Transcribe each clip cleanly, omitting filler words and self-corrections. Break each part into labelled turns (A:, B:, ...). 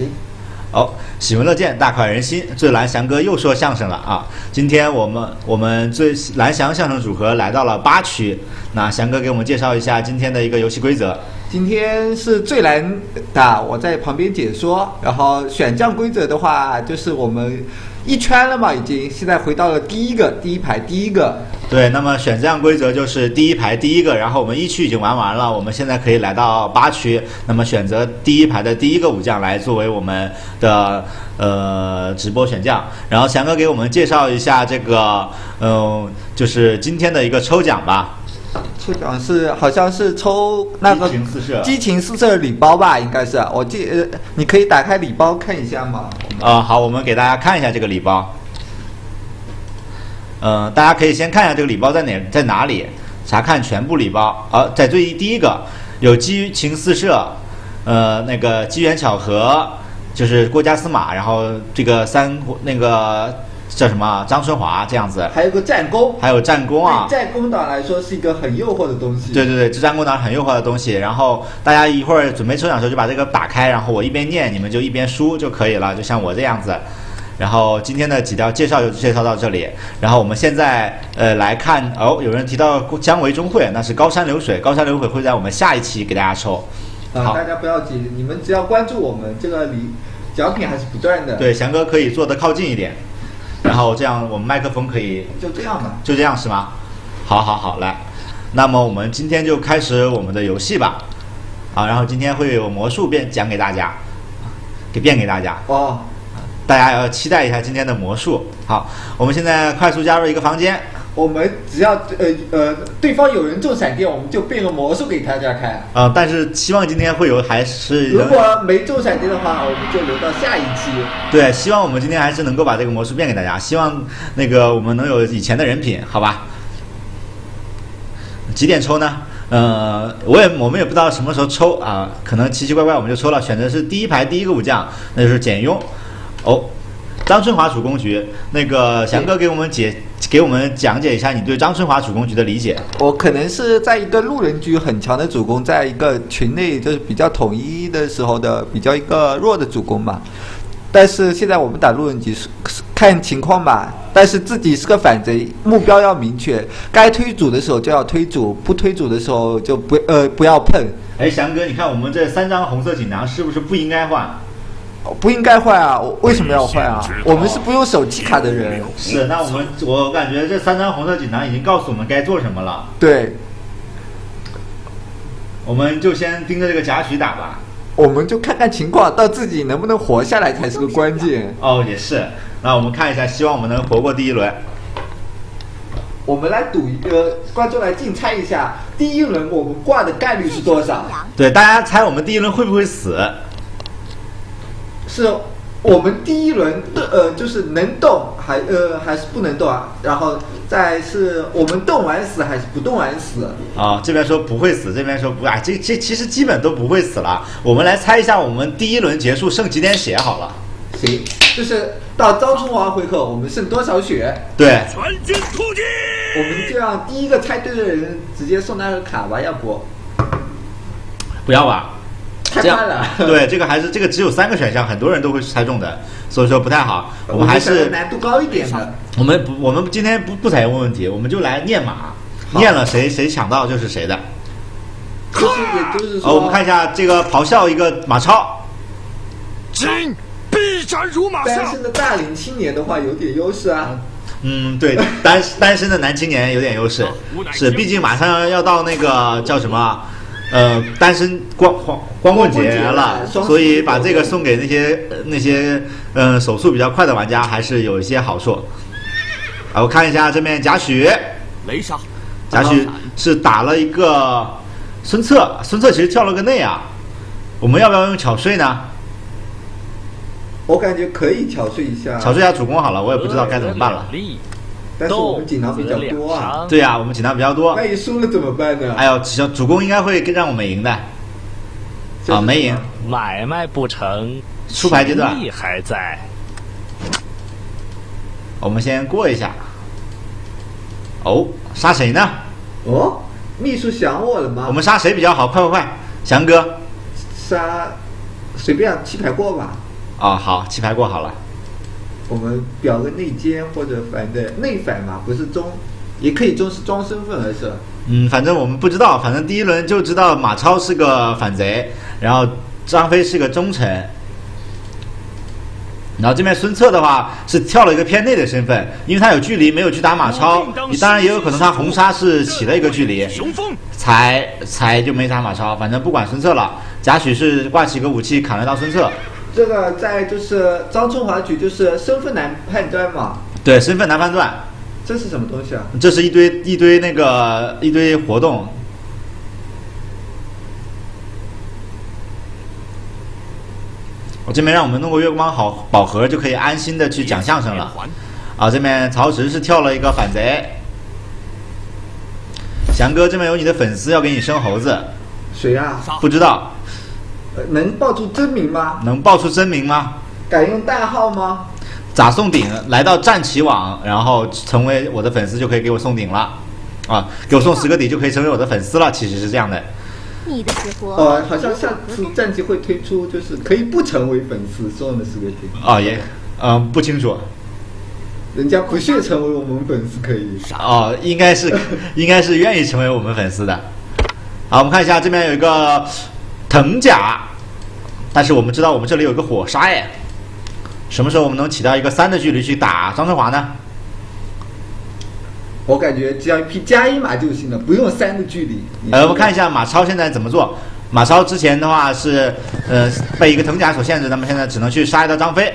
A: 行。
B: 好，喜闻乐见，大快人心。最蓝翔哥又说相声了啊！今天我们最蓝翔相声组合来到了8区，那翔哥给我们介绍一下今天的一个游戏规则。
A: 今天是最难的，我在旁边解说。然后选将规则的话，就是我们一圈了嘛，已经现在回到了第一排第一个。
B: 对，那么选将规则就是第一排第一个，然后我们1区已经玩完了，我们现在可以来到8区，那么选择第一排的第一个武将来作为我们的直播选将。然后翔哥给我们介绍一下这个就是今天的一个抽奖吧。
A: 抽奖是好像是抽那个激情四射礼包吧，应该是。你可以打开礼包看一下吗？
B: 好，我们给大家看一下这个礼包。大家可以先看一下这个礼包在哪里，查看全部礼包。在第一个有激情四射，那个机缘巧合，就是郭嘉司马，然后这个那个叫什么张春华这样子，
A: 还有个战功，
B: 还有战功啊。
A: 对战功党来说是一个很诱惑的东西。
B: 对，这战功党很诱惑的东西。然后大家一会儿准备抽奖的时候就把这个打开，然后我一边念，你们就一边输就可以了，就像我这样子。然后今天的几条介绍就介绍到这里。然后我们现在来看有人提到姜维钟会，那是高山流水，高山流水会在我们下一期给大家抽。
A: 大家不要急，你们只要关注我们这个奖品还是不断的。
B: 对，翔哥可以坐得靠近一点，然后这样我们麦克风可以
A: 就这样吧，
B: 就这样是吗？好，来，那么我们今天就开始我们的游戏吧。然后今天会有魔术变给大家。大家要期待一下今天的魔术。好，我们现在快速加入一个房间。
A: 我们只要对方有人中闪电，我们就变个魔术给大家看。
B: 但是希望今天会有还是
A: 如果没中闪电的话，我们就留到下一期。
B: 对，希望我们今天还是能够把这个魔术变给大家。希望那个我们能有以前的人品，好吧？几点抽呢？我们也不知道什么时候抽啊，可能奇奇怪怪我们就抽了。选择是第一排第一个武将，那就是简雍。张春华主公局，那个翔哥给我们讲解一下你对张春华主公局的理解。
A: 我可能是在一个路人局很强的主公，在一个群内就是比较统一的时候的比较一个弱的主公吧。但是现在我们打路人局看情况吧，但是自己是个反贼，目标要明确，该推主的时候就要推主，不推主的时候就不要碰。
B: 翔哥，你看我们这3张红色锦囊是不是不应该换？
A: 不应该换啊！为什么要换啊？我们是不用手气卡的人。
B: 是，那我感觉这3张红色锦囊已经告诉我们该做什么了。
A: 对，
B: 我们就先盯着这个贾诩打吧。
A: 我们就看看情况，到自己能不能活下来才是个关键。
B: 也是。那我们看一下，希望我们能活过第一轮。
A: 我们来赌一个，观众来竞猜一下，第一轮我们挂的概率是多少？
B: 对，大家猜我们第一轮会不会死？
A: 是我们第一轮就是能动还是不能动啊？然后再是我们动完死还是不动完死？
B: 这边说不会死，这边说不这其实基本都不会死了。我们来猜一下，我们第一轮结束剩几点血好了。
A: 行，就是到张春华回合我们剩多少血？
B: 对，
C: 全军突击。
A: 我们就让第一个猜对的人直接送那个卡吧，要不？
B: 不要吧。
A: 太慢了。
B: 对，这个只有3个选项，很多人都会猜中的，所以说不太好。我们还是
A: 难度高一点的。
B: 我们今天不采用问题，我们就来念码，念了谁抢到就是谁的。
A: 也就是说，
B: 我们看一下这个咆哮一个马超，
C: 今必斩如马下。
A: 单身的大龄青年的话有点优势啊。
B: 对，单身的男青年有点优势，是，毕竟马上要到那个叫什么？单身光棍节了，所以把这个送给那些手速比较快的玩家还是有一些好处。我看一下这边贾诩，
C: 雷杀，
B: 贾诩是打了一个孙策其实跳了个内啊，我们要不要用巧睡呢？
A: 我感觉可以巧睡一下，
B: 巧睡一下主公好了，我也不知道该怎么办了。
A: 但是我们锦囊比较多啊。
B: 对呀，我们锦囊比较多。
A: 万一输了怎么办呢？
B: 主公应该会让我们赢的。没赢。
C: 买卖不成，
B: 出牌阶段
C: 情谊还在。
B: 我们先过一下。杀谁呢？
A: 秘书想我了吗？
B: 我们杀谁比较好？快，翔哥。
A: 杀随便7排过吧。
B: 哦，好，棋牌过好了。
A: 我们表个内奸或者反正内反嘛，不是中，也可以是装身份而是。
B: 反正我们不知道，反正第一轮就知道马超是个反贼，然后张飞是个忠臣。然后这边孙策的话是跳了一个偏内的身份，因为他有距离没有去打马超，当然也有可能他红杀是起了一个距离，才就没打马超。反正不管孙策了，贾诩是挂起个武器砍了到孙策。
A: 这个在就是张春华局就是身份难判断嘛。
B: 对，身份难判断。
A: 这是什么东西啊？
B: 这是一堆活动。我这边让我们弄个月光好宝盒，就可以安心的去讲相声了。啊，这边曹植是跳了一个反贼。翔哥，这边有你的粉丝要给你生猴子。
A: 谁啊？
B: 不知道。
A: 能报出真名吗？
B: 能报出真名吗？
A: 敢用代号吗？
B: 咋送顶？来到战旗网，然后成为我的粉丝就可以给我送顶了。啊，给我送10个底就可以成为我的粉丝了。其实是这样的。
D: 你的死活。
A: 好像下次战绩会推出，就是可以不成为粉丝送的10个底。
B: 哦，也，不清楚。
A: 人家不屑成为我们粉丝可以。
B: 哦，应该是愿意成为我们粉丝的。好，我们看一下这边有一个藤甲，但是我们知道我们这里有个火杀耶。什么时候我们能起到一个3的距离去打张春华呢？
A: 我感觉只要一匹加1马就行了，不用3的距离。
B: 我们看一下马超现在怎么做。马超之前的话是被一个藤甲所限制，那么现在只能去杀一刀张飞。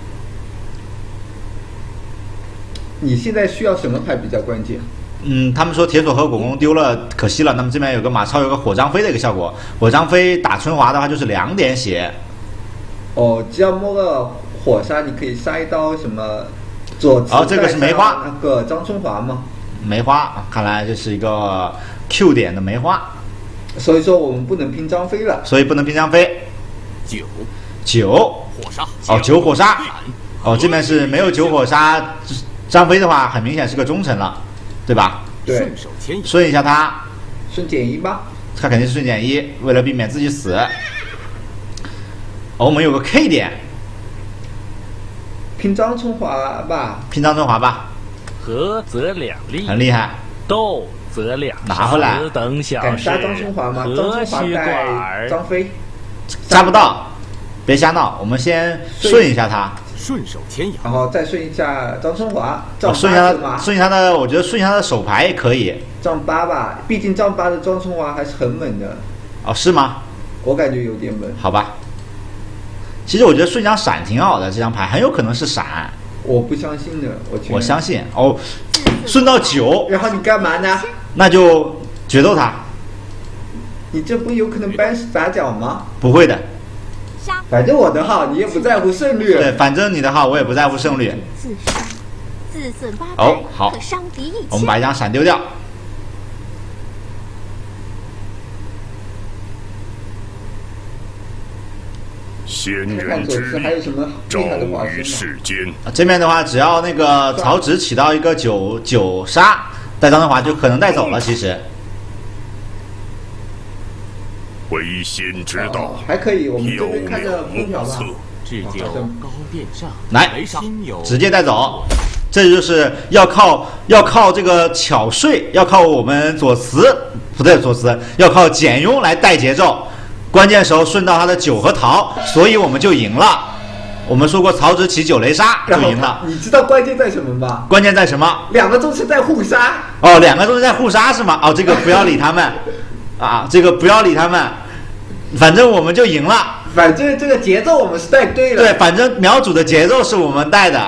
A: 你现在需要什么牌比较关键？
B: 他们说铁锁和果弓丢了，可惜了。那么这边有个马超有个火张飞的一个效果，火张飞打春华的话就是2点血。
A: 哦，只要摸个火杀，你可以杀一刀什么左慈。
B: 这个是梅花，
A: 那个张春华吗？
B: 梅花，看来这是一个 Q 点的梅花。
A: 所以说我们不能拼张飞了。
B: 所以不能拼张飞。9
C: 火杀。
B: 9火杀。这边是没有9火杀，张飞的话很明显是个忠臣了，对吧？
A: 对。
B: 顺一下他。
A: 顺减1吧。
B: 他肯定是顺减1，为了避免自己死。我们有个 K 点。
A: 拼张春华吧。
B: 拼张春华吧。
C: 合则两利。
B: 很厉害。
C: 斗则两杀。
B: 拿回来。
C: 等小
A: 敢杀张春华吗？张春华带张飞。
B: 杀不到，别瞎闹。我们先顺一下他。
C: 顺手牵羊。
A: 然后再顺一下张春华。
B: 顺一下他的，我觉得顺一下他的手牌也可以。
A: 丈8吧，毕竟丈8的张春华还是很猛的。
B: 是吗？
A: 我感觉有点猛。
B: 好吧。其实我觉得顺张闪挺好的，这张牌很有可能是闪。
A: 我不相信的，我
B: 相信。顺到9，
A: 然后你干嘛呢？
B: 那就决斗他。
A: 你这不有可能搬砸脚吗？
B: 不会的。
A: 反正我的号你也不在乎胜率。
B: 对，反正你的号我也不在乎胜率。
D: 自损800，
B: 好，
D: 可伤敌1000。
B: 我们把一张闪丢掉。
C: 先人之力，照于世间。
B: 这边的话，只要那个曹植起到一个9杀，带张春华就可能带走了。其实，
C: 为先知道，
A: 还可以。我们这边看着空调吧。
C: 置酒高殿上，
B: 来，直接带走。这就是要靠这个巧睡，要靠我们左慈，不对，左慈要靠简雍来带节奏。关键时候顺到他的9和桃，所以我们就赢了。我们说过曹植起9雷杀就赢了。
A: 你知道关键在什么吗？
B: 关键在什么
A: ？2个都是在互杀。
B: 2个都是在互杀是吗？这个不要理他们这个不要理他们，反正我们就赢了。
A: 反正这个节奏我们是带对了。
B: 对，反正苗主的节奏是我们带的。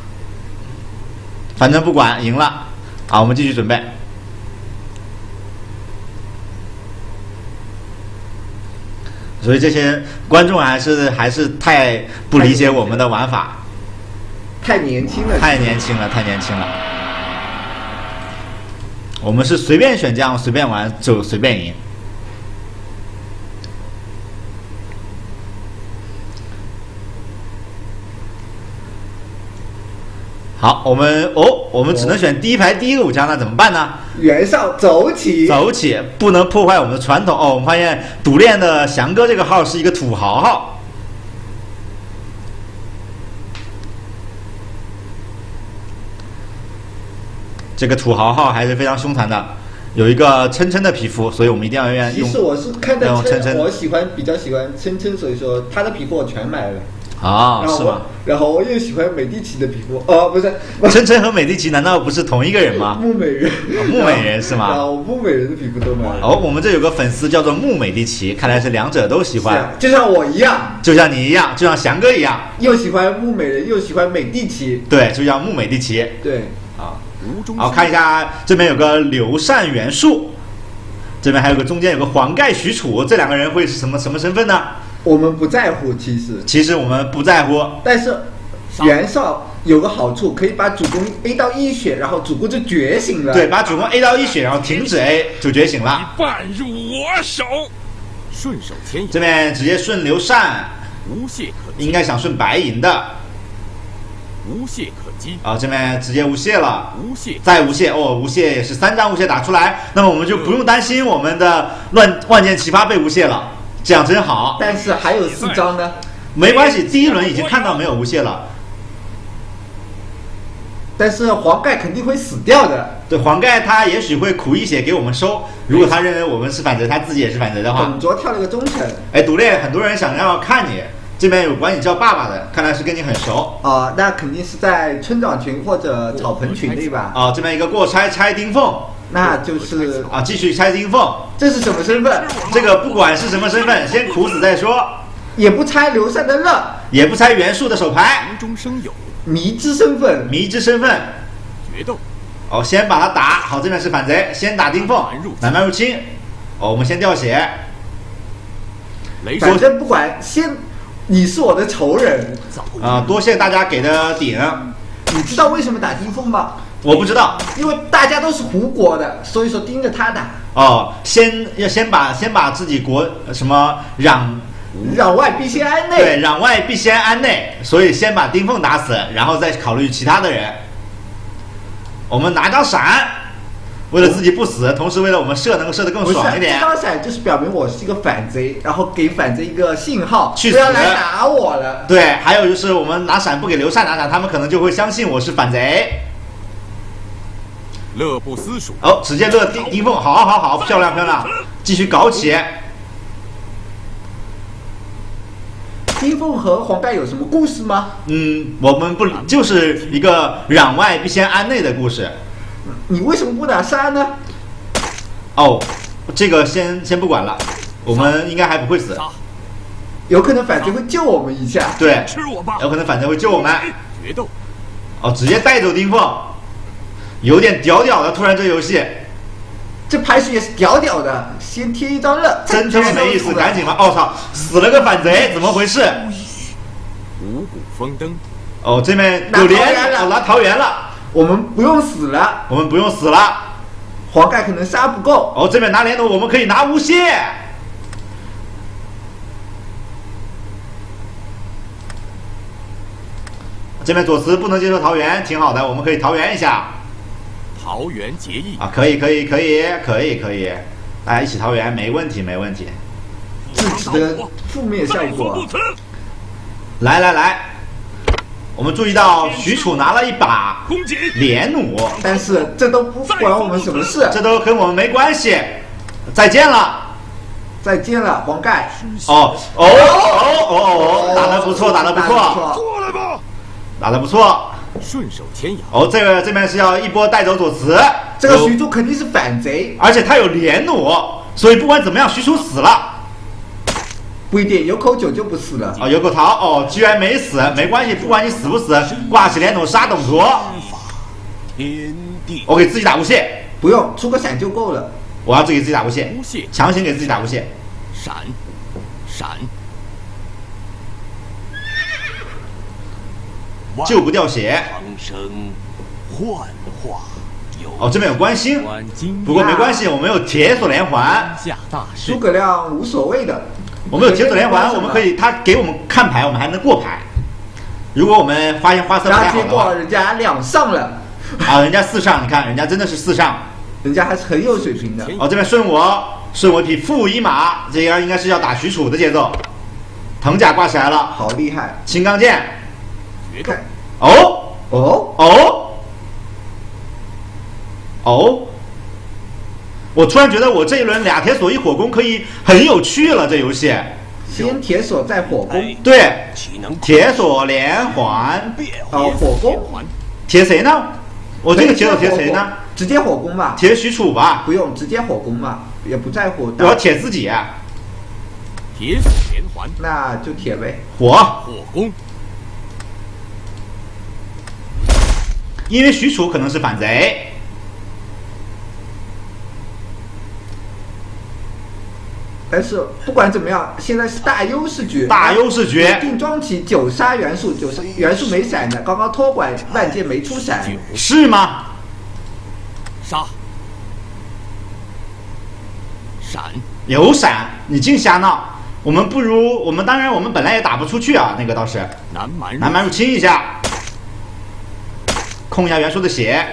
B: 反正不管，赢了。我们继续准备。所以这些观众还是太不理解我们的玩法，
A: 太年轻了，
B: 太年轻了。我们是随便选将，随便玩就随便赢。好，我们只能选第一排第一个武将，那怎么办呢？
A: 袁绍走起，
B: 不能破坏我们的传统。我们发现独练的翔哥这个号是一个土豪号。 这个土豪号还是非常凶残的，有一个琛琛的皮肤，所以我们一定要用。
A: 其实我是看到
B: 琛，
A: 我比较喜欢琛琛，所以说他的皮肤我全买了。
B: 啊，是吗？
A: 然后我又喜欢美第奇的皮肤，不是，
B: 琛琛和美第奇难道不是同一个人吗？
A: 木美人，
B: 木美人是吗？
A: 然后木美人的皮肤都买了。
B: 哦，我们这有个粉丝叫做木美第奇，看来是两者都喜欢，
A: 就像我一样，
B: 就像你一样，就像翔哥一样，
A: 又喜欢木美人，又喜欢美第奇，
B: 对，就叫木美第奇，
A: 对
B: 啊。好，看一下这边有个刘禅袁术，这边还有个中间有个黄盖许褚，这两个人会是什么身份呢？
A: 我们不在乎，其实
B: 我们不在乎，
A: 但是袁绍有个好处，可以把主公 A 到1血，然后主公就觉醒了。
B: 对，把主公 A 到1血，然后停止 A 就觉醒了。
E: 你半入我手，顺手牵引。
B: 这边直接顺刘禅，
E: 无懈可击。
B: 应该想顺白银的，
E: 无懈可击。
B: 啊，这边直接无懈了，
E: 无懈，
B: 再无懈哦，无懈也是3张无懈打出来，那么我们就不用担心我们的万箭齐发被无懈了。这样真好，
A: 但是还有4张呢，
B: 没关系，第1轮已经看到没有无懈了。
A: 但是黄盖肯定会死掉的。
B: 对，黄盖他也许会苦一血给我们收，如果他认为我们是反贼，他自己也是反贼的话。
A: 董卓跳了个忠臣。
B: 哎，独烈，很多人想要看你，这边有管你叫爸爸的，看来是跟你很熟。
A: 那肯定是在村长群或者草棚群里吧。
B: 这边一个过拆丁凤。
A: 那就是
B: 继续拆丁凤，
A: 这是什么身份？
B: 这个不管是什么身份，先苦死再说。
A: 也不拆刘禅的乐，
B: 也不拆袁术的手牌。
E: 无中生有，
A: 迷之身份，
E: 决斗。
B: 先把他打好，这边是反贼，先打丁凤，南蛮入侵。我们先掉血。
A: 反正不管，你是我的仇人。
B: 多谢大家给的顶。
A: 你知道为什么打丁凤吗？
B: 我不知道，
A: 因为大家都是胡国的，所以说盯着他打。
B: 先把自己国什么
A: 攘外必先安内。
B: 对，攘外必先安内，所以先把丁凤打死，然后再考虑其他的人。我们拿张闪，为了自己不死，同时为了我们射能够射得更爽一点。
A: 这张闪就是表明我是一个反贼，然后给反贼一个信号，
B: 去
A: 不要来打我了。
B: 对，还有就是我们拿闪不给刘禅拿闪，他们可能就会相信我是反贼。
E: 乐不思蜀。
B: 直接乐丁凤，好，漂亮，继续搞起。
A: 丁凤和黄盖有什么故事吗？
B: 我们不就是一个攘外必先安内的故事。
A: 你为什么不打杀呢？
B: 这个先不管了，我们应该还不会死。
A: 有可能反贼会救我们一下。
B: 对，
E: 吃我吧，
B: 有可能反贼会救我们。
E: 决斗。
B: 直接带走丁凤。有点屌的，突然这游戏，
A: 这牌序也是屌的，先贴一张乐，
B: 真他妈没意思，赶紧吧！操，死了个反贼，怎么回事？
E: 五谷丰登。
B: 这边有连，拿桃园了，
A: 我们不用死了，
B: 黄盖可能杀不够。这边拿连弩，我们可以拿无懈。这边左慈不能接受桃园，挺好的，我们可以桃园一下。
E: 桃园结义
B: 可以，大家一起桃园，没问题。
A: 自己的负面效果。
B: 来，我们注意到许褚拿了一把连弩，
A: 但是这都不关我们什么事，
B: 这都跟我们没关系。再见了，
A: 黄盖。
B: 打得不错，
E: 过来吧，
B: 打得不错。
E: 顺手牵羊。
B: 这边是要一波带走左慈，
A: 这个许褚肯定是反贼，
B: 而且他有连弩，所以不管怎么样，许褚死了。
A: 不一定，有口酒就不死了。
B: 有口桃，居然没死，没关系，不管你死不死，挂起连弩杀董卓。我给自己打无懈，
A: 不用，出个闪就够了。
B: 我要给自己打无懈，强行给自己打无懈。
E: 闪。
B: 救不掉血。这边有关心，不过没关系，我们有铁索连环。
A: 诸葛亮无所谓的，
B: 我们有铁索连环，我们可以他给我们看牌，我们还能过牌。如果我们发现花色不太好的话，
A: 结果人家2上了，
B: 人家4上，你看人家真的是4上，
A: 人家还是很有水平的。
B: 这边顺我一匹负1马，这样应该是要打许褚的节奏。藤甲挂起来了，
A: 好厉害！
B: 青钢剑。 哦，我突然觉得我这一轮俩铁索一火攻可以很有趣了，这游戏。
A: 先铁索再火攻。
B: 对，铁索连环。
A: 火攻。
B: 铁谁呢？我这个铁索铁谁呢？
A: 直接火攻吧。
B: 铁许褚吧。
A: 不用，直接火攻吧，也不在乎。
B: 我要铁自己。
E: 铁索连环。
A: 那就铁呗。
B: 火
E: 攻。
B: 因为许褚可能是反贼。
A: 但是不管怎么样，现在是大优势局。
B: 大优势局。
A: 定装起9杀元素，9杀元素没闪的，刚刚托管万剑没出闪。
B: 是吗？
E: 杀。闪。
B: 有闪，你净瞎闹。我们不如我们，当然我们本来也打不出去啊，那个倒是。
E: 南
B: 蛮入侵一下，控一下元素的血。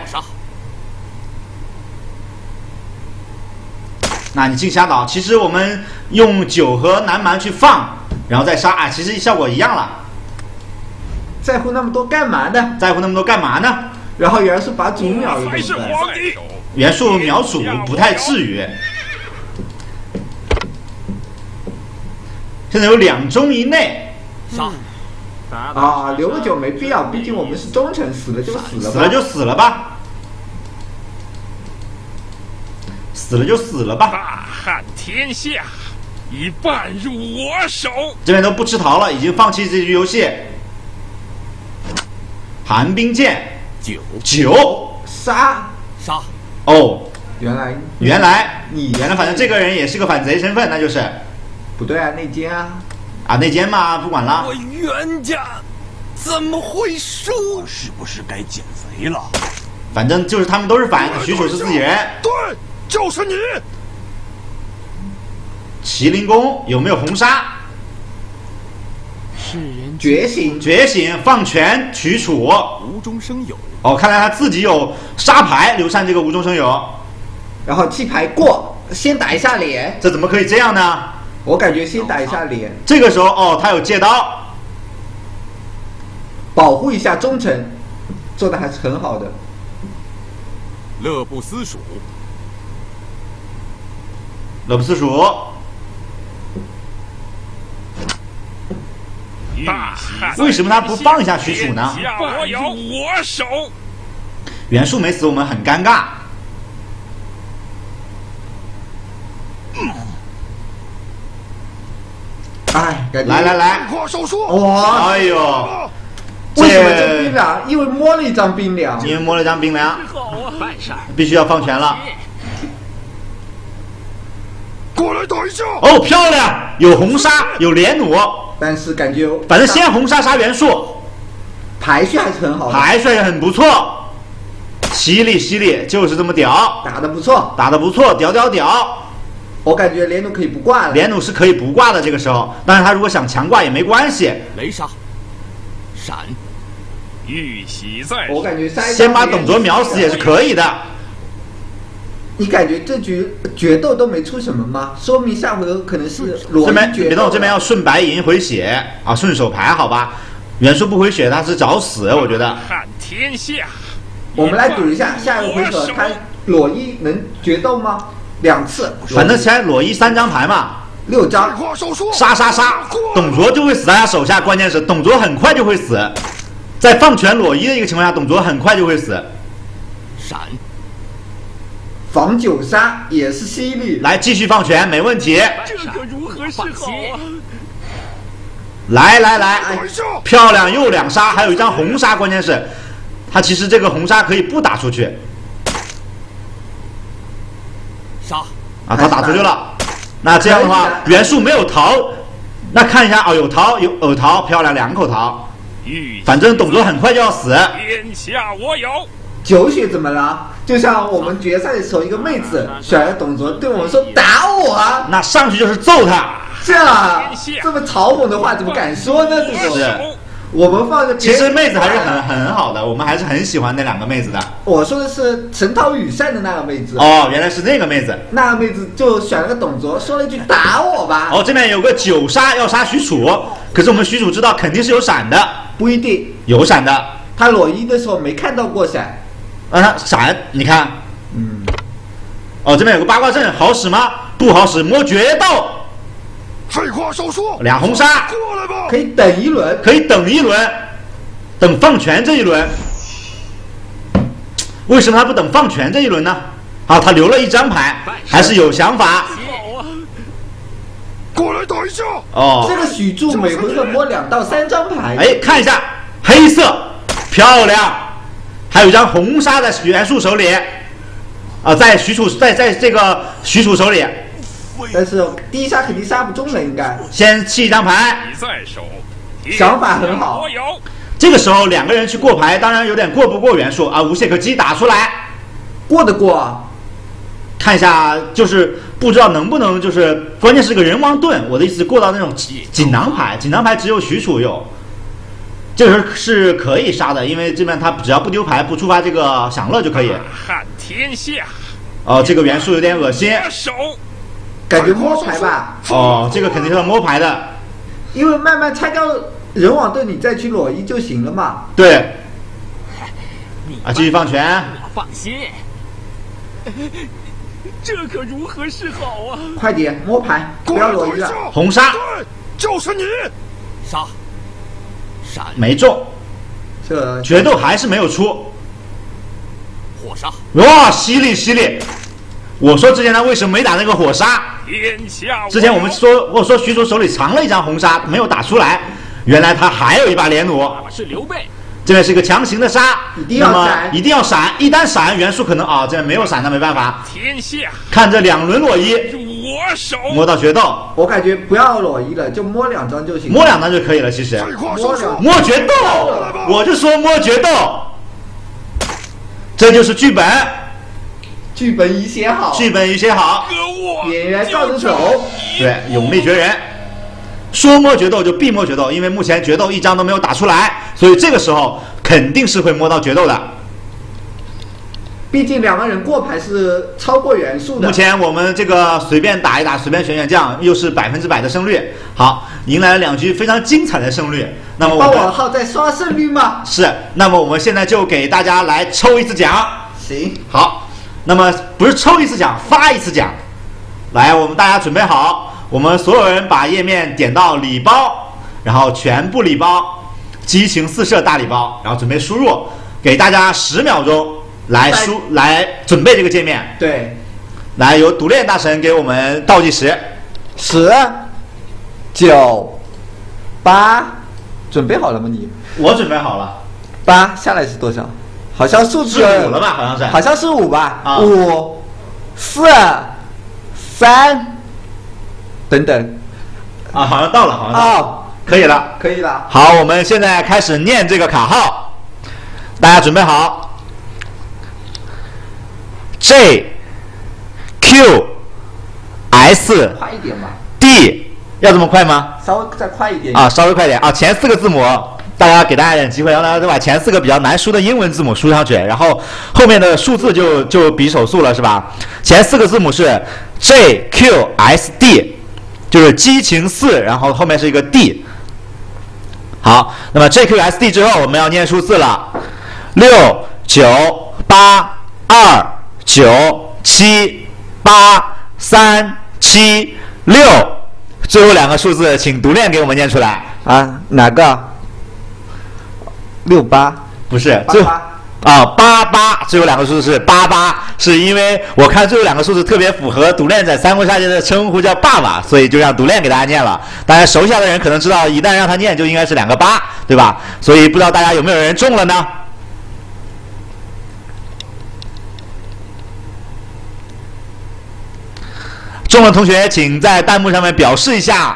B: 那你净瞎倒，其实我们用9和南蛮去放，然后再杀啊，其实效果一样了。
A: 在乎那么多干嘛呢？
B: 在乎那么多干嘛呢？
A: 然后元素把主秒了，
E: 对不对？
B: 元素秒主不太至于。现在有2中以内。
E: 杀。
A: 留个9没必要，毕竟我们是忠诚，死了就死了吧。
B: 死了就死了吧。死了就死了吧！
E: 大汉天下，已半入我手。
B: 这边都不吃桃了，已经放弃这局游戏。寒冰剑9
A: 杀。
B: 哦，
A: 原来
B: 反正这个人也是个反贼身份，那就是
A: 不对啊，内奸啊！
B: 内奸嘛，不管了。
E: 我冤家怎么会输？我是不是该减肥了？
B: 反正就是他们都是反，许褚是自己人。
E: 对。就是你！
B: 麒麟弓有没有红杀？
E: 世人
A: 觉醒，
B: 放权许褚。
E: 无中生有。
B: 哦，看来他自己有杀牌，刘禅这个无中生有。
A: 然后弃牌过，先打一下脸。
B: 这怎么可以这样呢？
A: 我感觉先打一下脸。
B: 这个时候他有借刀，
A: 保护一下忠诚，做的还是很好的。
E: 乐不思蜀。
B: 为什么他不放一下许褚呢？
E: 我手。
B: 元素没死，我们很尴尬。来，
A: 哇！
B: 哎呦，
A: 为什么这冰凉？因为摸了一张冰凉。
E: 办事
B: 必须要放权了。
E: 过来打一下！
B: 哦，漂亮，有红杀，有连弩，
A: 但是感觉
B: 反正先红杀杀元素，
A: 排序还是很好的，
B: 排序也很不错，犀利，就是这么屌，
A: 打得不错，
B: 屌。
A: 我感觉连弩可以不挂了，
B: 连弩是可以不挂的，这个时候，但是他如果想强挂也没关系。
E: 雷杀，闪，玉玺在手，
A: 我感觉
B: 先把董卓秒死也是可以的。
A: 你感觉这局决斗都没出什么吗？说明下回合可能是裸
B: 这边别动，这边要顺白银回血啊，顺手牌好吧？元素不回血他是找死，我觉得。
E: 看天下，
A: 我们来赌一下，下一个回合他裸一能决斗吗？2次，
B: 反正现在裸一3张牌嘛
A: ，6张，
B: 杀，董卓就会死在他手下。关键是董卓很快就会死，在放权裸一的一个情况下，董卓很快就会死。
E: 闪。
A: 防9杀也是犀利，
B: 来继续放权，没问题。
E: 这可如何是好啊？
B: 来，漂亮，又2杀，还有一张红杀。关键是，他其实这个红杀可以不打出去。
E: 杀
B: 他打出去了。那这样的话，元素没有桃，那看一下有桃，有藕桃，漂亮，2口桃。反正董卓很快就要死。
E: 天下我有。
A: 9血怎么了？就像我们决赛的时候，一个妹子甩了董卓，对我们说打我啊，
B: 那上去就是揍他。
A: 这么嘲讽的话，怎么敢说呢？这种，我们放着。
B: 其实妹子还是很好的，我们还是很喜欢那2个妹子的。
A: 我说的是陈涛羽扇的那个妹子。
B: 哦，原来是那个妹子。
A: 那个妹子就甩了个董卓，说了一句打我吧。
B: 哦，这边有个9杀要杀许褚，可是我们许褚知道肯定是有闪的。
A: 不一定，
B: 有闪的。
A: 他裸一的时候没看到过闪。
B: 闪，你看， 哦，这边有个八卦阵，好使吗？不好使，摸决斗。
C: 废话少说，
B: 两红杀，
C: 过来吧。
A: 可以等一轮，
B: 可以等一轮，等放权这一轮。为什么他不等放权这一轮呢？好，他留了一张牌，还是有想法。
C: 过来打一下。
B: 哦，
A: 这个许褚每回合摸2到3张牌。
B: 哎，看一下黑色，漂亮，还有一张红杀在袁术手里，在这个许褚手里。
A: 但是第一杀肯定杀不中了，应该。
B: 先弃一张牌。
A: 想法很好。
B: 这个时候两个人去过牌，当然有点过不过袁术啊。无懈可击，打出来，
A: 过得过啊。
B: 看一下，就是不知道能不能，就是关键是个人王盾。我的意思过到那种锦囊牌，锦囊牌只有许褚有，这个是可以杀的，因为这边他只要不丢牌，不触发这个享乐就可以。
F: 撼天下。
B: 哦，这个袁术有点恶心。
A: 感觉摸牌吧。
B: 哦，这个肯定是要摸牌的，
A: 因为慢慢拆掉人王盾，你再去裸一就行了嘛。
B: 对。啊，继续放权。
F: 放心。这可如何是好啊！
A: 快点摸牌，不要裸一了。
B: 红杀，
C: 对，就是你。
F: 杀，闪
B: 没中。
A: 这
B: 决斗还是没有出。
F: 火杀，
B: 哇，犀利犀利！我说之前他为什么没打那个火杀？
F: 天下
B: 之前我说许褚手里藏了一张红杀，没有打出来，原来他还有一把连弩。
F: 是刘备。
B: 这边是一个强行的杀，
A: 一定要闪，
B: 一定要闪，一旦闪袁术可能这边没有闪，那没办法。
F: 天下
B: 看这2轮裸一，
F: 我手
B: 摸到决斗。
A: 我感觉不要裸一了，就摸2张就行。
B: 摸2张就可以了，其实。摸决斗，我就说摸决斗，这就是剧本。
A: 剧本已写好，
B: 剧本已写好，
A: 演员照着走。
B: 对，勇力绝人。说摸决斗就必摸决斗，因为目前决斗1张都没有打出来，所以这个时候肯定是会摸到决斗的。
A: 毕竟2个人过牌是超过袁术的。
B: 目前我们这个随便打一打，随便选选将，又是100%的胜率。好，迎来了2局非常精彩的胜率。那么
A: 帮我号在刷胜率吗？
B: 是。那么我们现在就给大家来抽一次奖。
A: 行。
B: 好，那么不是抽一次奖，发一次奖。来，我们大家准备好。我们所有人把页面点到礼包，然后全部礼包，激情四射大礼包，然后准备输入，给大家10秒钟来准备这个界面。
A: 对，
B: 来由独练大神给我们倒计时
A: ，10、9、8，准备好了吗你？
B: 我准备好了。
A: 8下来是多少？好像数字
B: 5了吧？好
A: 像是5吧
B: ？5、
A: 4、3。等等，
B: 好像到了，好像到了，可以了，
A: 可以了。
B: 好，我们现在开始念这个卡号，大家准备好。J Q S
A: 快一点吧。
B: D 要这么快吗？
A: 稍微再快一点。
B: 稍微快一点啊！前4个字母，大家给大家一点机会，让大家都把前4个比较难输的英文字母输上去，然后后面的数字就比手速了，是吧？前4个字母是 J Q S D。就是激情4，然后后面是一个 D。好，那么 JQSD 之后，我们要念数字了，6、9、8、2、9、7、8、3、7、6，最后2个数字，请独练给我们念出来
A: 啊！哪个？68
B: 不是最后。88，最后2个数字是88，是因为我看最后2个数字特别符合独练在三国杀界的称呼叫爸爸，所以就让独练给大家念了。当然手下的人可能知道，一旦让他念就应该是2个8，对吧？所以不知道大家有没有人中了呢？中了同学请在弹幕上面表示一下，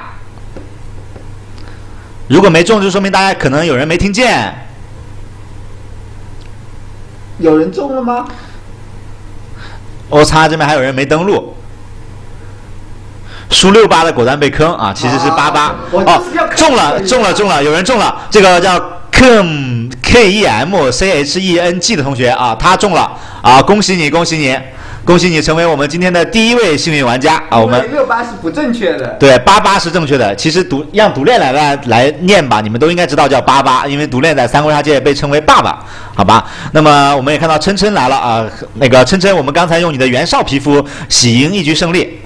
B: 如果没中就说明大家可能有人没听见。
A: 有人中了吗？
B: 我擦，这边还有人没登录。输68的果断被坑啊，其实是88。中了，有人中了。这个叫 KEMCHENG 的同学啊，他中了啊，恭喜你。 恭喜你成为我们今天的第1位幸运玩家啊！我们
A: 68是不正确的，
B: 对88是正确的。其实让独练来念吧，你们都应该知道叫88，因为独练在三国杀界被称为爸爸，好吧？那么我们也看到琛琛来了啊，那个琛琛，我们刚才用你的袁绍皮肤喜赢1局胜利。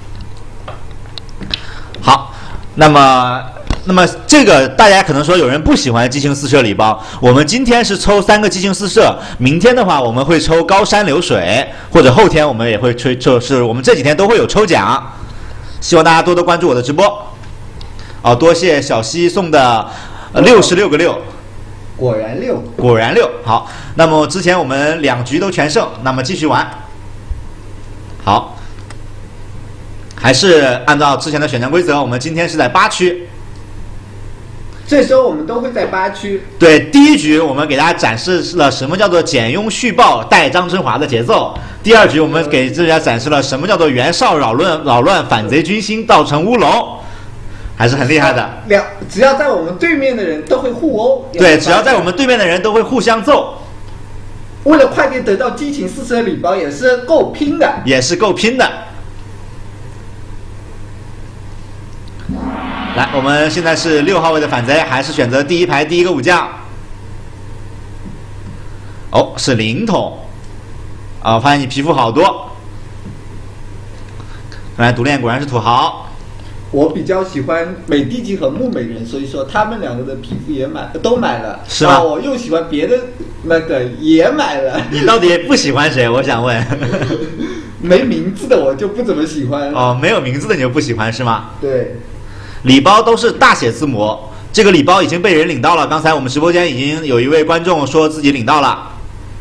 B: 好，那么这个大家可能说有人不喜欢激情四射礼包，我们今天是抽3个激情四射，明天的话我们会抽高山流水，或者后天我们也会就是我们这几天都会有抽奖，希望大家多多关注我的直播。哦，多谢小西送的66个6，
A: 果然6，
B: 果然6。好，那么之前我们2局都全胜，那么继续玩。好，还是按照之前的选战规则，我们今天是在8区。
A: 这时候我们都会在8区。
B: 对，第1局我们给大家展示了什么叫做简雍续报带张春华的节奏。第2局我们给大家展示了什么叫做袁绍扰乱反贼军心，造成乌龙，还是很厉害的。
A: 只要在我们对面的人都会互殴。
B: 对，只要在我们对面的人都会互相揍。
A: 为了快点得到激情四射礼包，也是够拼的。
B: 也是够拼的。来，我们现在是6号位的反贼，还是选择第1排第1个武将。哦，是灵统。啊，我发现你皮肤好多。看来独练果然是土豪。
A: 我比较喜欢美帝姬和木美人，所以说他们2个的皮肤也都买了。
B: 是吗？
A: 我又喜欢别的那个也买了。
B: 你到底不喜欢谁？我想问。
A: 没名字的我就不怎么喜欢。
B: 哦，没有名字的你就不喜欢是吗？
A: 对。
B: 礼包都是大写字母，这个礼包已经被人领到了。刚才我们直播间已经有一位观众说自己领到了。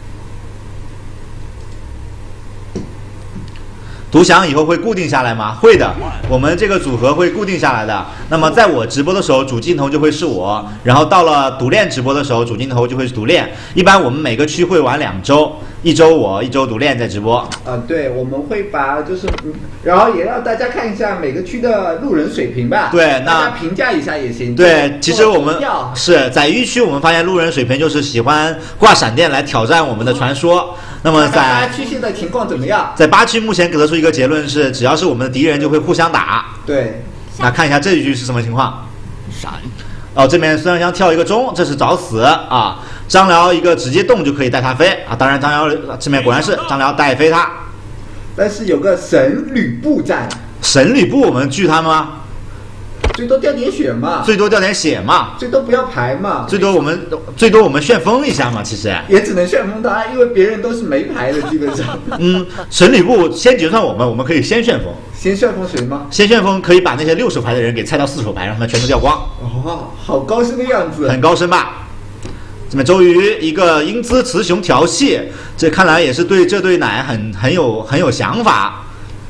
B: 独享以后会固定下来吗？会的，我们这个组合会固定下来的。那么在我直播的时候，主镜头就会是我，然后到了独练直播的时候，主镜头就会是独练。一般我们每个区会玩2周，1周我，1周独练在直播。
A: 对，我们会把然后也让大家看一下每个区的路人水平吧。
B: 对，那
A: 大家评价一下也行。
B: 对，其实我们是在1区，我们发现路人水平就是喜欢挂闪电来挑战我们的传说。那么在
A: 8区现在情况怎么样？
B: 在8区目前得出一个结论是，只要是我们的敌人就会互相打。
A: 对。
B: 那看一下这一局是什么情况？
F: 闪。
B: 哦，这边孙尚香跳一个钟，这是找死啊！张辽一个直接动就可以带他飞啊！当然张辽这边果然是张辽带飞他。
A: 但是有个神吕布在。
B: 神吕布我们拒他吗？
A: 最多掉点血嘛，
B: 最多掉点血嘛，
A: 最多不要排嘛，
B: 最多我们旋风一下嘛，其实
A: 也只能旋风他，因为别人都是没排的，基本上。
B: 神吕布先决算我们可以先旋风。
A: 先旋风谁吗？
B: 先旋风可以把那些6手牌的人给菜到4手牌，让他们全都掉光。
A: 哦，好高深的样子，
B: 很高深吧？这边周瑜一个英姿雌雄调戏，这看来也是对这对奶很有想法。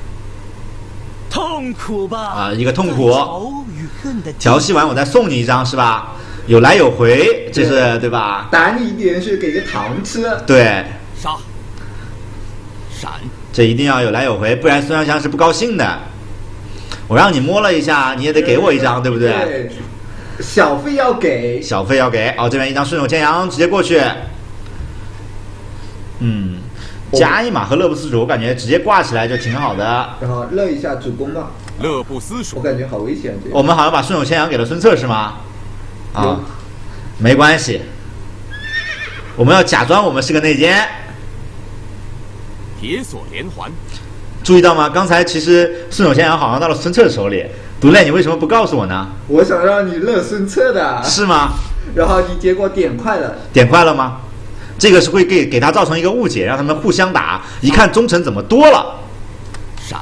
E: 痛苦吧
B: 啊，一个痛苦。调戏完我再送你一张是吧？有来有回，这是对吧？
A: 打你一点是给个糖吃。
B: 对。
F: 杀。闪。
B: 这一定要有来有回，不然孙尚香是不高兴的。我让你摸了一下，你也得给我一张，对不对？
A: 对。小费要给。
B: 小费要给。哦，这边一张顺手牵羊，直接过去。加一马和乐不思蜀，我感觉直接挂起来就挺好的。
A: 然后乐一下主公嘛。
F: 乐不思蜀，
A: 我感觉好危险。
B: 我们好像把顺手牵羊给了孙策是吗？啊，没关系，我们要假装我们是个内奸。
F: 铁锁连环，
B: 注意到吗？刚才其实顺手牵羊好像到了孙策手里。独练，你为什么不告诉我呢？
A: 我想让你乐孙策的。
B: 是吗？
A: 然后你结果点快了。
B: 点快了吗？这个是会给他造成一个误解，让他们互相打。一看忠臣怎么多了？
F: 闪。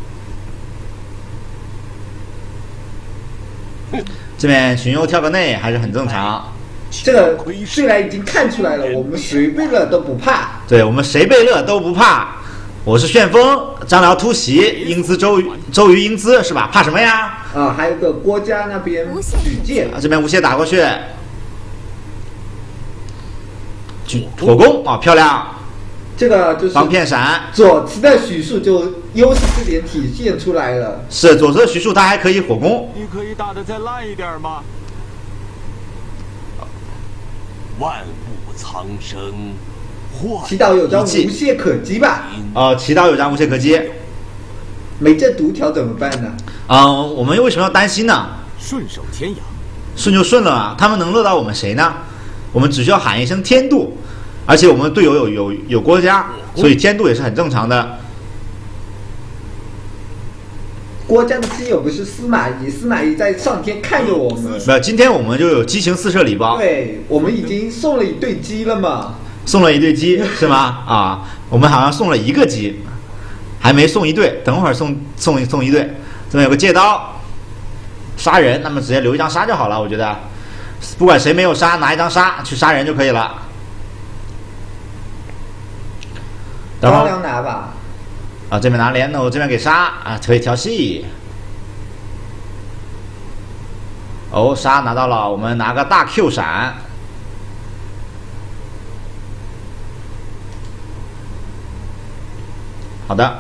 B: 这边荀攸跳个内还是很正常。
A: 这个虽然已经看出来了，我们谁被乐都不怕。
B: 对，我们谁被乐都不怕。我是旋风，张辽突袭，英姿周瑜英姿是吧？怕什么呀？
A: 啊，还有个郭嘉那边举剑，
B: 这边无懈打过去。火攻啊，漂亮！
A: 这个就是
B: 防骗闪。
A: 左慈的许褚就优势这点体现出来了。
B: 是左侧许褚，他还可以火攻。
E: 你可以打得再烂一点吗？
F: 万物苍生，
A: 祈祷有张无懈可击吧？
B: 祈祷有张无懈可击。
A: 没这读条怎么办呢？
B: 我们为什么要担心呢？
F: 顺手天阳，
B: 顺就顺了啊！他们能乐到我们谁呢？我们只需要喊一声天度，而且我们队友有郭嘉，所以天度也是很正常的。
A: 郭嘉的基友不是司马懿，司马懿在上天看着我们。
B: 没有，今天我们就有激情四射礼包。
A: 对，我们已经送了一对鸡了嘛。
B: 送了一对鸡是吗？啊，我们好像送了一个鸡，还没送一对，等会儿送一对。这边有个借刀，杀人，那么直接留一张杀就好了，我觉得，不管谁没有杀，拿一张杀去杀人就可以了。
A: 高粱拿吧。
B: 这边拿连弩，这边给杀啊，可以调戏。杀拿到了，我们拿个大 Q 闪。好的，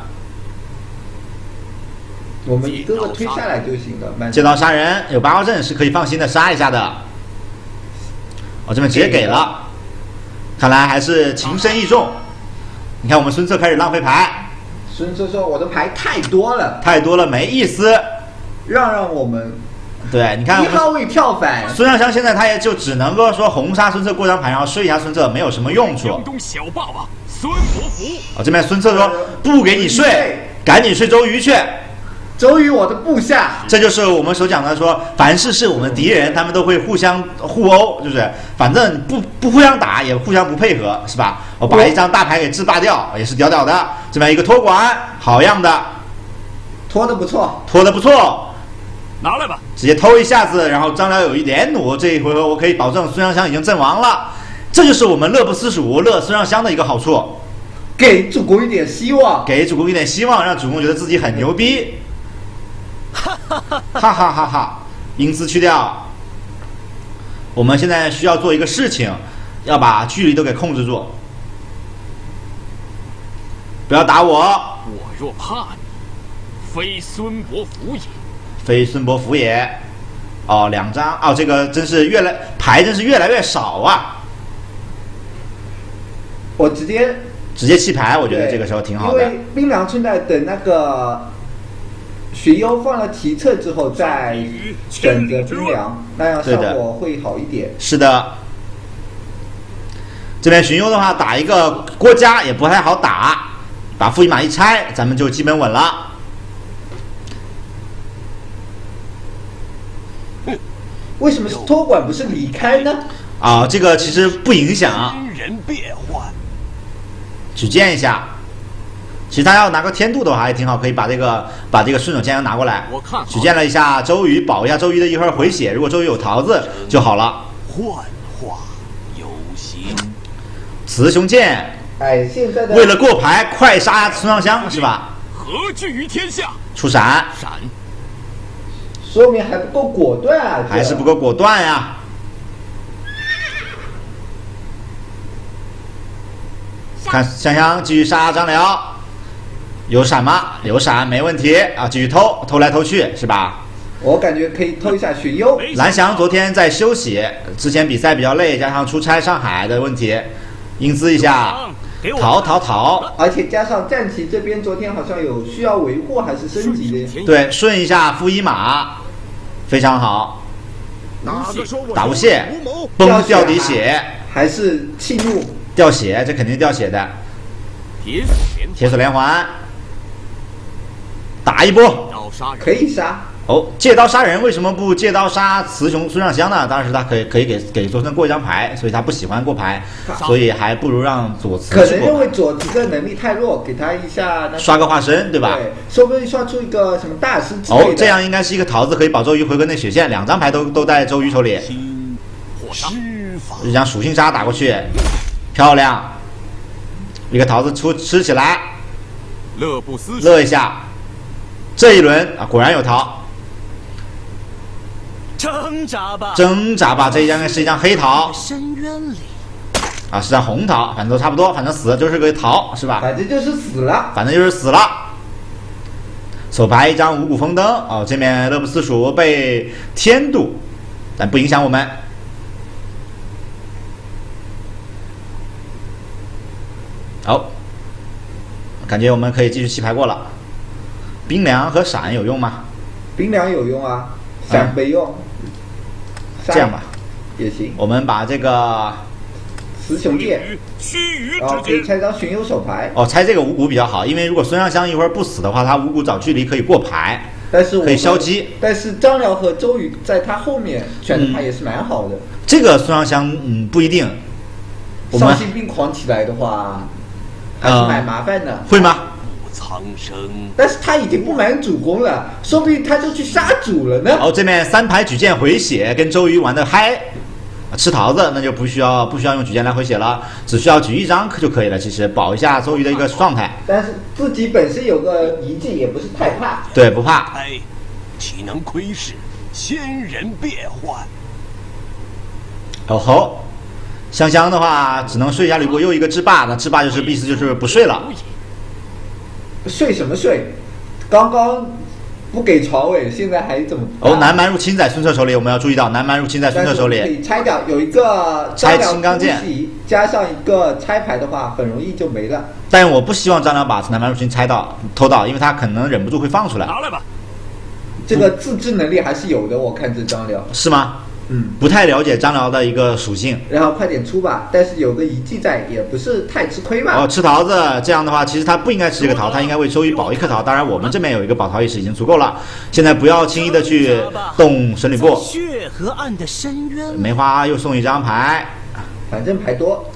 A: 我们一个个推下来就行了。
B: 借刀杀人，有8号阵是可以放心的杀一下的。这边直接给了，看来还是情深意重。你看我们孙策开始浪费牌。
A: 孙策说：“我的牌太多了，
B: 太多了没意思，
A: 让我们。”
B: 对，你看
A: 1号位跳反，
B: 孙尚香现在他也就只能够说红杀孙策过张牌，然后睡一下孙策，没有什么用处。
F: 江东小霸王孙伯符。
B: 这边孙策说不给你睡，赶紧睡周瑜去。
A: 周瑜我的部下，
B: 这就是我们所讲的说，凡是是我们敌人，他们都会互相互殴，就是反正不互相打，也互相不配合，是吧？我把一张大牌给制霸掉，也是屌屌的。这边一个托管，好样的，
A: 拖得不错，
B: 拖得不错。
F: 拿来吧，
B: 直接偷一下子，然后张辽有一连弩，这一回合我可以保证孙尚香已经阵亡了。这就是我们乐不思蜀乐孙尚香的一个好处，
A: 给主公一点希望，
B: 给主公一点希望，让主公觉得自己很牛逼。哈哈哈哈！英姿去掉。我们现在需要做一个事情，要把距离都给控制住，不要打我。
F: 我若怕你，非孙伯符也。
B: 非孙伯符也。2张这个真是牌真是越来越少啊。
A: 我直接
B: 弃牌，我觉得这个时候挺好的。
A: 因为冰凉春在等那个学优放了题册之后再选择冰凉，那样效果会好一点。
B: 是的。这边荀攸的话打一个郭嘉也不太好打，把负一马一拆，咱们就基本稳了。
A: 为什么托管不是离开呢？
B: 这个其实不影响。
E: 人变换，
B: 举荐一下。其实他要拿个天度的话还挺好，可以把这个顺手牵羊拿过来。举荐了一下周瑜，保一下周瑜的一会儿回血。如果周瑜有桃子就好了。
E: 幻化有形，
B: 雌雄剑。
A: 现在的
B: 为了过牌，快杀孙尚香是吧？
F: 何惧于天下？
B: 出闪。
A: 说明还不够果断啊！
B: 还是不够果断呀。看香香继续杀张辽，有闪吗？有闪，没问题啊！继续偷来偷去是吧？
A: 我感觉可以偷一下荀攸。
B: 蓝翔昨天在休息，之前比赛比较累，加上出差上海的问题，英姿一下，逃，
A: 而且加上战旗这边昨天好像有需要维护还是升级的。
B: 对，顺一下负一马，非常好。打无懈，崩掉滴血，
A: 还是气怒
B: 掉血，这肯定掉血的。铁索连环，打一波，
A: 可以杀。
B: 借刀杀人，为什么不借刀杀雌雄孙尚香呢？当然是他可以给左村过一张牌，所以他不喜欢过牌，所以还不如让左慈。
A: 可能认为左慈的能力太弱，给他一下
B: 刷个化身，对吧？
A: 对，说不定刷出一个什么大师之类的。
B: 这样应该是一个桃子，可以保周瑜回合内血线，2张牌都在周瑜手里。一张属性杀打过去，漂亮！一个桃子吃起来，乐一下。这一轮果然有桃。
E: 挣
B: 扎吧！这一张是一张黑桃，
E: 深渊里
B: 是张红桃，反正都差不多，反正死了就是个桃，是吧？
A: 反正就是死了。手牌一张五谷丰登，这面乐不思蜀被天度，但不影响我们。
B: 好，感觉我们可以继续弃牌过了。冰凉和闪有用吗？
A: 冰凉有用啊，闪没用。
B: 这样吧，
A: 也行。
B: 我们把这个
A: 雌雄剑，然后可以拆张巡游手牌。
B: 哦，拆这个五谷比较好，因为如果孙尚香一会儿不死的话，他五谷找距离可以过牌，
A: 但是
B: 可以消击。
A: 但是张辽和周瑜在他后面选的牌也是蛮好的。
B: 这个孙尚香，不一定。
A: 丧心病狂起来的话，还是蛮麻烦的。
B: 会吗？
E: 苍生，
A: 但是他已经不满主公了，说不定他就去杀主了呢。
B: 哦，这边3牌举剑回血，跟周瑜玩的嗨，吃桃子那就不需要用举剑来回血了，只需要举1张就可以了。其实保一下周瑜的一个状态。
A: 但是自己本身有个遗迹，也不是太怕。
B: 对，不怕。
E: 岂能窥视仙人变幻？
B: 哦吼，香香的话只能睡一下吕布，又一个制霸，那制霸就是意思就是不睡了。
A: 睡什么睡？刚刚不给曹伟，现在还怎么？
B: 哦，南蛮入侵在孙策手里，我们要注意到南蛮入侵在孙策手里。
A: 可以拆掉，有一个
B: 拆青钢剑，
A: 加上一个拆牌的话，很容易就没了。
B: 但我不希望张辽把南蛮入侵偷到，因为他可能忍不住会放出来。
E: 拿来吧。
A: 这个自制能力还是有的，我看这张辽。
B: 是吗？不太了解张辽的一个属性。
A: 然后快点出吧，但是有个遗迹在，也不是太吃亏吧。
B: 哦，吃桃子，这样的话，其实他不应该吃这个桃，他应该为周瑜保1颗桃。当然，我们这边有一个保桃意识已经足够了。现在不要轻易的去动神吕布。
E: 血河岸的深渊。
B: 梅花又送1张牌，
A: 反正牌多。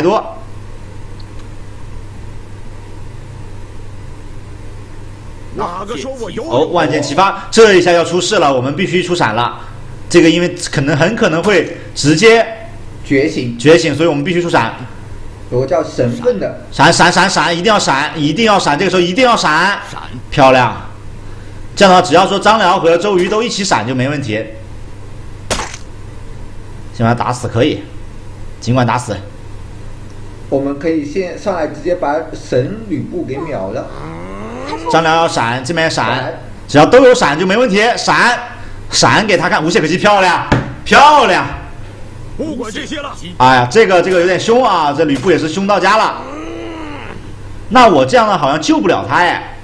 E: 哪个说我有？
B: 哦，万箭齐发，这一下要出事了，我们必须出闪了。这个因为很可能会直接
A: 觉醒，
B: 所以我们必须出闪。
A: 有个叫神棍的，
B: 闪，一定要闪，这个时候一定要闪，漂亮。这样的话，只要说张辽和周瑜都一起闪就没问题。先把他打死可以，尽管打死。
A: 我们可以先上来直接把神吕布给秒了。
B: 张辽要闪，这边闪，只要都有闪就没问题，闪给他看，无懈可击，漂亮。
E: 不管这些了。
B: 哎呀，这个有点凶啊，这吕布也是凶到家了。那我这样的好像救不了他哎。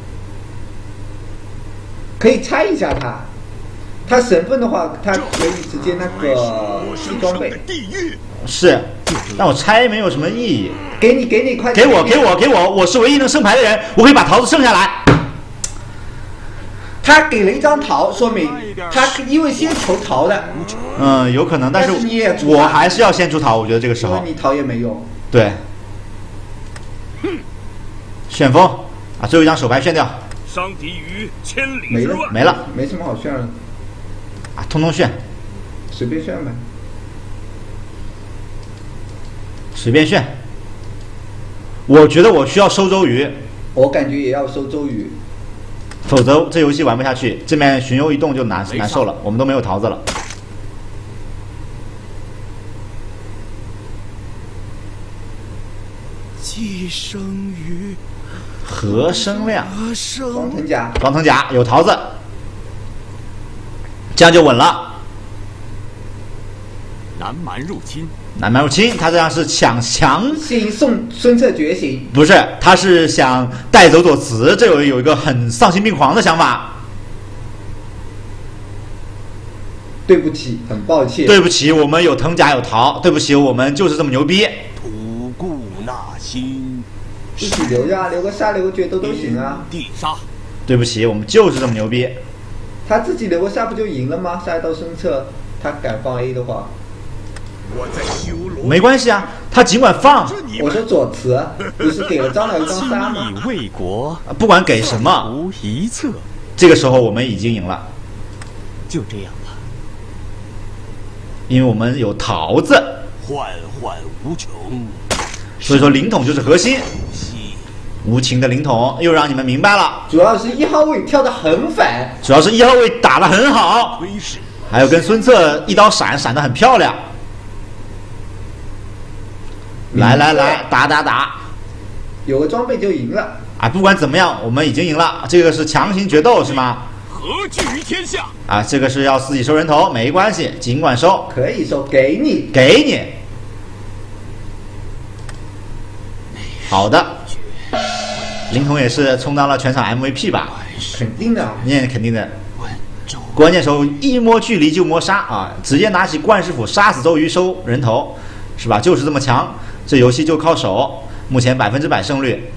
A: 可以拆一下他，他神分的话，他可以直接那个装备。
B: 是，但我拆没有什么意义。
A: 给你，快
B: 给我，我是唯一能升牌的人，我可以把桃子剩下来。
A: 他给了1张桃，说明他因为先求桃的。
B: 有可能，但是我还是要先出桃，我觉得这个时候。
A: 因为你桃也没用。
B: 对。旋风啊，最后1张手牌炫掉。
F: 伤敌于千里之外。
B: 没了，
A: 没什么好炫了。
B: 啊，通炫。
A: 随便炫呗。
B: 随便炫。我觉得我需要收周瑜。
A: 我感觉也要收周瑜。
B: 否则这游戏玩不下去，这边巡游一动就难受了，我们都没有桃子了。
E: 寄生于
B: 何生亮，
A: 装
B: 藤甲有桃子，这样就稳了。
F: 南蛮入侵，
B: 他这样是强
A: 行送孙策觉醒，
B: 不是，他是想带走左慈，这有一个很丧心病狂的想法。
A: 对不起，很抱歉。
B: 对不起，我们有藤甲有桃，对不起，我们就是这么牛逼。
E: 吐故纳新，
A: 自己留着啊，留个杀，留个决斗都行啊。
E: 地杀。
B: 对不起，我们就是这么牛逼。
A: 他自己留个杀不就赢了吗？杀一刀孙策，他敢放 A 的话。
B: 没关系啊，他尽管放。
A: 我说左慈不是给了张辽1张杀吗？
F: 为国，
B: 不管给什么，
F: 无一策。
B: 这个时候我们已经赢了，
F: 就这样了。
B: 因为我们有桃子，
E: 幻幻无穷。
B: 所以说灵统就是核心。无情的灵统又让你们明白了，
A: 主要是1号位跳得很反，
B: 主要是1号位打得很好，还有跟孙策一刀闪得很漂亮。来，打，
A: 有个装备就赢了。
B: 啊，不管怎么样，我们已经赢了。这个是强行决斗是吗？
F: 何惧于天下？
B: 啊，这个是要自己收人头，没关系，尽管收，
A: 可以收，给你。
B: 好的，灵童也是充当了全场 MVP 吧？
A: 肯定的，
B: 那肯定的。关键时候一摸距离就摸杀啊，直接拿起冠师斧杀死周瑜收人头，是吧？就是这么强，这游戏就靠手，目前100%胜率。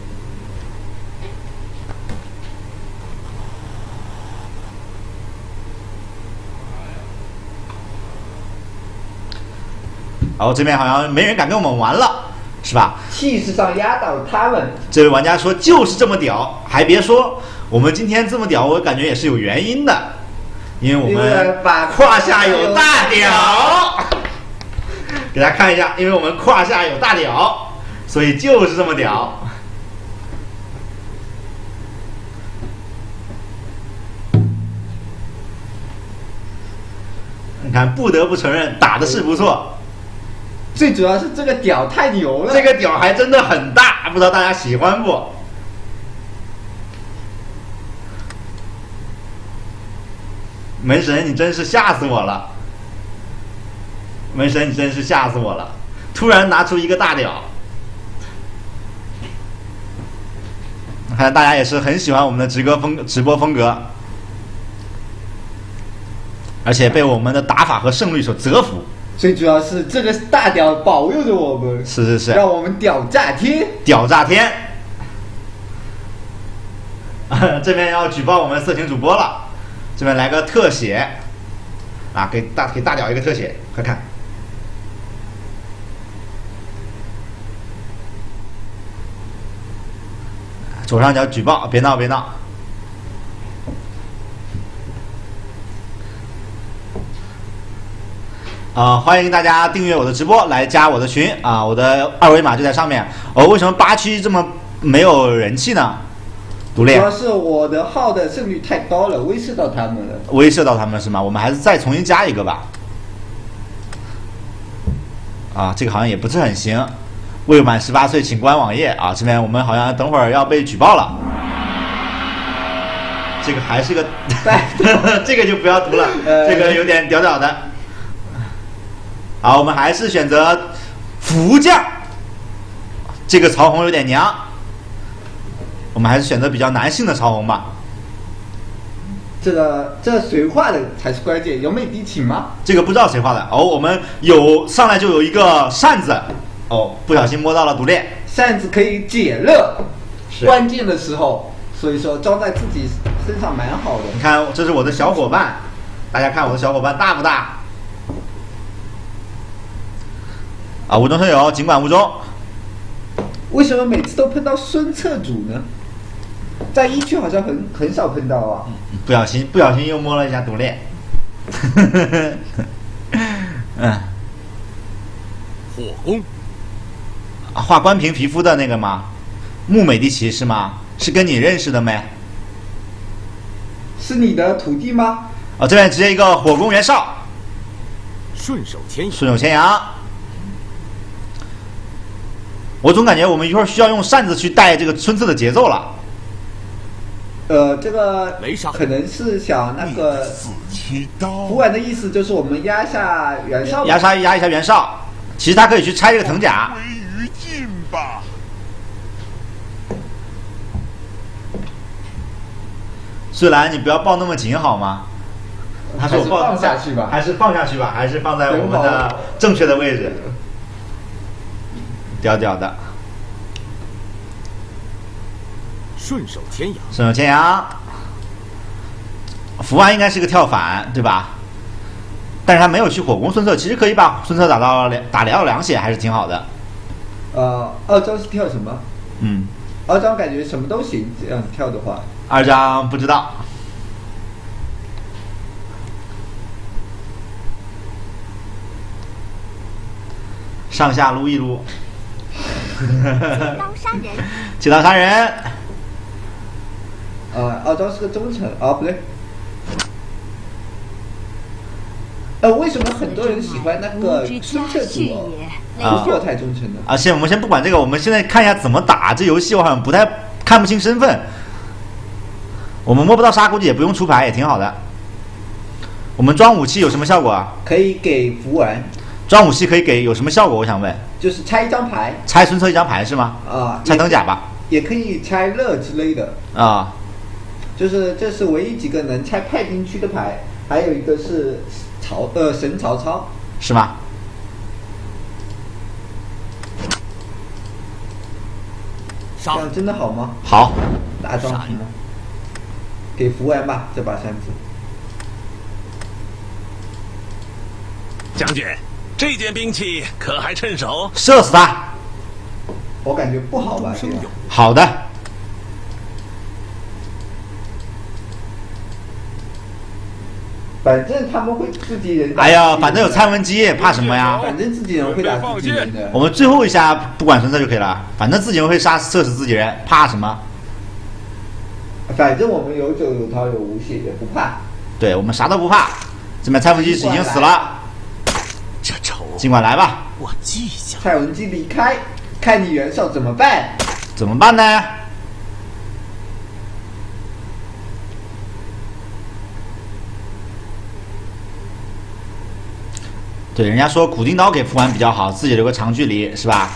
B: 然后这边好像没人敢跟我们玩了，是吧？
A: 气势上压倒他们。
B: 这位玩家说就是这么屌，还别说，我们今天这么屌，我感觉也是有原因的，因为我们胯下有大屌。给大家看一下，因为我们胯下有大屌，所以就是这么屌。你看，不得不承认，打的是不错。
A: 最主要是这个屌太牛了，
B: 这个屌还真的很大，不知道大家喜欢不？门神，你真是吓死我了！门神，你真是吓死我了！突然拿出一个大屌，看来大家也是很喜欢我们的直播风格，而且被我们的打法和胜率所折服。
A: 最主要是这个大屌保佑着我们，
B: 是，
A: 让我们屌炸天，
B: 屌炸天！这边要举报我们色情主播了，这边来个特写，啊，给大屌一个特写，快看！左上角举报，别闹！欢迎大家订阅我的直播，来加我的群啊！我的二维码就在上面。为什么8区这么没有人气呢？独立，
A: 主要是我的号的胜率太高了，威慑到他们了。
B: 威慑到他们是吗？我们还是再重新加一个吧。啊，这个好像也不是很行。未满18岁请关网页啊！这边我们好像等会儿要被举报了。这个还是个，这个就不要读了，这个有点屌屌的。好，我们还是选择福将。这个曹洪有点娘，我们还是选择比较男性的曹洪吧。
A: 这谁画的才是关键？有美敌情吗？
B: 这个不知道谁画的。我们上来就有一个扇子，不小心摸到了毒链。
A: 扇子可以解热，关键的时候，所以说装在自己身上蛮好的。
B: 你看，这是我的小伙伴，大家看我的小伙伴大不大？啊，无中生有，尽管无中。
A: 为什么每次都碰到孙策主呢？在1区好像很少碰到啊。
B: 不小心又摸了一下毒链。
F: 火攻。
B: 画关平皮肤的那个吗？穆美第奇是吗？是跟你认识的没？
A: 是你的徒弟吗？
B: 这边直接一个火攻袁绍。
F: 顺手
B: 牵羊。我总感觉我们一会儿需要用扇子去带这个孙策的节奏了。
A: 这个可能是想那个胡婉的意思，就是我们压下袁绍，
B: 压一下袁绍。其实他可以去拆这个藤甲。
C: 归于尽吧。
B: 虽然你不要抱那么紧好吗？他说我抱
A: 放下去吧，
B: 还是放下去吧，还是放在我们的正确的位置。屌屌的，
F: 顺手牵
B: 羊。福安应该是个跳反，对吧？但是他没有去火攻孙策，其实可以把孙策打到2血，还是挺好的。
A: 二张是跳什么？二张感觉什么都行，这样跳的话。
B: 二张不知道。上下撸一撸。借刀杀人。
A: 二张是个忠臣不对。为什么很多人喜欢那个孙策主？不做太忠诚的。
B: 我们先不管这个，我们现在看一下怎么打。这游戏我好像看不清身份。我们摸不到杀，估计也不用出牌，也挺好的。我们装武器有什么效果啊？
A: 可以给符丸。
B: 装武器可以给有什么效果？我想问。
A: 就是拆一张牌，
B: 拆孙策一张牌是吗？
A: 啊，
B: 拆灯甲吧，
A: 也可以拆乐之类的
B: 啊。
A: 就是这是唯一几个能拆派兵区的牌，还有一个是神曹操，
B: 是吗？
A: 这样真的好吗？
B: 好，
A: 大装逼吗？给符丸吧，这把扇子。
E: 将军，这件兵器可还趁手？
B: 射死他！
A: 我感觉不好吧？这个
B: 好的。
A: 反正他们会自己人打。
B: 哎呀，反正有蔡文姬，怕什么呀？
A: 反正自己人会打自己人的。
B: 我们最后一下不管孙策就可以了，反正自己人会射死自己人，怕什么？
A: 反正我们有酒有桃有无血，也不怕。
B: 对，我们啥都不怕。这边蔡文姬已经死了，
E: 这仇
B: 尽管来吧。
E: 我记下。
A: 蔡文姬离开，看你袁绍怎么办？
B: 怎么办呢？对，人家说苦丁刀给符丸比较好，自己留个长距离，是吧？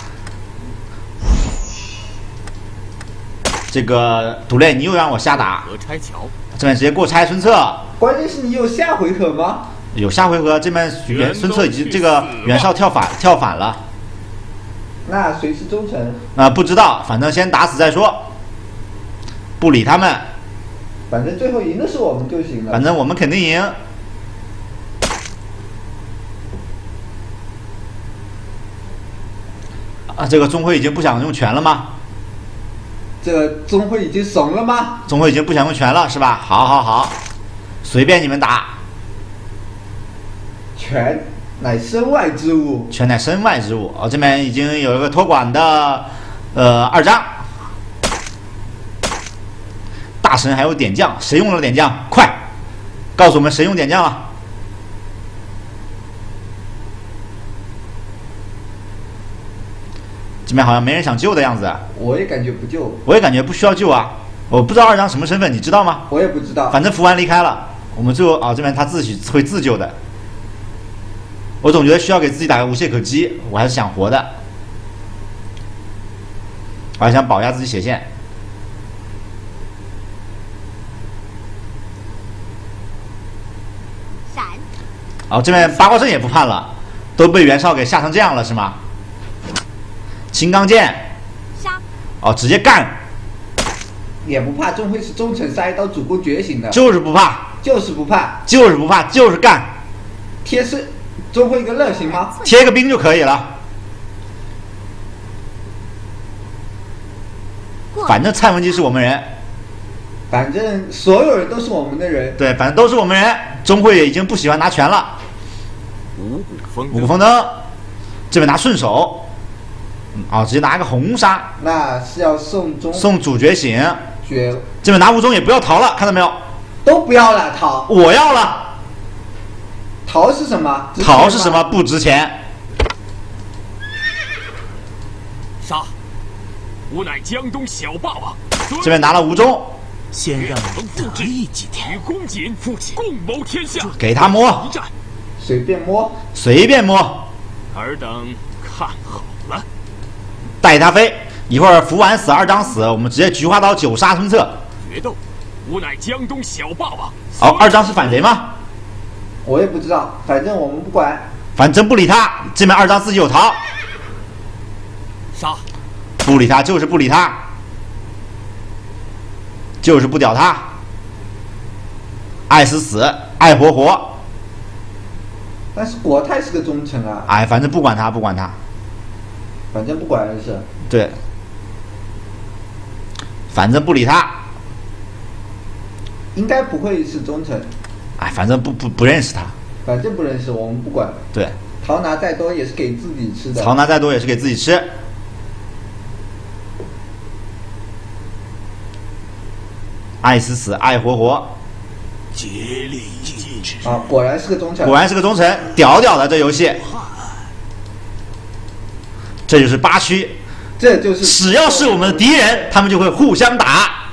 B: 这个独类，你又让我瞎打，
F: 拆桥，
B: 这边直接过拆孙策。
A: 关键是你有下回合吗？
B: 有下回合，这边孙策已经这个袁绍跳反了。
A: 那谁是忠臣？
B: 不知道，反正先打死再说，不理他们。
A: 反正最后赢的是我们就行了。
B: 反正我们肯定赢。啊，这个钟会已经不想用权了吗？
A: 这个钟会已经怂了吗？
B: 钟会已经不想用权了，是吧？好，随便你们打。
A: 权乃身外之物。
B: 权乃身外之物。哦，这边已经有一个托管的2张。大神还有点将，谁用了点将？快，告诉我们谁用点将了？这边好像没人想救的样子。
A: 我也感觉不救。
B: 我也感觉不需要救啊。我不知道2张什么身份，你知道吗？
A: 我也不知道。
B: 反正符丸离开了，我们最后这边他自己会自救的。我总觉得需要给自己打个无懈可击，我还是想活的，我还想保一下自己血线。
D: 闪。
B: 这边八卦阵也不判了，都被袁绍给吓成这样了是吗？青钢剑，
D: 杀。
B: 直接干。
A: 也不怕，钟会是忠臣，杀一刀主公觉醒的。
B: 就是不怕，
A: 就是不怕，
B: 就是不怕，就是干。
A: 贴是钟会一个乐行吗？
B: 贴个兵就可以了。反正蔡文姬是我们人，
A: 反正所有人都是我们的人。
B: 对，反正都是我们人。钟会已经不喜欢拿权了。
F: 五
B: 谷丰登，这边拿顺手。直接拿个红杀。
A: 那是要送钟
B: 送主觉醒。
A: 绝。
B: 这边拿吴中也不要逃了，看到没有？
A: 都不要了，逃。
B: 我要了。
A: 逃是什么？
B: 逃是什么？不值钱。
F: 杀！吾乃江东小霸王。
B: 这边拿了吴中。
E: 先让你得意几天。
F: 与公瑾父亲共谋天下。
B: 给他摸。
F: 一战。
A: 随便摸。
B: 随便摸。
F: 尔等看好了。
B: 带他飞，一会儿符丸死，2张死，我们直接菊花刀9杀孙策。
F: 决斗，吾乃江东小霸王。
B: 2张是反贼吗？
A: 我也不知道，反正我们不管。
B: 反正不理他，这边2张自己有逃。
F: 杀！
B: 不理他就是不理他，就是不屌他。爱死死，爱活活。
A: 但是国泰是个忠臣啊。
B: 反正不管他，不管他。
A: 反正不管是。
B: 对。反正不理他。
A: 应该不会是忠臣。
B: 反正不认识他。
A: 反正不认识，我们不管。
B: 对。
A: 桃拿再多也是给自己吃的。
B: 桃拿再多也是给自己吃。爱死死，爱活活。
E: 竭力尽致。
A: 果然是个忠臣。
B: 果然是个忠臣，屌屌的这游戏。这就是8区，
A: 这就是
B: 只要是我们的敌人，他们就会互相打。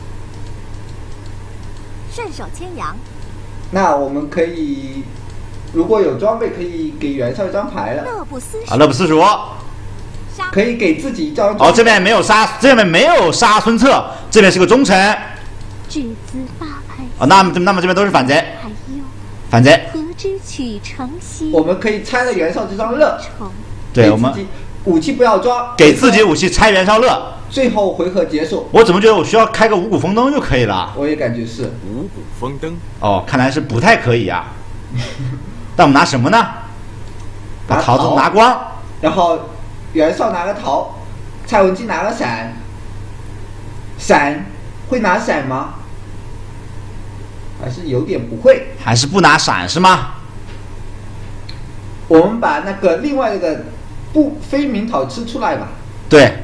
D: 顺手牵羊。
A: 那我们可以如果有装备，可以给袁绍一张牌了。
D: 乐不思蜀。
B: 啊，乐不思蜀。
D: 杀。
A: 可以给自己一张。
B: 哦，这边没有杀，这边没有杀孙策，这边是个忠臣。
D: 至兹八拍。
B: 哦，那么这边都是反贼。
D: 还有。
B: 反贼。
D: 何之取城西。
A: 我们可以拆了袁绍这张乐。
B: 对，我们
A: 武器不要装，
B: 给自己武器拆袁绍乐。
A: 最后回合结束。
B: 我怎么觉得我需要开个五谷丰登就可以了？
A: 我也感觉是
F: 五谷丰登。
B: 哦，看来是不太可以啊。但我们拿什么呢？把桃子拿光，
A: 然后袁绍拿个桃，蔡文姬拿个伞。伞会拿伞吗？还是有点不会？
B: 还是不拿伞是吗？
A: 我们把那个另外那个非明桃吃出来吧。
B: 对。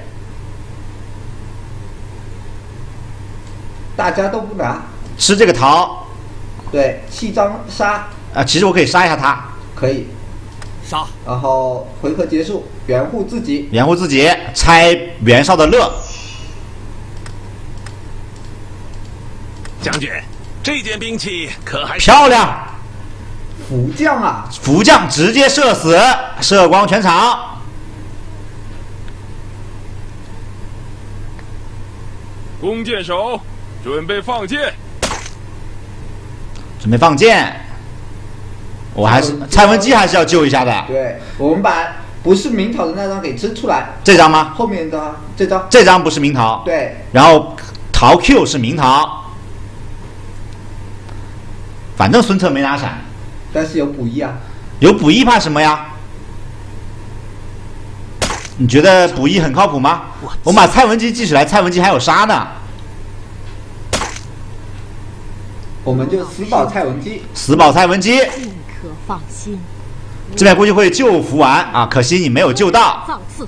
A: 大家都不拿。
B: 吃这个桃。
A: 对，弃张杀。
B: 其实我可以杀一下他。
A: 可以。
F: 杀。
A: 然后回合结束，掩护自己。
B: 掩护自己，拆袁绍的乐。
E: 将军，这件兵器可还
B: 漂亮。
A: 福将啊！
B: 福将直接射死，射光全场。
F: 弓箭手，准备放箭。
B: 准备放箭。我还是蔡文姬还是要救一下的。
A: 对，我们把不是明桃的那张给吃出来。
B: 这张吗？
A: 后面的这张。
B: 这张不是明桃。
A: 对。
B: 然后桃 Q 是明桃。反正孙策没拿伞。
A: 但是有补一啊。
B: 有补一怕什么呀？你觉得补一很靠谱吗？我们把蔡文姬记起来，蔡文姬还有杀呢。
A: 我们就死保蔡文姬。
B: 死保蔡文姬。
D: 尽可放心。
B: 这边估计会救福完啊，可惜你没有救到。
D: 放肆。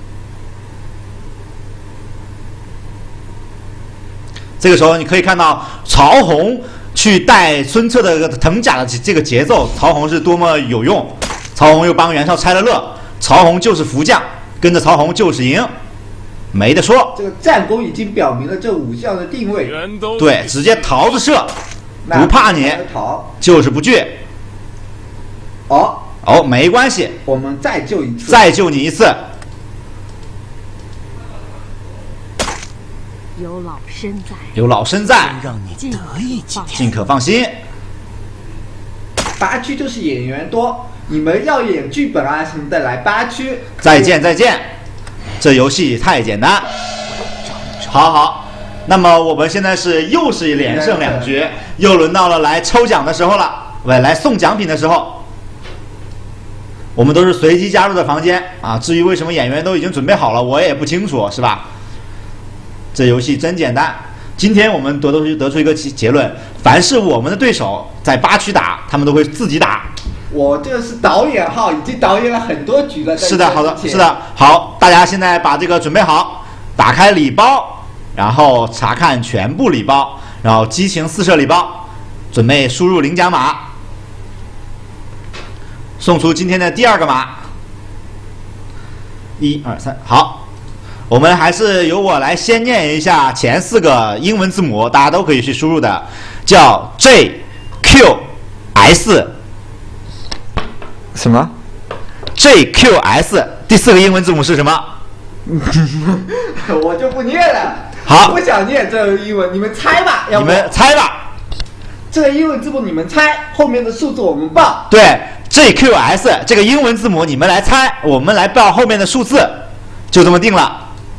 B: 这个时候你可以看到曹洪去带孙策的藤甲的这个节奏，曹洪是多么有用。曹洪又帮袁绍拆了乐，曹洪就是福将，跟着曹洪就是赢，没得说。
A: 这个战功已经表明了这武将的定位。
B: 对，直接桃子射，不怕你，就是不惧。哦，没关系，
A: 我们再救一次，
B: 再救你一次。
D: 有老身在，
B: 有老身在，
E: 让你得意几天，
B: 尽可放心。
A: 八区就是演员多，你们要演剧本啊什么的来八区。
B: 再见再见，这游戏太简单。好，那么我们现在又是连胜2局，又轮到了来抽奖的时候了，来送奖品的时候。我们都是随机加入的房间啊，至于为什么演员都已经准备好了，我也不清楚，是吧？这游戏真简单。今天我们得出一个结论：凡是我们的对手在8区打，他们都会自己打。
A: 我这是导演号，已经导演了很多局了。
B: 是的，好的，是的，好，大家现在把这个准备好，打开礼包，然后查看全部礼包，然后激情四射礼包，准备输入领奖码，送出今天的第2个码。1、2、3，好。我们还是由我来先念一下前4个英文字母，大家都可以去输入的，叫 JQS。
A: 什么
B: ？JQS 第4个英文字母是什么？
A: 我就不念了。
B: 好，
A: 不想念这个英文，你们猜吧。
B: 你们猜吧。
A: 这个英文字母你们猜，后面的数字我们报。
B: 对 ，JQS 这个英文字母你们来猜，我们来报后面的数字，就这么定了。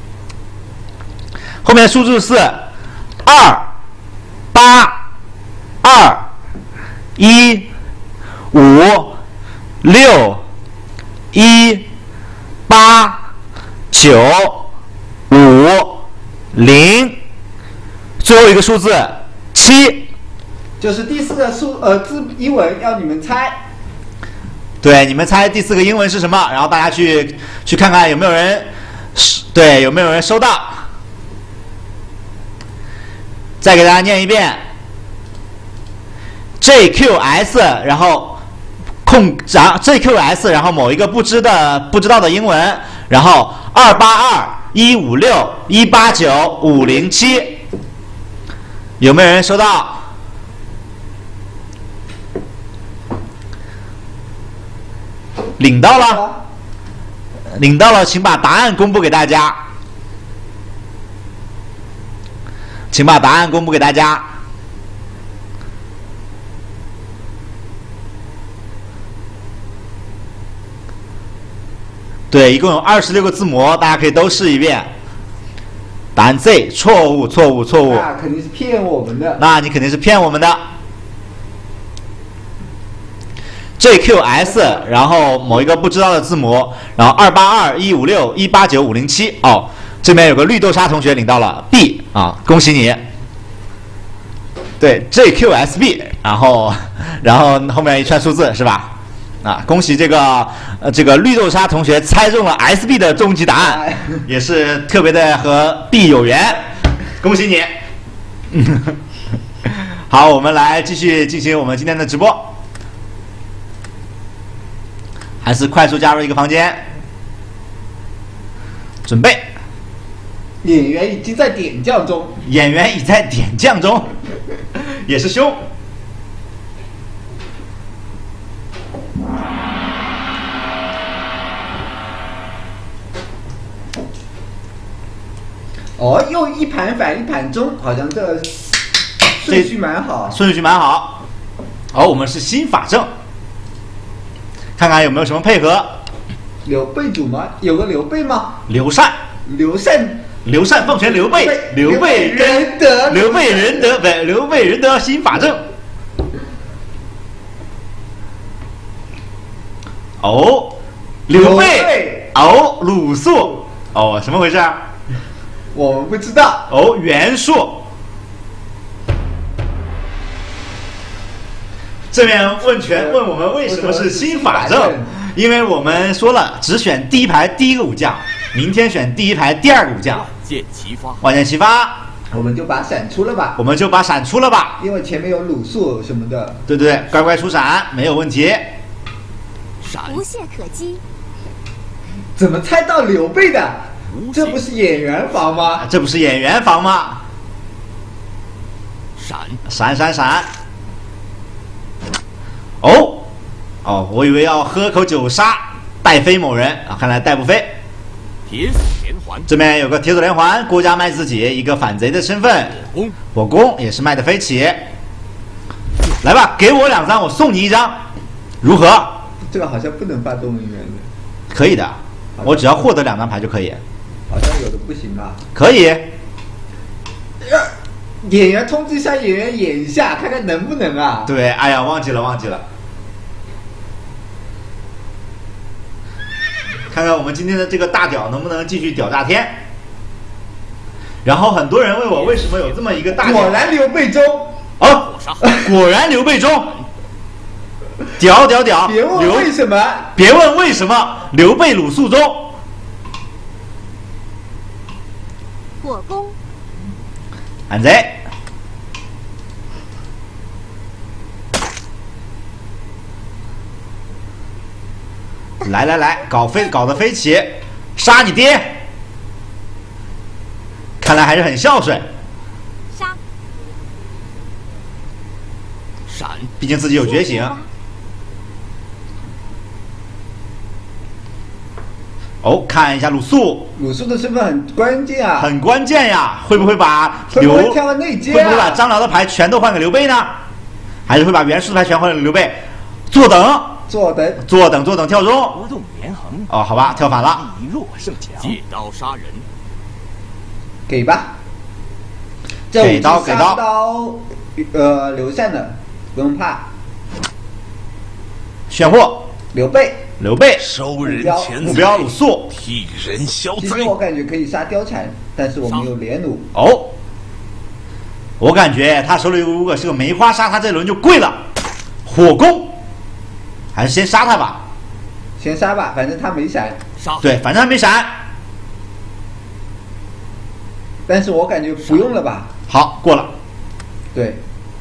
B: 后面的数字是2、8、2、1、5、6、1、8、9、5、0，最后一个数字7，
A: 就是第4个字英文要你们猜。
B: 对，你们猜第4个英文是什么？然后大家去看看有没有人收到。再给大家念一遍 ，JQS， 然后JQS， 然后某一个不知道的英文，然后282、156、189、507，有没有人收到？ 领到了，领到了，请把答案公布给大家。请把答案公布给大家。对，一共有26个字母，大家可以都试一遍。答案 Z， 错误，错误，错误。
A: 那肯定是骗我们的。
B: 那你肯定是骗我们的。JQS， 然后某一个不知道的字母，然后28215618957哦，这边有个绿豆沙同学领到了 B 啊，恭喜你。对 JQSB， 然后后面一串数字是吧？啊，恭喜这个绿豆沙同学猜中了 SB 的终极答案，也是特别的和 B 有缘，恭喜你。好，我们来继续进行我们今天的直播。还是快速加入一个房间，准备。
A: 演员已经在点将中，
B: 演员已在点将中，也是凶。
A: 哦，又一盘反一盘中，好像这顺序蛮好。
B: 顺序蛮好。哦，我们是新法正。看看有没有什么配合？
A: 刘备主吗？有个刘备吗？
B: 刘禅奉权刘备，刘备仁德，刘备仁德，不，刘备仁德新法正。哦，刘备，哦，鲁肃，哦，什么回事啊？
A: 我们不知道。
B: 哦，袁术。这边问我们为什么是新法正，因为我们说了只选第一排第一个武将，明天选第一排第二个武将。
F: 万箭齐发，
B: 万箭齐发，
A: 我们就把闪出了吧。
B: 我们就把闪出了吧，
A: 因为前面有鲁肃什么的。
B: 对对对，乖乖出闪没有问题。
F: 闪
D: 无懈可击。
A: 怎么猜到刘备的？这不是演员房吗？
B: 这不是演员房吗？闪。哦，我以为要喝口酒杀带飞某人啊，看来带不飞。
F: 铁索连环，
B: 这边有个铁索连环，郭嘉卖自己一个反贼的身份，火攻也是卖的飞起。来吧，给我2张，我送你1张，如何？
A: 这个好像不能发动物园的。
B: 可以的，我只要获得2张牌就可以。
A: 好像有的不行吧？
B: 可以。
A: 演员通知一下演员演一下，看看能不能啊？
B: 对，哎呀，忘记了。看看我们今天的这个大屌能不能继续屌炸天。然后很多人问我为什么有这么一个大屌。
A: 果然刘备中。
B: 哦，果然刘备中。屌！
A: 别问为什么。
B: 别问为什么，刘备鲁肃中。
D: 火攻。
B: 反贼。来，搞得飞起，杀你爹！看来还是很孝顺。
D: 杀。
F: 闪，
B: 毕竟自己有觉醒。哦，看一下鲁肃
A: 的身份很关键啊，
B: 很关键呀！会不会把
A: 会不会跳内奸？
B: 会不会把张辽的牌全都换给刘备呢？还是会把袁术的牌全换给刘备？坐等跳中。
E: 不动连横。
B: 哦，好吧，跳反了。
E: 以弱胜强。
F: 借刀杀人。
A: 给吧。
B: 给刀。
A: 刘禅的，不用怕。
B: 炫货。
A: 刘备。
E: 收人钱财，
B: 目标鲁肃，
E: 替人消灾。
A: 其实我感觉可以杀貂蝉，但是我们有连弩。
B: 哦，我感觉他手里如果是个梅花杀，他这轮就跪了。火攻，还是先杀他吧。
A: 先杀吧，反正他没闪。
B: 对，反正他没闪。
A: 但是我感觉不用了吧。
B: 好，过了。
A: 对。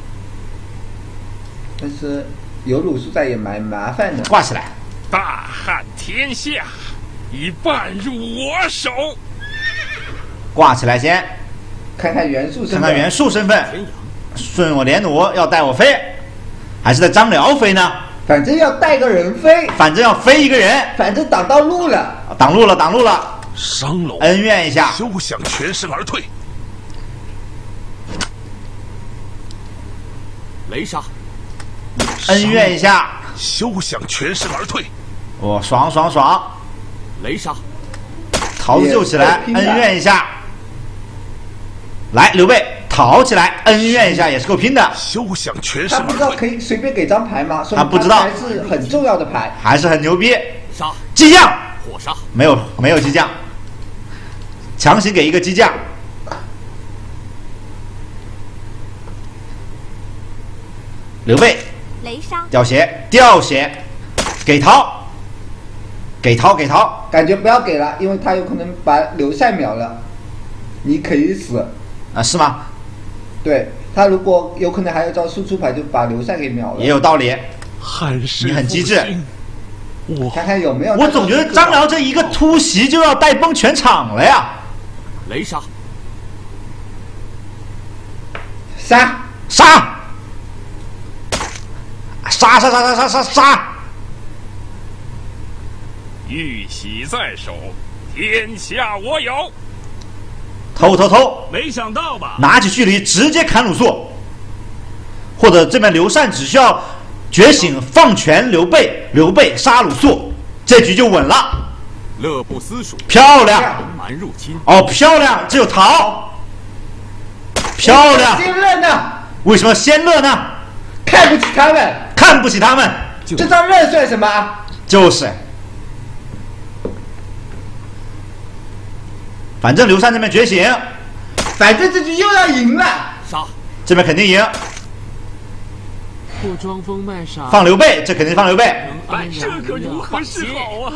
A: 但是有鲁肃在也蛮麻烦的。
B: 挂起来。
F: 大汉天下，已半入我手。
B: 挂起来先。
A: 看看袁术身份。
B: 顺我连弩要带我飞，还是带张辽飞呢？
A: 反正要带个人飞，
B: 反正要飞一个人，
A: 反正挡到路了，
B: 挡路了，挡路了。
C: 伤喽，
B: 恩怨一下，
C: 休想全身而退。
F: 雷杀，
B: 恩怨一下，
C: 休想全身而退。
B: 哦，爽爽爽！
F: 雷杀，
B: 桃子救起来，恩怨一下。来，刘备逃起来，恩怨一下也是够拼的。
C: 休想全身
A: 他不知道
C: 而退。
A: 可以随便给张牌吗？
B: 他不知道
A: 还是很重要的牌。
B: 还是很牛逼。
F: 杀，
B: 激将
F: 火杀，
B: 没有激将，强行给一个激将。刘备
D: 雷杀，
B: 掉血，掉血，给桃，给桃，给桃。
A: 感觉不要给了，因为他有可能把刘禅秒了，你可以死。
B: 啊，是吗？
A: 对他如果有可能还有招输出牌，就把刘禅给秒了。
B: 也有道理。
C: 汉室
B: 你很机智。
C: 我
A: 看看有没有。
B: 我总觉得张辽这一个突袭就要带崩全场了呀！
F: 雷杀，
A: 杀
B: 杀！杀杀杀杀杀杀杀！
F: 玉玺在手，天下我有。
B: 偷偷偷！
F: 没想到吧？
B: 拿起距离直接砍鲁肃，或者这边刘禅只需要觉醒放权刘备，刘备杀鲁肃，这局就稳了。
F: 乐不思蜀，
B: 漂亮！
F: 横蛮入侵。
B: 哦，漂亮！这有桃，漂亮！
A: 先认呢？
B: 为什么先乐呢？
A: 看不起他们，
B: 看不起他们，
A: 这张认算什么？
B: 就是。反正刘禅这边觉醒，
A: 反正这局又要赢了。
F: 杀，
B: 这边肯定赢。
G: 或装疯卖傻，
B: 放刘备，这肯定放刘备。
F: 哎，这可如何是好啊？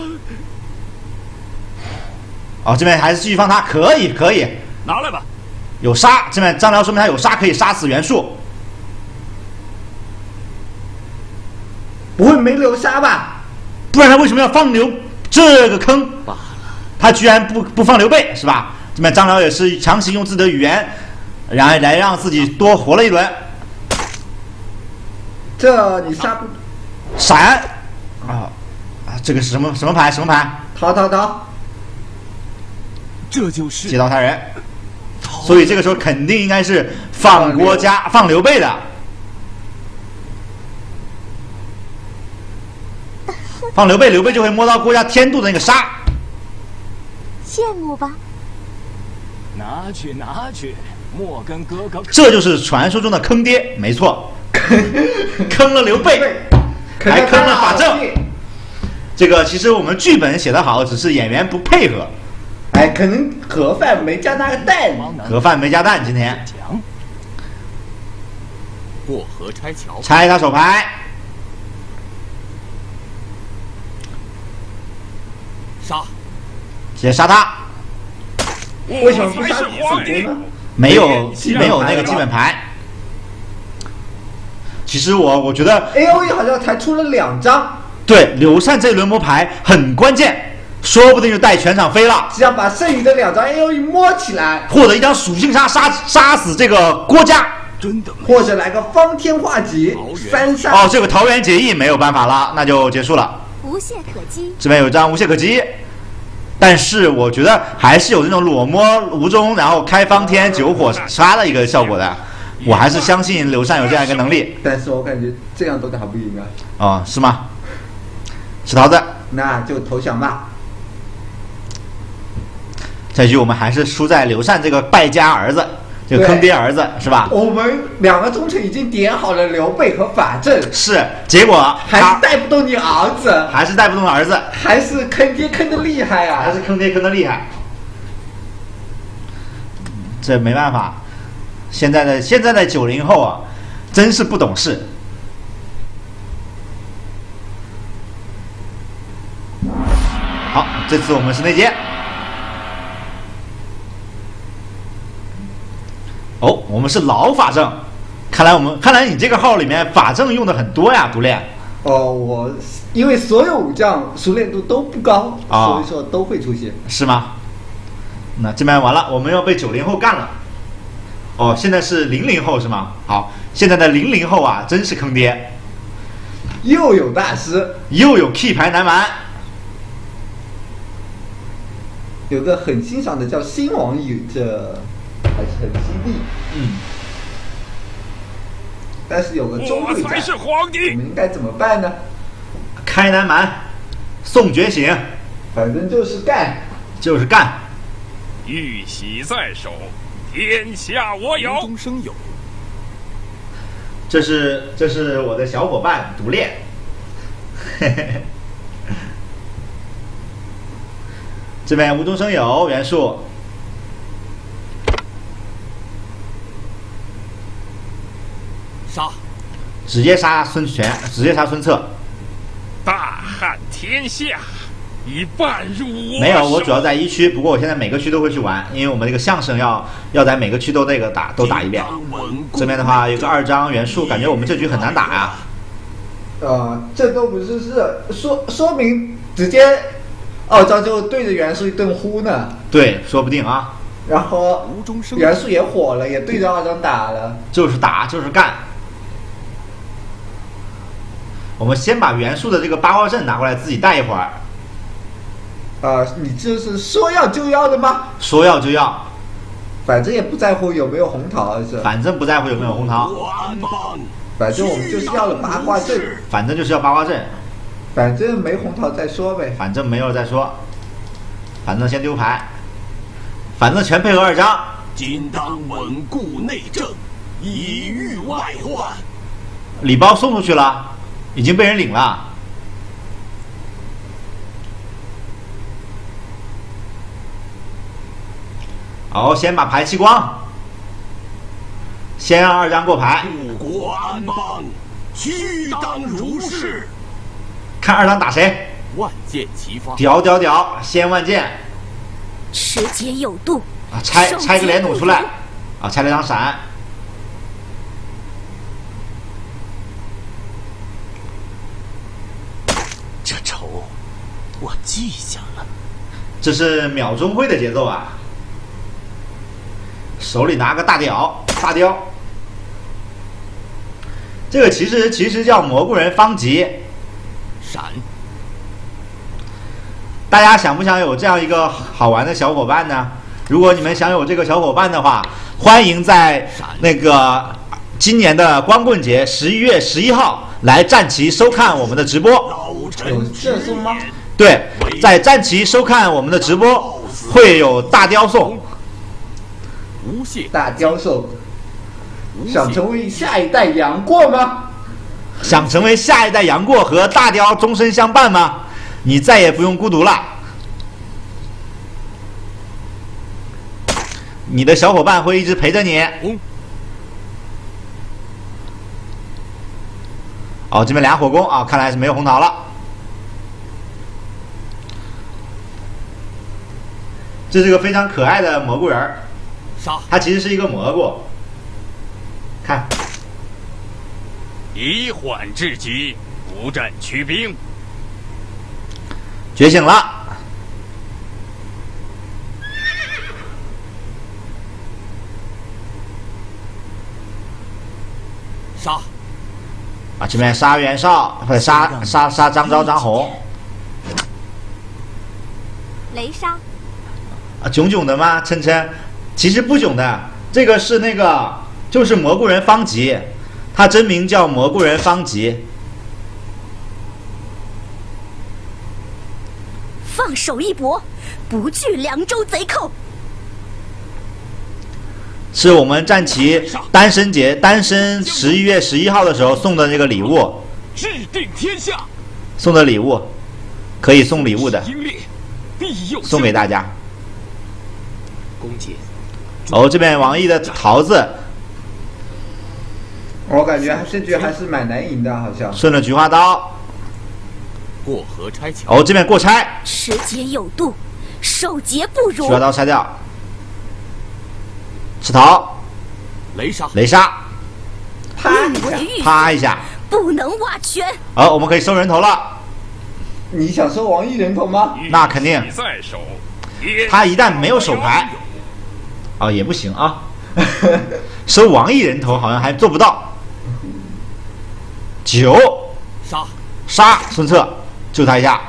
B: 哦，这边还是继续放他，可以可以。
F: 拿来吧。
B: 有杀，这边张辽说明他有杀，可以杀死袁术。
A: 不会没留杀吧？
B: 不然他为什么要放这个坑？他居然不放刘备是吧？这边张辽也是强行用自己的语言，来让自己多活了一轮。
A: 这你杀不
B: 闪啊！这个是什么牌？什么牌？
A: 逃！
F: 这就是
B: 劫道他人，所以这个时候肯定应该是放郭嘉、放刘备的。放刘备，刘备就会摸到郭嘉天度的那个杀。
D: 羡慕吧。
F: 拿去拿去，莫跟哥哥。
B: 这就是传说中的坑爹，没错，坑了刘备，还坑了法正。这个其实我们剧本写得好，只是演员不配合。
A: 哎，可能盒饭没加那个蛋。
B: 盒饭没加蛋，今天。
F: 过河拆桥。
B: 拆他手牌。
F: 杀。
B: 直接杀他。
A: 为什么不杀主角呢？
B: 没有那个基本牌。其实我觉得
A: AOE 好像才出了2张。
B: 对，刘禅这一轮摸牌很关键，说不定就带全场飞了。
A: 只要把剩余的2张 AOE 摸起来，
B: 或者一张属性杀死这个郭嘉，
F: 真的，
A: 或者来个方天画戟3杀。
B: 哦，这个桃园结义没有办法了，那就结束了。
D: 无懈可击。
B: 这边有张无懈可击。但是我觉得还是有这种裸摸无中，然后开方天9火杀的一个效果的。我还是相信刘禅有这样一个能力。
A: 但是我感觉这样都打不赢啊。
B: 哦，是吗？吃桃子，
A: 那就投降吧。
B: 这局我们还是输在刘禅这个败家儿子，这个坑爹儿子是吧？
A: 我们2个忠臣已经点好了刘备和法正，
B: 是，结果
A: 还是带不动你儿子，
B: 还是带不动儿子，
A: 还是坑爹坑的厉害啊！
B: 还是坑爹坑的厉害。这没办法，现在的90后啊，真是不懂事。好，这次我们是内奸。哦，我们是老法正，看来你这个号里面法正用的很多呀，独练。
A: 哦，我因为所有武将熟练度都不高，所以说都会出现。
B: 是吗？那这边完了，我们要被90后干了。哦，现在是00后是吗？好，现在的00后啊，真是坑爹。
A: 又有大师，
B: 又有 key 牌南蛮，
A: 有个很欣赏的叫新王宇，这还是很犀利。但是有个中队
F: 我才是皇帝，
A: 我们应该怎么办呢？
B: 开南蛮，送觉醒，
A: 反正就是干，
B: 就是干。
F: 玉玺在手，天下我有。
E: 无中生有。
B: 这是我的小伙伴独练，这边无中生有元素，
E: 杀，
B: 直接杀孙权，直接杀孙策。
F: 大汉天下，已半入我
B: 没有，我
F: 手
B: 主要在1区，不过我现在每个区都会去玩，因为我们这个相声要在每个区都打一遍。这边的话有个2张元素，感觉我们这局很难打呀。
A: 这都不是说明直接2张就对着元素一顿呼呢。
B: 对，说不定啊。
A: 然后
E: 无中生有
A: 元素也火了，也对着2张打了。
B: 就是打，就是干。我们先把元素的这个八卦阵拿过来自己带一会儿。
A: 你这是说要就要的吗？
B: 说要就要，
A: 反正也不在乎有没有红桃，是。
B: 反正不在乎有没有红桃，
A: 反正我们就是要了八卦阵，
B: 反正就是要八卦阵，
A: 反正没红桃再说呗。
B: 反正没有再说，反正先丢牌，反正全配合2张。
E: 今当稳固内政，以御外患。
B: 礼包送出去了，已经被人领了。好，先把牌弃光，先让2张过牌，
E: 护国安邦，须当如是。
B: 看2张打谁。
E: 万箭齐发，
B: 屌，先万箭
D: 时节有度
B: 啊！拆个连弩出来啊！拆了张闪，
E: 这仇我记下了。
B: 这是秒钟会的节奏啊！手里拿个大雕，这个其实叫蘑菇人方吉。
E: 闪，
B: 大家想不想有这样一个好玩的小伙伴呢？如果你们想有这个小伙伴的话，欢迎在那个今年的光棍节11月11号来战旗收看我们的直播。
A: 有这送吗？
B: 对，在战旗收看我们的直播会有大雕送。
E: 无懈
A: 大雕兽，想成为下一代杨过吗？
B: 想成为下一代杨过和大雕终身相伴吗？你再也不用孤独了。你的小伙伴会一直陪着你。哦，这边俩火攻啊，看来是没有红桃了。这是个非常可爱的蘑菇人儿，它其实是一个蘑菇。看，
F: 以缓制急，不战驱兵。
B: 觉醒了。
E: 杀！
B: 啊，这边杀袁绍，不是杀张昭、张宏。
D: 雷杀。
B: 啊，囧的吗？琛，其实不囧的，这个是那个就是蘑菇人方吉，他真名叫蘑菇人方吉。
D: 放手一搏，不惧凉州贼寇。
B: 是我们战旗单身11月11号的时候送的这个礼物，
F: 制定天下，
B: 送的礼物，可以送礼物的，
F: 英烈必有
B: 送给大家。
E: 公瑾，
B: 哦，这边王毅的桃子，
A: 我感觉这局还是蛮难赢的，好像。
B: 顺了菊花刀。
E: 过河拆桥。
B: 哦，这边过拆。
D: 时节有度，守节不容。
B: 菊花刀拆掉。吃桃。
E: 雷杀。
B: 雷杀。啪一下。
D: 不能瓦全。
B: 好，我们可以收人头了。
A: 你想收王毅人头吗？
B: 那肯定。
F: 在手。
B: 他一旦没有手牌，哦也不行啊。收王毅人头好像还做不到。9
F: 杀！
B: 杀孙策，救他一下。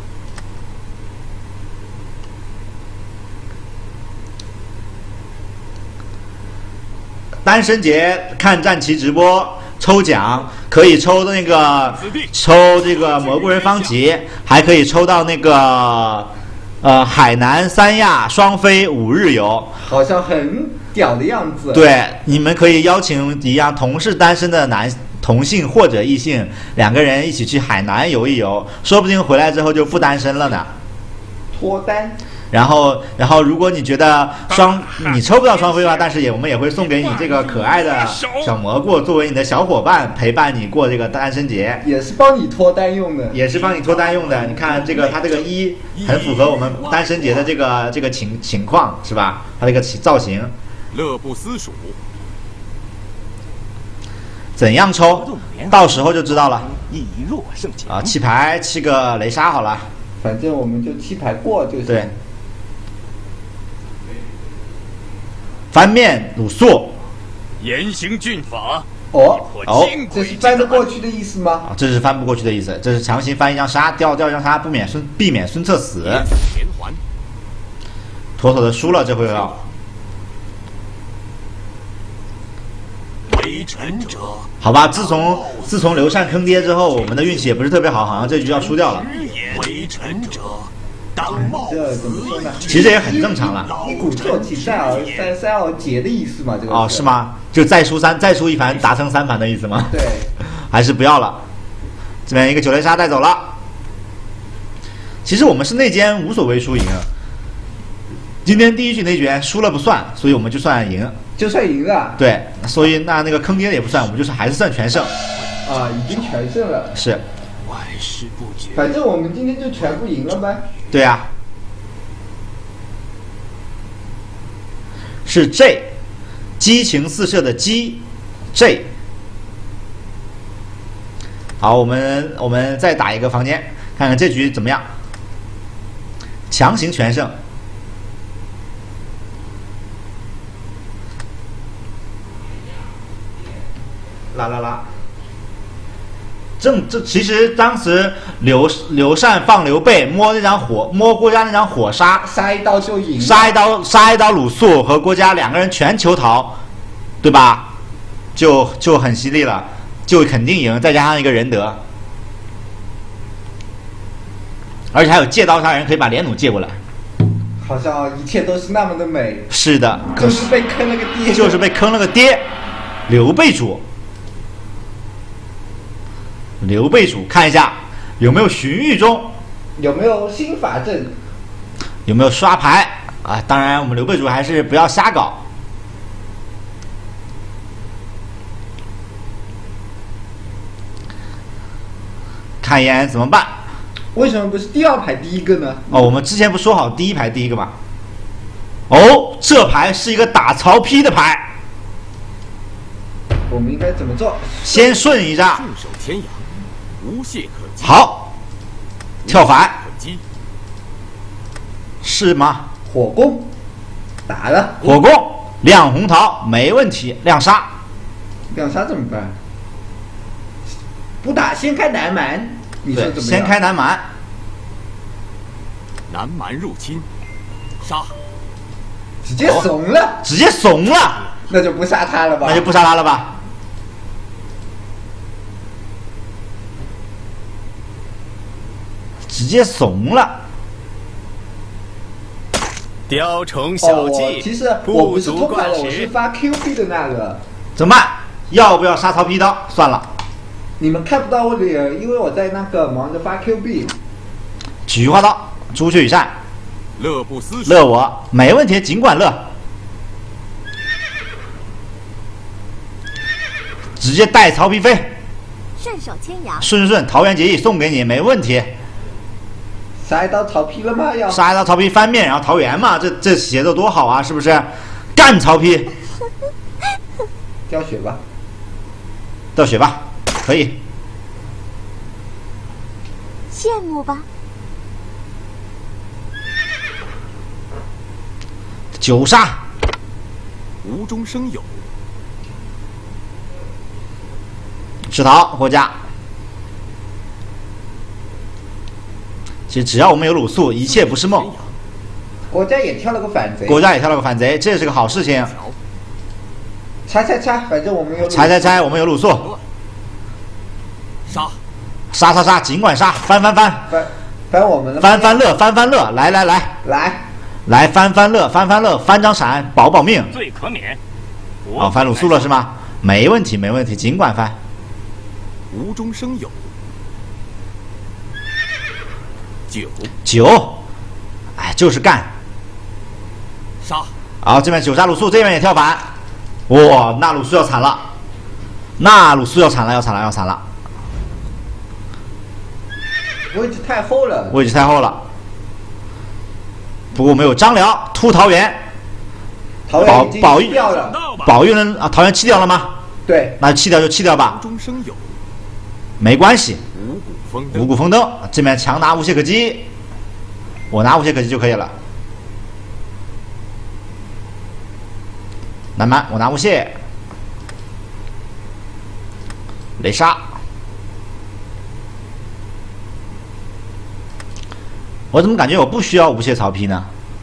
B: 单身节看战旗直播抽奖，可以抽那个这个蘑菇人方吉，还可以抽到那个海南三亚双飞5日游，
A: 好像很屌的样子。
B: 对，你们可以邀请一样同是单身的同性或者异性2个人一起去海南游一游，说不定回来之后就不单身了呢。
A: 脱单。
B: 然后，如果你觉得你抽不到双飞的话，但是我们也会送给你这个可爱的小蘑菇，作为你的小伙伴，陪伴你过这个单身节，
A: 也是帮你脱单用的。
B: 也是帮你脱单用的。你看这个，它这个很符合我们单身节的这个情况，是吧？它这个造型。
F: 乐不思蜀。
B: 怎样抽？到时候就知道了。
E: 以弱胜强
B: 啊，弃牌7个雷莎好了。
A: 反正我们就弃牌过就行。
B: 对。翻面鲁肃，
F: 严刑峻法。
A: 这是翻得过去的意思吗？
B: 啊，这是翻不过去的意思，这是强行翻一张杀，掉一张杀，避免孙策死。妥妥的输了这回合。
F: 为臣者。
B: 好吧，自从刘禅坑爹之后，我们的运气也不是特别好，好像这局要输掉了。
F: 为臣者。
A: 这怎么说呢？
B: 其实也很正常了。
A: 一鼓作气，再而竭的意思嘛，这个。
B: 哦，是吗？就再输一盘，达成3盘的意思吗？
A: 对。
B: 还是不要了。这边一个9雷莎带走了。其实我们是内奸，无所谓输赢。今天第1局内卷输了不算，所以我们就算赢。
A: 就算赢了。
B: 对，所以那个坑爹的也不算，我们就是还是算全胜。
A: 啊，已经全胜了。
B: 是。
F: 万事不绝。
A: 反正我们今天就全部赢了呗。
B: 对呀。是 J， 激情四射的激 J。好，我们再打一个房间，看看这局怎么样。强行全胜。啦。这其实当时刘禅放刘备摸郭嘉那张火杀
A: 一刀就赢，
B: 杀一刀鲁肃和郭嘉2个人全求逃，对吧？就很犀利了，就肯定赢，再加上一个仁德，而且还有借刀杀人，可以把连弩借过来。
A: 好像一切都是那么的美。
B: 是的，
A: 就是被坑了个爹。
B: 就是被坑了个爹，刘备主。刘备主，看一下有没有荀彧中，
A: 有没有新法阵，
B: 有没有刷牌啊？当然，我们刘备主还是不要瞎搞。看一眼怎么办？
A: 为什么不是第2排第1个呢？
B: 哦，我们之前不说好第1排第1个吗？哦，这牌是一个打曹丕的牌。
A: 我们应该怎么做？
B: 先顺一下。
F: 顺手牵羊。无懈可击。
B: 好，跳反，是吗？
A: 火攻，打了。
B: 火攻，亮红桃没问题，亮杀。
A: 亮杀怎么办？不打，先开南蛮。你说怎么样？
B: 先开南蛮。
F: 南蛮入侵，杀。
A: 直接怂了。
B: 直接怂了。
A: 那就不杀他了吧？
B: 那就不杀他了吧？直接怂了。
F: 雕虫小技。
A: 其实我不是偷牌了，我是发 Q 币的那个。
B: 怎么办？要不要杀曹丕刀？算了。
A: 你们看不到我脸，因为我在那个忙着发 Q 币。
B: 菊花刀，朱雀羽扇。
F: 乐不思蜀。
B: 乐我没问题，尽管乐。直接带曹丕飞。
D: 顺手牵羊。
B: 顺桃园结义送给你，没问题。
A: 杀一刀曹丕了吗？要
B: 杀一刀曹丕翻面，然后桃园嘛，这写的多好啊，是不是？干曹丕！
A: 掉血吧，
B: 掉血吧，可以。
D: 羡慕吧。
B: 9杀。
F: 无中生有。
B: 吃桃获家。 其实只要我们有鲁肃，一切不是梦。
A: 国家也跳了个反贼，
B: 国家也跳了个反贼，这也是个好事情。
A: 拆，反正我们有
B: 拆，我们有鲁肃。杀，尽管杀，翻
A: 我们了，
B: 翻乐，来翻乐，翻张闪，保命。
F: 罪可免。
B: 哦，翻鲁肃了是吗？没问题，尽管翻。
E: 无中生有。
B: 9，哎，就是干。
F: 杀。
B: 好，这边9杀鲁肃，这边也跳反。哇，那鲁肃要惨了，要惨了。
A: 位置太厚了，不
B: 过我们有张辽突桃园，
A: 保育掉了，
B: 保育人啊，桃园弃掉了吗？
A: 对，
B: 那弃掉就弃掉吧，没关系。五谷丰登，这边强拿无懈可击，我拿无懈可击就可以了。南蛮，我拿无懈，雷杀。我怎么感觉我不需要无懈曹丕呢？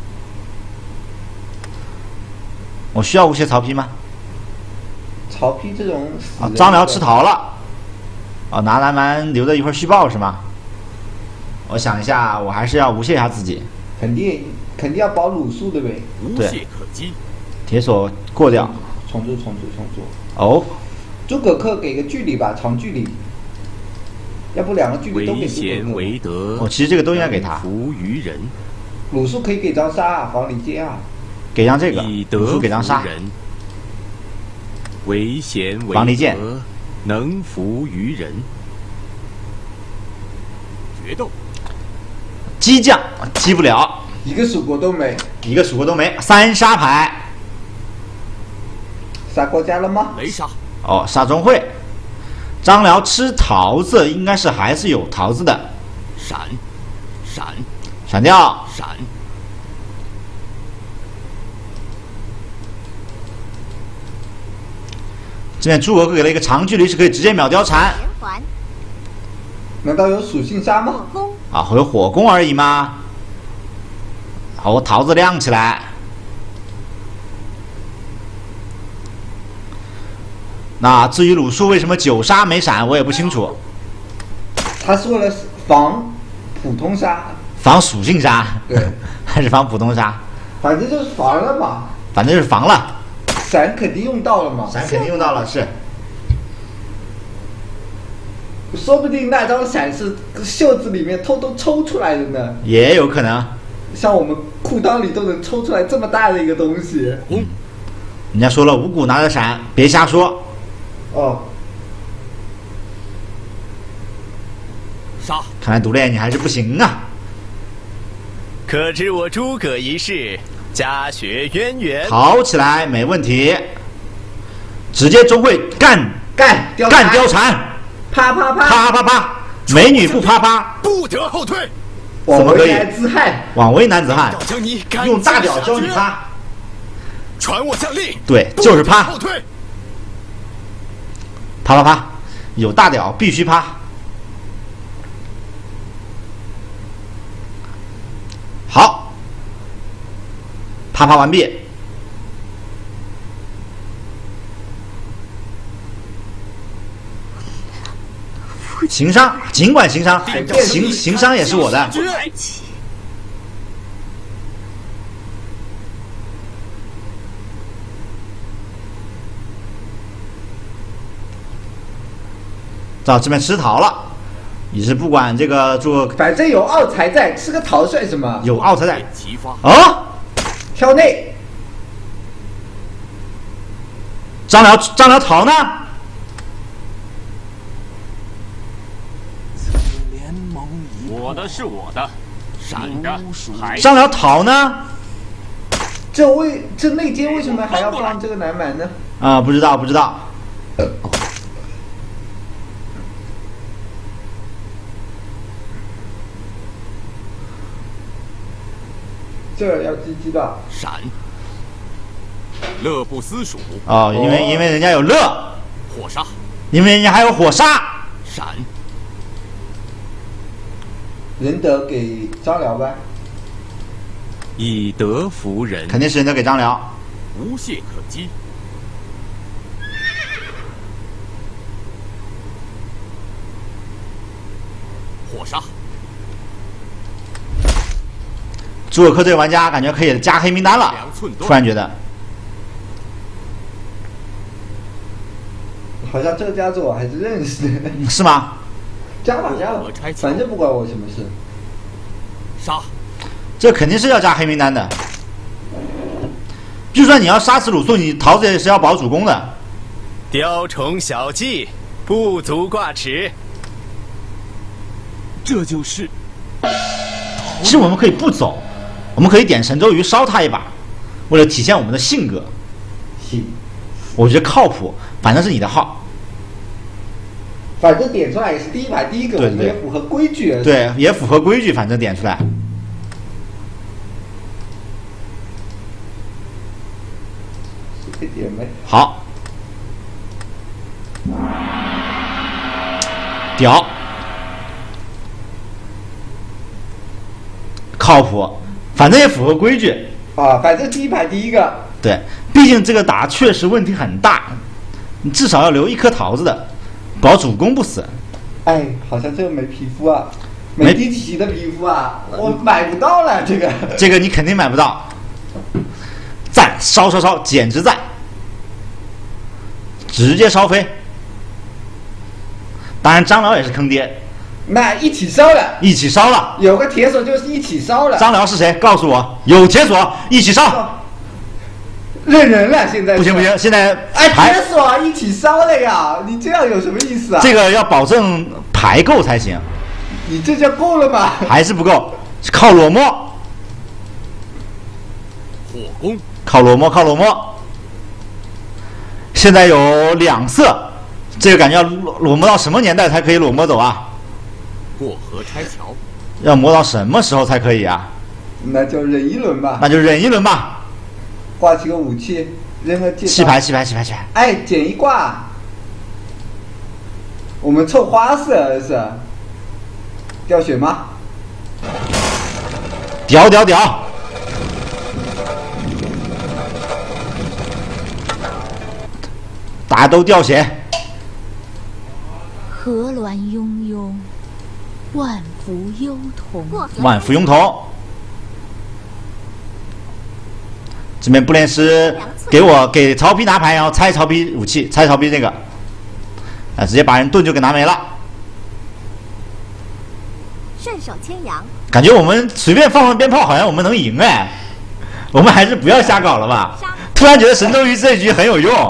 B: 我需要无懈曹丕吗？
A: 曹丕这种
B: 啊，张辽吃桃了。哦，拿南蛮留着一会儿续报是吗？我想一下，我还是要无懈一下自己。
A: 肯定要保鲁肃的呗。
F: 无懈可击。
B: 铁索过掉。
A: 重做。
B: 哦。
A: 诸葛恪给个距离吧，长距离。要不2个距离都给诸葛恪。
F: 为德。
B: 哦，其实这个都应该给他。
F: 服于人。
A: 鲁肃可以给张沙，防李健啊。
B: 给张这个。鲁肃给张沙。
F: 为贤为德，能服于人。决斗。
B: 激将激不了，
A: 一个蜀国都没。
B: 3杀牌。
A: 杀国家了吗？
F: 没杀。
B: 哦，杀钟会。张辽吃桃子，应该是还是有桃子的。闪掉。这边诸葛恪给了一个长距离，是可以直接秒貂蝉。
A: 难道有属性杀吗？
B: 啊，有火攻而已吗？好，我桃子亮起来。那至于鲁肃为什么9杀没闪，我也不清楚。
A: 他是为了防普通杀，
B: 防属性杀，
A: 对，
B: 还是防普通杀？
A: 反正就是防了嘛。
B: 反正就是防了。
A: 闪肯定用到了嘛。
B: 闪肯定用到了，是。
A: 说不定那张闪是袖子里面偷偷抽出来的呢。
B: 也有可能。
A: 像我们裤裆里都能抽出来这么大的一个东西。
B: 人家说了，五谷拿着闪，别瞎说。
A: 哦。
F: 杀！
B: 看来独练你还是不行啊。
G: 可知我诸葛一事，家学渊源。
B: 逃起来没问题。直接钟会干貂蝉。啪！美女不啪，
E: 不得后退。
B: 怎么可以？枉为男子汉。用大屌教你啪。
E: 传我将令。
B: 对，就是啪。
E: 后退。
B: 啪！有大屌必须啪。好，啪完毕。行商，尽管行商，行商也是我的。到这边吃桃了，也是不管这个做，
A: 反正有奥才在，吃个桃算什么？
B: 有奥才在。哦，
A: 挑内。
B: 张辽逃呢？
F: 我的是我的，闪的。
B: 张辽逃呢？
A: 这内奸为什么还要放这个南蛮呢？
B: 啊，不知道。
A: 这要鸡鸡的。
F: 闪。乐不思蜀。
B: 哦，因为人家有乐。
F: 火杀。因
B: 为人家还有火杀。
F: 闪。
A: 仁德给张辽呗。
F: 以德服人，
B: 肯定是仁德给张辽。
F: 无懈可击。火杀！
B: 诸葛恪这个玩家感觉可以加黑名单了，突然觉得。
A: 好像这个家族我还是认识的。
B: 是吗？
A: 加吧加吧，反正不关我什么事。
F: 杀！
B: 这肯定是要加黑名单的。就算你要杀死鲁肃，你桃子也是要保主攻的。
G: 雕虫小技，不足挂齿。
F: 这就是。
B: 其实我们可以不走，我们可以点神州鱼烧他一把，为了体现我们的性格。
A: 行，
B: 我觉得靠谱，反正是你的号。
A: 反正点出来也是第一排第一个，
B: 对对对，
A: 也符合规矩。
B: 对，也符合规矩，反正点出来。
A: 点呗。
B: 好，屌，靠谱，反正也符合规矩。
A: 啊，反正第一排第一个。
B: 对，毕竟这个打确实问题很大，你至少要留一颗桃子的，保主攻不死。
A: 哎，好像这个没皮肤啊，没第几的皮肤啊，我买不到了这个。
B: 这个你肯定买不到。赞，烧烧烧，简直赞！直接烧飞。当然，张辽也是坑爹。
A: 那一起烧了，
B: 一起烧了。
A: 有个铁锁就是一起烧了。
B: 张辽是谁？告诉我。有铁锁，一起烧。
A: 认人了，现在
B: 不行不行，现在
A: 哎，铁锁一起烧了呀！你这样有什么意思啊？
B: 这个要保证牌够才行。
A: 你这叫够了吗？
B: 还是不够，靠裸摸。
F: 火攻。
B: 靠裸摸，靠裸摸。现在有2色，这个感觉要裸摸到什么年代才可以裸摸走啊？
F: 过河拆桥。
B: 要磨到什么时候才可以啊？
A: 那就忍一轮吧。
B: 那就忍一轮吧。
A: 挂起个武器，扔个剑。
B: 弃牌。
A: 哎，捡一挂。我们凑花色是？掉血吗？
B: 屌！大家都掉血。
D: 河峦雍雍，万福幽童。
B: 万福雍童。这边布列师给曹丕拿牌，然后拆曹丕武器，拆曹丕这个，直接把人盾就给拿没了。
D: 顺手牵羊。感
B: 觉我们随便放鞭炮，好像我们能赢哎。我们还是不要瞎搞了吧。突然觉得神州鱼这局很有用。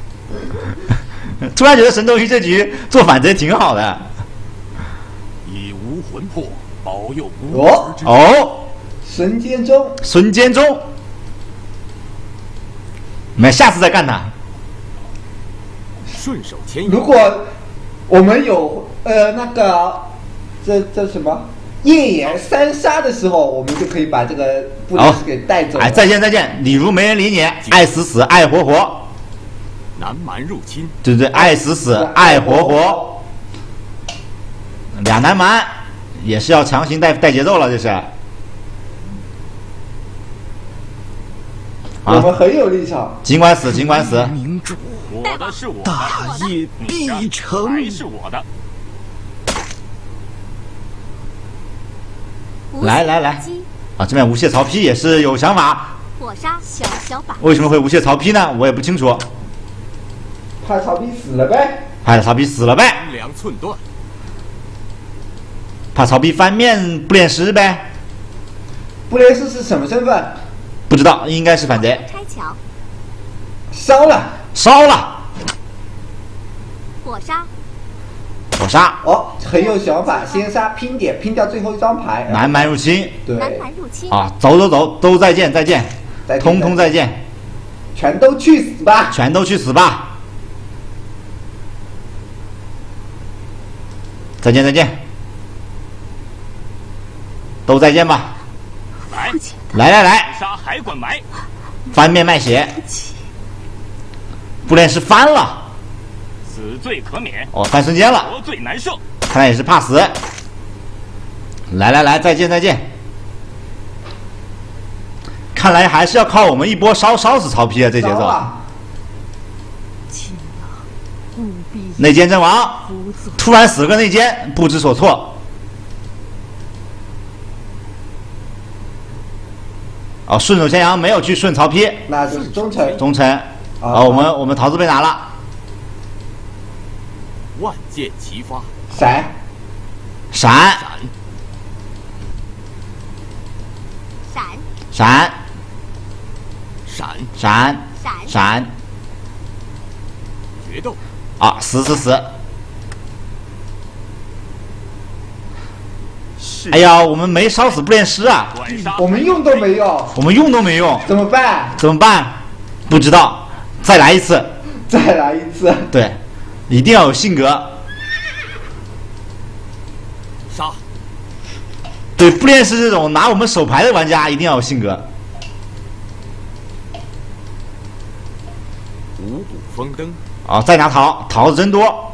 B: 突然觉得神州鱼这局做反贼挺好的。
F: 以无魂魄保佑无
A: 哦
B: 哦，
A: 孙坚忠。
B: 我们下次再干他。
F: 顺手牵羊。
A: 如果我们有那个这什么夜眼3杀的时候，我们就可以把这个布列斯给带走。
B: 哎，再见！李儒没人理你，爱死死，爱活活。
F: 南蛮入侵。
B: 对，爱死死，爱活活。俩南蛮也是要强行带节奏了，这是。
A: 我们很有立场。
B: 尽管死。
F: 明主，我的是我的，
E: 大业必成，
F: 还是我的。
B: 来啊！这边无懈曹丕也是有想法。
D: 火杀小把。
B: 为什么会无懈曹丕呢？我也不清楚。
A: 怕曹丕死了呗。
F: 2寸断。
B: 怕曹丕翻面不练师呗。
A: 不练师是什么身份？
B: 不知道，应该是反贼。
D: 拆桥。
A: 烧了。
D: 火杀。
A: 哦，很有想法，先杀拼点，拼掉最后一张牌。
B: 南蛮入侵。
A: 对。
D: 南蛮入侵。
B: 啊，走，都再见，通通再见。
A: 全都去死吧！
B: 再见。都再见吧。来。
F: 杀还管埋。
B: 翻面卖血。不练师翻了。
F: 死罪可免。
B: 哦，翻瞬间了。
F: 活罪难赦。
B: 看来也是怕死。 来，再见。看来还是要靠我们一波烧死曹丕啊！这节奏。
D: 亲王，务必
B: 内奸阵亡，突然死了个内奸，不知所措。哦，顺手牵羊没有去顺曹丕，
A: 那就是忠臣。
B: 忠臣。好，我们桃子被拿了。
F: 万箭齐发，
A: 闪。
F: 决斗。
B: 啊，死。哎呀，我们没烧死步练师啊！
A: 我们用都没用。
B: 怎么办？不知道，再来一次。对，一定要有性格。
F: 杀。
B: 对，步练师这种拿我们手牌的玩家一定要有性格。
F: 五谷丰登。
B: 啊，再拿桃子真多。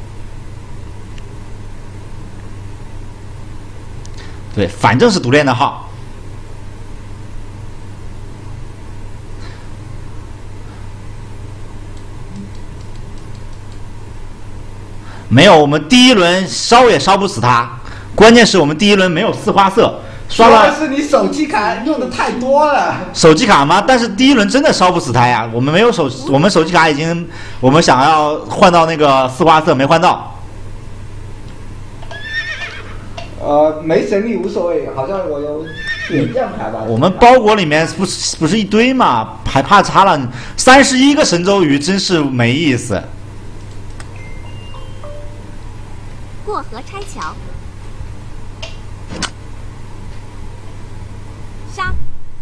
B: 对，反正是独练的号。没有，我们第一轮烧也烧不死他，关键是我们第一轮没有四花色，刷了。
A: 是你手机卡用的太多了。
B: 手机卡吗？但是第一轮真的烧不死他呀，我们没有我们手机卡已经，我们想要换到那个四花色没换到。
A: 没神力无所谓，好像我有点将牌吧。
B: 我们包裹里面不是一堆嘛，还怕差了31个神州鱼，真是没意思。
H: 过河拆桥，杀。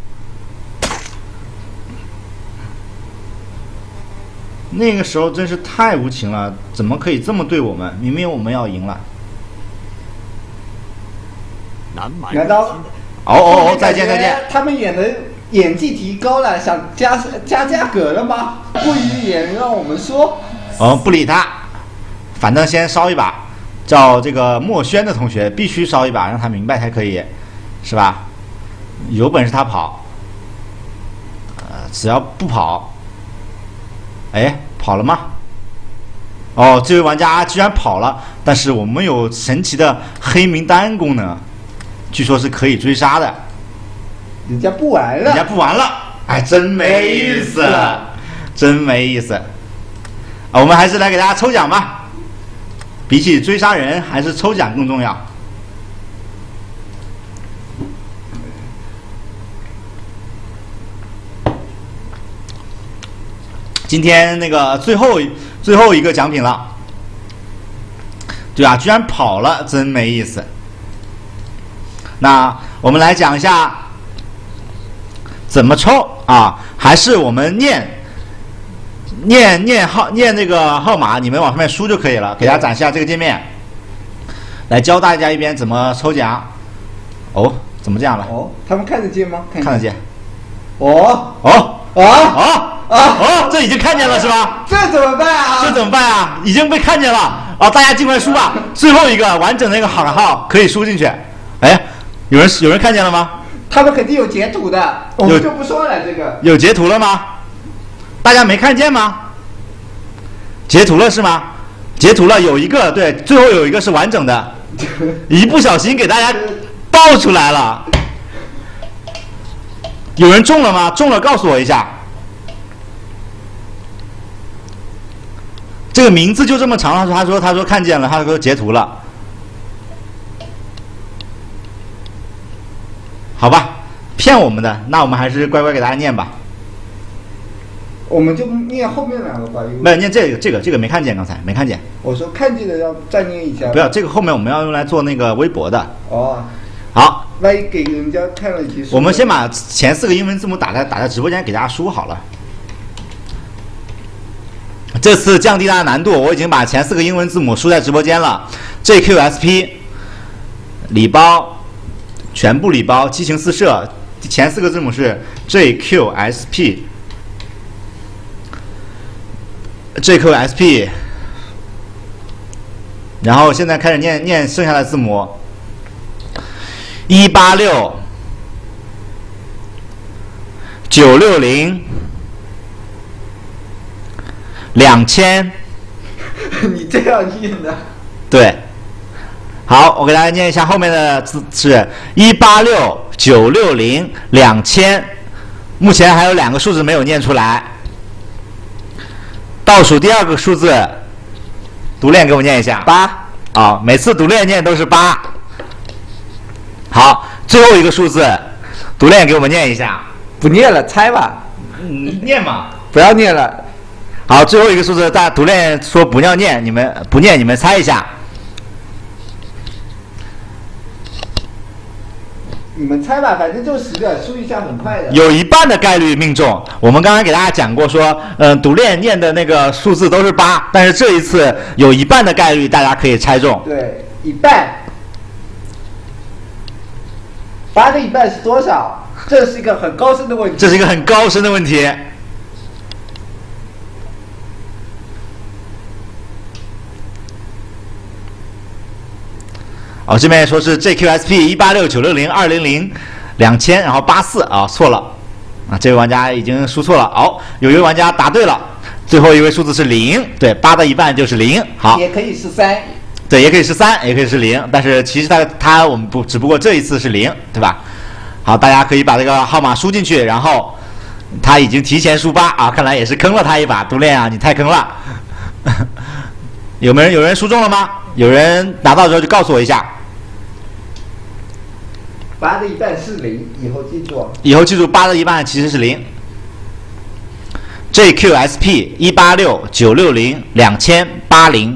B: 那个时候真是太无情了，怎么可以这么对我们？明明我们要赢了。
A: 难道？
B: 再见。
A: 他们演技提高了，想加格了吗？不予演让我们说。
B: 不理他，反正先烧一把，叫这个墨轩的同学必须烧一把，让他明白才可以，是吧？有本事他跑，只要不跑，哎，跑了吗？哦，这位玩家居然跑了，但是我们有神奇的黑名单功能。据说是可以追杀的，
A: 人家不玩了，
B: 哎，真没意思，我们还是来给大家抽奖吧，比起追杀人，还是抽奖更重要。今天那个最后一个奖品了，对啊，居然跑了，真没意思。那我们来讲一下怎么抽啊？还是我们念那个号码，你们往上面输就可以了。给大家展示一下这个界面，来教大家一遍怎么抽奖。哦，怎么这样了？
A: 他们看得见吗？
B: 看得见。这已经看见了是吧？
A: 这怎么办啊？
B: 已经被看见了啊！大家尽快输吧。最后一个完整的一个好号可以输进去。哎。有人看见了吗？
A: 他们肯定有截图的，我们就不说了。这个
B: 有截图了吗？大家没看见吗？截图了是吗？截图了，有一个对，最后有一个是完整的，一不小心给大家爆出来了。有人中了吗？中了告诉我一下。这个名字就这么长，他说看见了，他说截图了。好吧，骗我们的，那我们还是乖乖给大家念吧。
A: 我们就念后面两个吧。
B: 没有念这个没看见，刚才没看见。
A: 我说看见的要再念一下。
B: 不要，这个后面我们要用来做那个微博的。好。
A: 万一给人家看了其实。
B: 我们先把前4个英文字母打在直播间给大家输好了。这次降低大家难度，我已经把前4个英文字母输在直播间了。JQSP 礼包。全部礼包，激情四射，前4个字母是 JQSP， 然后现在开始念剩下的字母， 186 960 2000。
A: 你这样念的？
B: 对。好，我给大家念一下后面的字是186 960 2000。目前还有2个数字没有念出来。倒数第2个数字，独练给我念一下。
A: 8。
B: 啊，每次独练念都是8。好，最后一个数字，独练给我们念一下。
A: 不念了，猜吧。
B: 念嘛。
A: 不要念了。
B: 好，最后一个数字，独练说不要念，你们不念，你们猜一下。
A: 你们猜吧，反正就10个，输一下很快的。
B: 有一半的概率命中。我们刚刚给大家讲过说，独练念的那个数字都是8，但是这一次有一半的概率大家可以猜中。
A: 对，一半。8的一半是多少？这是一个很高深的问题。
B: 这是一个很高深的问题。哦，这边说是 JQSP 186 960 200 2000，然后84啊，错了啊，这位玩家已经输错了。哦，有一位玩家答对了，最后一位数字是0，对，8的一半就是0。好，
A: 也可以是3，
B: 对，也可以是3，也可以是0，但是其实我们只不过这一次是0，对吧？好，大家可以把这个号码输进去，然后他已经提前输8啊，看来也是坑了他一把，独练啊，你太坑了。有人输中了吗？有人拿到之后就告诉我一下。
A: 8的一半是0，以后记住。
B: 以后记住，8的一半其实是0。JQSP 186 960 2000 80。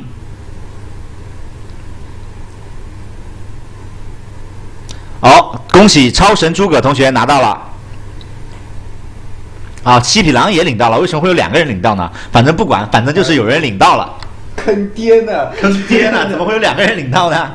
B: 哦，恭喜超神诸葛同学拿到了。啊，七匹狼也领到了，为什么会有2个人领到呢？反正不管，反正就是有人领到了。
A: 坑爹呢！
B: 坑爹呢！怎么会有2个人领到呢？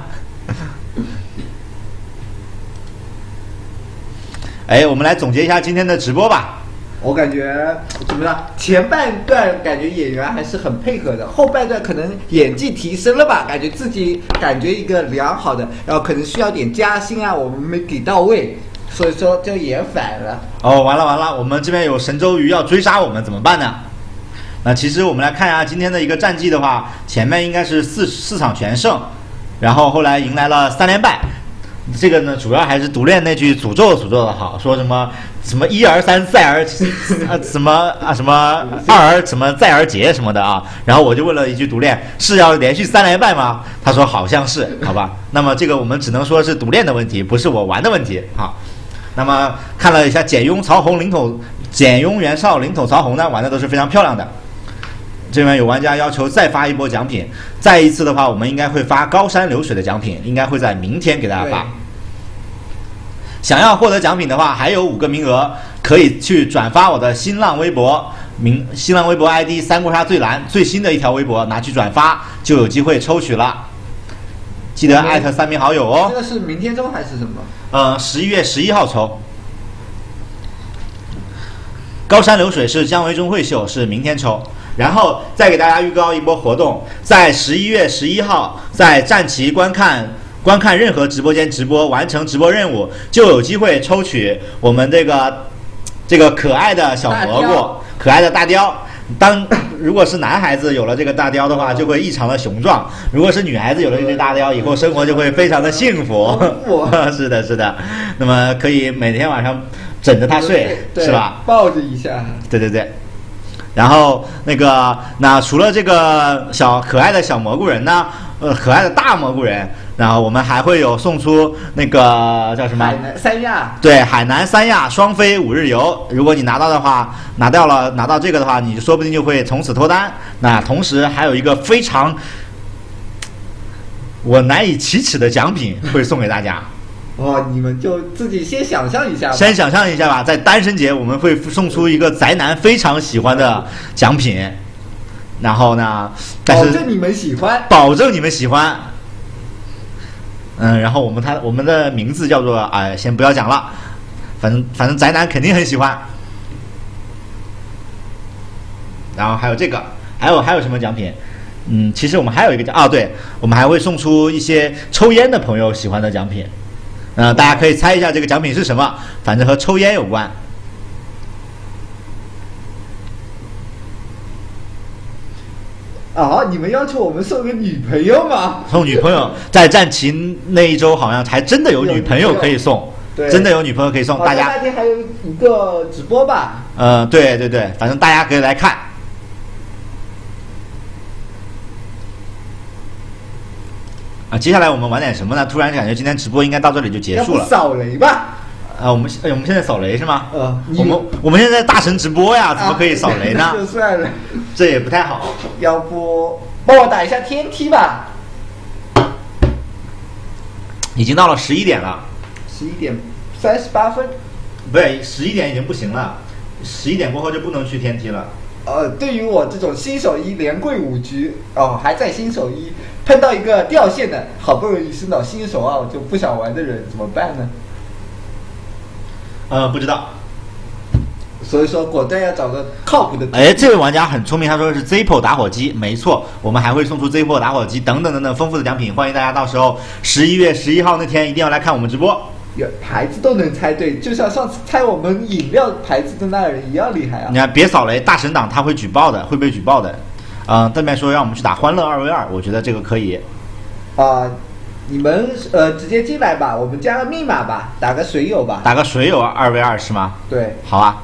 B: 哎，我们来总结一下今天的直播吧。
A: 我感觉怎么样？前半段感觉演员还是很配合的，后半段可能演技提升了吧，感觉自己感觉一个良好的，然后可能需要点加薪啊，我们没给到位，所以说就演反了。
B: 哦，完了，我们这边有神州鱼要追杀我们，怎么办呢？那其实我们来看一下今天的一个战绩的话，前面应该是四场全胜，然后后来迎来了3连败。这个呢，主要还是独练那句诅咒的好，说什么一而三再而什么二而什么再而竭什么的啊。然后我就问了一句独练，是要连续3连败吗？他说好像是，好吧。那么这个我们只能说是独练的问题，不是我玩的问题。好，那么看了一下简雍袁绍领头曹洪呢，玩的都是非常漂亮的。这边有玩家要求再发一波奖品，再一次的话，我们应该会发高山流水的奖品，应该会在明天给大家发。想要获得奖品的话，还有5个名额，可以去转发我的新浪微博ID 三国杀最蓝最新的一条微博，拿去转发就有机会抽取了。记得艾特3名好友哦。
A: 这个是明天抽还是什么
B: ？11月11号抽。高山流水是姜维忠会秀，是明天抽。然后再给大家预告一波活动，在11月11号，在战旗观看任何直播间直播，完成直播任务，就有机会抽取我们这个可爱的小蘑菇，可爱的大雕。如果是男孩子有了这个大雕的话，就会异常的雄壮；如果是女孩子有了这只大雕，以后生活就会非常的幸福。是的。那么可以每天晚上枕着它睡，是吧？
A: 抱着一下。对。
B: 然后那除了这个可爱的小蘑菇人呢，可爱的大蘑菇人，然后我们还会有送出那个叫什么？
A: 海南三亚。对，
B: 海南三亚双飞5日游。如果你拿到这个的话，你说不定就会从此脱单。那同时还有一个非常我难以启齿的奖品会送给大家。
A: 你们就自己先想象一下吧。
B: 先想象一下吧，在单身节我们会送出一个宅男非常喜欢的奖品，然后呢，保
A: 证你们喜欢。
B: 然后我们的名字叫做先不要讲了，反正宅男肯定很喜欢。然后还有这个，还有什么奖品？其实我们还有一个对，我们还会送出一些抽烟的朋友喜欢的奖品。 大家可以猜一下这个奖品是什么，反正和抽烟有关。
A: 啊！你们要求我们送个女朋友吗？
B: 送女朋友，在战旗那一周好像还真的有女朋友可以送，真的有女朋友可以送。大家
A: 那天还有一个直播吧？
B: 对对对，反正大家可以来看。接下来我们玩点什么呢？突然感觉今天直播应该到这里就结束了。
A: 要不扫雷吧？
B: 我们现在扫雷是吗？
A: 我
B: 们现在大神直播呀，怎么可以扫雷呢？
A: 就算了，
B: 这也不太好。
A: 要不帮我打一下天梯吧？
B: 已经到了11点了。
A: 11点38分。
B: 不对，11点已经不行了，11点过后就不能去天梯了。
A: 对于我这种新手一连跪5局还在新手一碰到一个掉线的，好不容易升到新手2就不想玩的人怎么办呢？
B: 不知道。
A: 所以说果断要找个靠谱的。
B: 这位玩家很聪明，他说是 Zippo 打火机，没错，我们还会送出 Zippo 打火机等等等等丰富的奖品，欢迎大家到时候11月11号那天一定要来看我们直播。
A: 牌子都能猜对，就像上次猜我们饮料牌子的那人一样厉害啊！
B: 你看，别扫雷，大神党他会举报的，会被举报的。对面说让我们去打欢乐2v2，我觉得这个可以。
A: 你们直接进来吧，我们加个密码吧，打个水友吧。
B: 打个水友2v2是吗？
A: 对。
B: 好啊。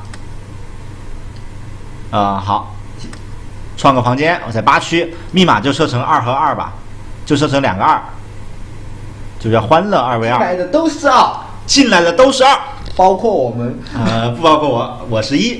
B: 好，创个房间，我在8区，密码就设成2和2吧，就设成2个2，就叫欢乐2v2。
A: 进来的都是2。
B: 进来的都是2，
A: 包括我们。
B: 不包括我，我是1。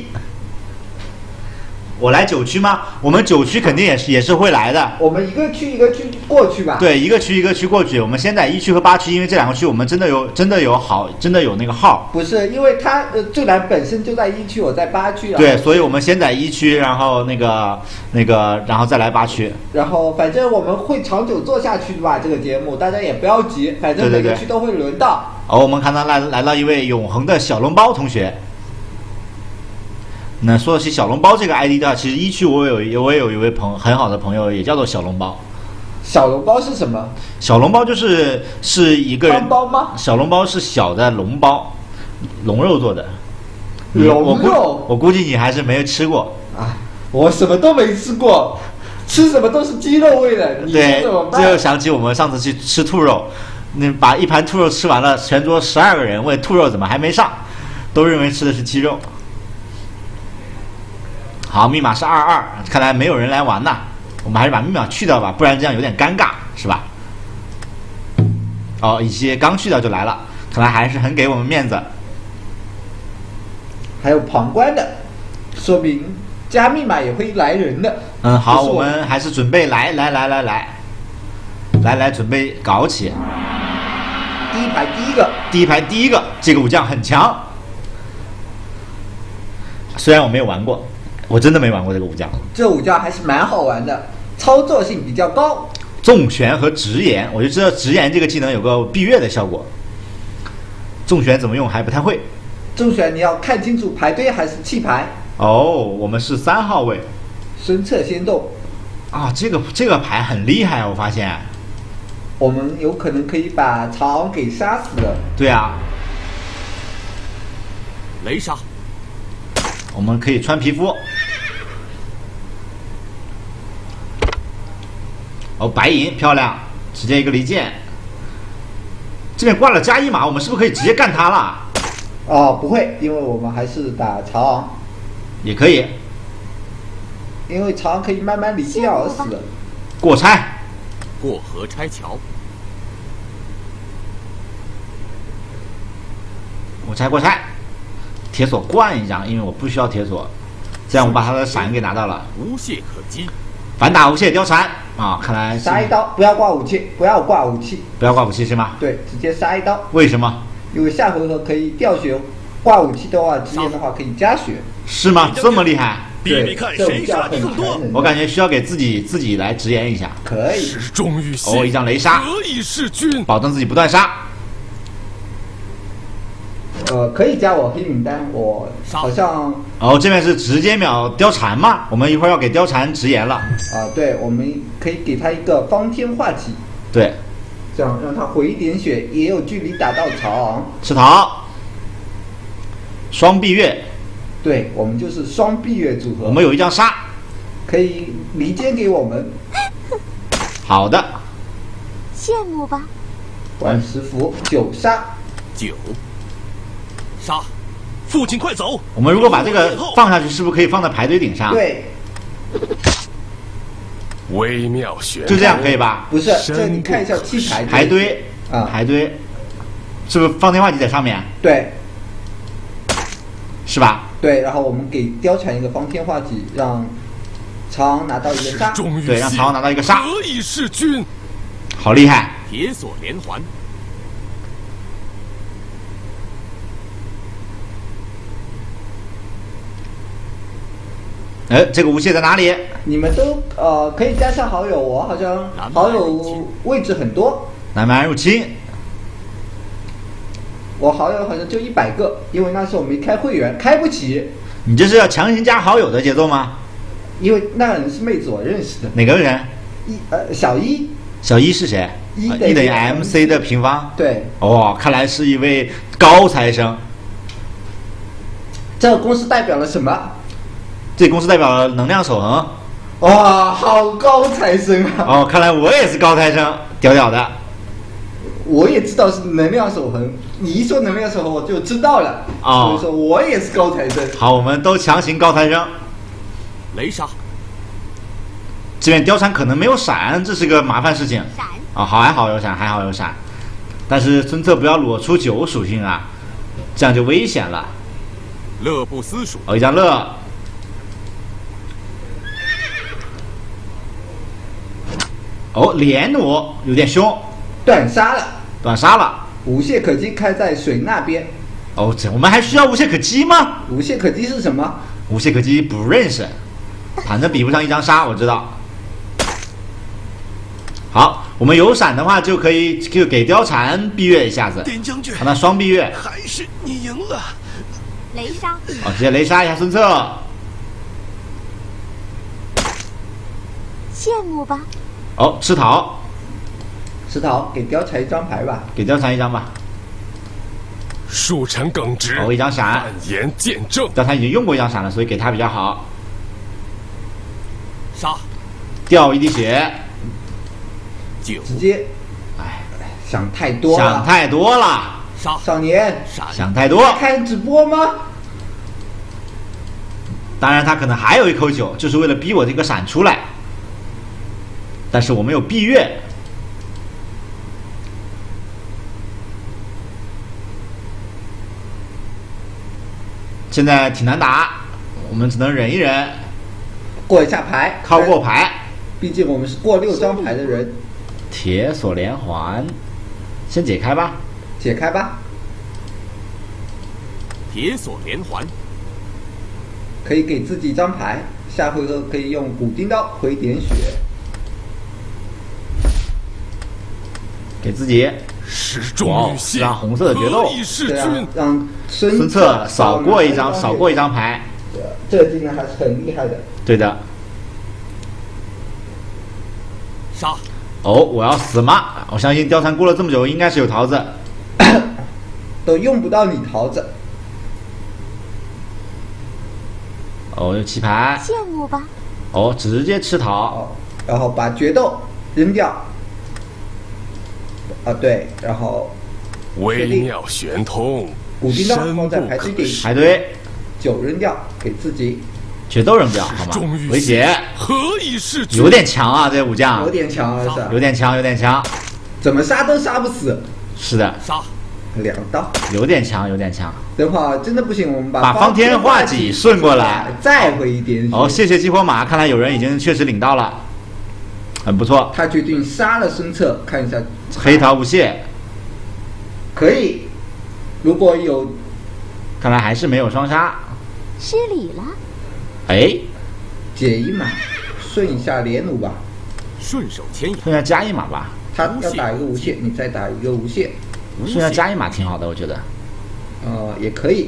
B: 我来9区吗？我们9区肯定也是会来的。
A: 我们一个区一个区过去吧。
B: 对，一个区一个区过去。我们先在1区和8区，因为这2个区我们真的有那个号。
A: 不是，因为他最难本身就在1区，我在8区。
B: 对，所以我们先在1区，然后那个，然后再来8区。
A: 然后反正我们会长久做下去的吧，这个节目大家也不要急，反正每个区都会轮到。
B: 我们看到来到一位永恒的小笼包同学。那说起小笼包这个 ID 的话，其实1区我也有一位很好的朋友，也叫做小笼包。
A: 小笼包是什么？
B: 小笼包是一个人
A: 汤包吗？
B: 小笼包是小的笼包，龙肉做的。
A: 龙肉？
B: 我估计你还是没有吃过。
A: 我什么都没吃过，吃什么都是鸡肉味的。
B: 对，这就想起我们上次去吃兔肉，把一盘兔肉吃完了，全桌12个人问兔肉怎么还没上，都认为吃的是鸡肉。好，密码是22，看来没有人来玩呐，我们还是把密码去掉吧，不然这样有点尴尬，是吧？一些刚去掉就来了，看来还是很给我们面子。
A: 还有旁观的，说明加密码也会来人的。
B: 好，我们还是准备来，准备搞起。
A: 第一排第一个，
B: 这个武将很强。虽然我没有玩过。我真的没玩过这个武将，
A: 这武将还是蛮好玩的，操作性比较高。
B: 重旋和直言，我就知道直言这个技能有个避月的效果。重旋怎么用还不太会。
A: 重旋你要看清楚排队还是弃牌。
B: 我们是3号位。
A: 身侧先动。
B: 这个牌很厉害，我发现。
A: 我们有可能可以把曹昂给杀死了。
B: 对啊。
F: 雷杀。
B: 我们可以穿皮肤。白银漂亮，直接一个离间。这边挂了加1码，我们是不是可以直接干他了？
A: 不会，因为我们还是打曹昂。
B: 也可以。
A: 因为曹昂可以慢慢离间而死的。
B: 过拆。
F: 过河拆桥。
B: 过拆。铁索灌一张，因为我不需要铁索，这样我把他的闪给拿到了。
F: 无懈可击。
B: 反打无懈貂蝉看来
A: 杀一刀，不要挂武器，不要挂武器是吗？对，直接杀一刀。
B: 为什么？
A: 因为下回合可以掉血，挂武器的话，直言的话可以加血。
B: 是吗？这么厉害？
E: 比看谁杀的更多。
B: 我感觉需要给自己来直言一下。
A: 可以。
F: 终于
B: 一张雷杀，
F: 何以是君？
B: 保证自己不断杀。
A: 可以加我黑名单，我好像。
B: 这边是直接秒貂蝉嘛？我们一会儿要给貂蝉直言了。
A: 对，我们可以给他一个方天画戟。
B: 对，
A: 这样让他回一点血，也有距离打到曹昂。
B: 吃桃，双碧月。
A: 对，我们就是双碧月组合。
B: 我们有一张杀，
A: 可以离间给我们。
B: 好的。
H: 羡慕吧。
A: 万石符9杀。
F: 9杀。父亲快走！
B: 我们如果把这个放下去，是不是可以放在排队顶上？
A: 对。
F: 微妙玄，
B: 就这样可以吧？
A: 不是，这你看一下弃牌
B: 排堆啊，排堆，是不是放电话机在上面？
A: 对，
B: 是吧？
A: 对，然后我们给貂蝉一个方天画戟，让曹昂拿到一个杀。
B: 对，让曹昂拿到一个杀。
F: 何以弑君？
B: 好厉害！
F: 铁索连环。
B: 哎，这个无懈在哪里？
A: 你们都可以加上好友，我好像好友位置很多。
B: 南蛮入侵，
A: 我好友好像就100个，因为那时候我没开会员，开不起。
B: 你这是要强行加好友的节奏吗？
A: 因为那个人是妹子，我认识的。
B: 哪个人？
A: 小一。
B: 小一是谁
A: ？E
B: 等于 MC 的平方。
A: 对。
B: 哦，看来是一位高材生。
A: 这个公司代表了什么？
B: 这公司代表了能量守恒。
A: 哇，好高材生啊！
B: 哦，看来我也是高材生，屌屌的。
A: 我也知道是能量守恒，你一说能量守恒我就知道了。
B: 哦，
A: 所以说我也是高材生。
B: 好，我们都强行高材生。
F: 雷杀。
B: 这边貂蝉可能没有闪，这是个麻烦事情。
H: 闪。
B: 啊，好，还好有闪，还好有闪。但是孙策不要裸出9属性啊，这样就危险了。
F: 乐不思蜀。
B: 哦，一张乐。哦，连弩有点凶，
A: 断杀了，
B: 断杀了。
A: 无懈可击开在水那边。
B: 哦，这我们还需要无懈可击吗？
A: 无懈可击是什么？
B: 无懈可击不认识，反正比不上一张杀，我知道。好，我们有闪的话就可以就给貂蝉避月一下子，
E: 点将军，
B: 让他双避月。
E: 还是你赢了。
H: 雷杀。
B: 哦，直接雷杀一下孙策。
H: 羡慕吧。
B: 哦，吃桃，
A: 吃桃，给貂蝉一张牌吧，
B: 给貂蝉一张吧。
F: 树臣耿直，
B: 哦，一张闪，
F: 扮言见证。
B: 貂蝉已经用过一张闪了，所以给他比较好。
F: 杀，
B: 掉一滴血
F: ，9，
A: 直接，哎，想太多了，
B: 想太多了，
F: 杀，
A: 少年，
B: 想太多。
A: 看直播吗？
B: 当然，他可能还有一口酒，就是为了逼我这个闪出来。但是我们有避月，现在挺难打，我们只能忍一忍，
A: 过一下牌，
B: 靠过牌。
A: 毕竟我们是过6张牌的人。
B: 铁索连环，先解开吧，
A: 解开吧。
F: 铁索连环，
A: 可以给自己一张牌，下回合可以用补丁刀回点血。
B: 给自己
F: 哇，
B: 是让红色的决斗，
A: 对啊，让孙
B: 策少过一张牌，
A: 这个技能还是很厉害的。
B: 对的。
F: 杀！
B: 哦，我要死吗？我相信貂蝉过了这么久，应该是有桃子，
A: 都用不到你桃子。
B: 哦，有棋牌。
H: 羡慕吧。
B: 哦，直接吃桃，
A: 然后把决斗扔掉。啊，对，然后
F: 微妙玄通，
A: 补丁刀放在排队顶，
B: 排队
A: 9扔掉给自己，
B: 决斗扔掉，好吗？回血，
F: 何以弑君？
B: 有点强啊，这武将
A: 有点强啊，是吧？
B: 有点强，有点强，
A: 怎么杀都杀不死。
B: 是的，
F: 杀
A: 2刀，
B: 有点强，有点强。
A: 等会儿真的不行，我们把
B: 方天画戟顺过来，
A: 再回一点血。
B: 哦，谢谢激活马，看来有人已经确实领到了，很不错。
A: 他决定杀了孙策，看一下
B: 黑桃无懈，
A: 可以。如果有，
B: 看来还是没有双杀。
H: 失礼了。
B: 哎，
A: 解一码，顺一下连弩吧。
F: 顺手牵羊，
B: 顺下加一码吧。
A: 他要打一个无懈，你再打一个无懈。
B: 顺下加一码挺好的，我觉得。
A: 也可以。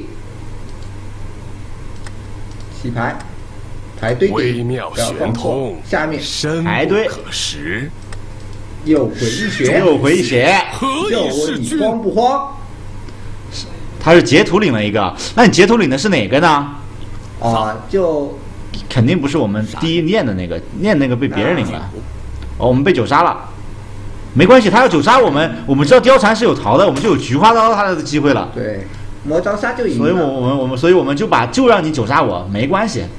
A: 洗牌，排队顶，
F: 微妙玄通，
A: 下面
F: 深
B: 排队
F: 可识。
A: 又回一血，
B: 又回一血。
A: 就问你慌不慌？
B: 他是截图领了一个，那你截图领的是哪个呢？
A: 就
B: 肯定不是我们第一念的那个，念那个被别人领了。我们被9杀了，没关系，他要9杀我们知道貂蝉是有逃的，我们就有菊花刀他的机会了。
A: 对，魔招杀就赢了。
B: 所以我们就让你9杀我，没关系。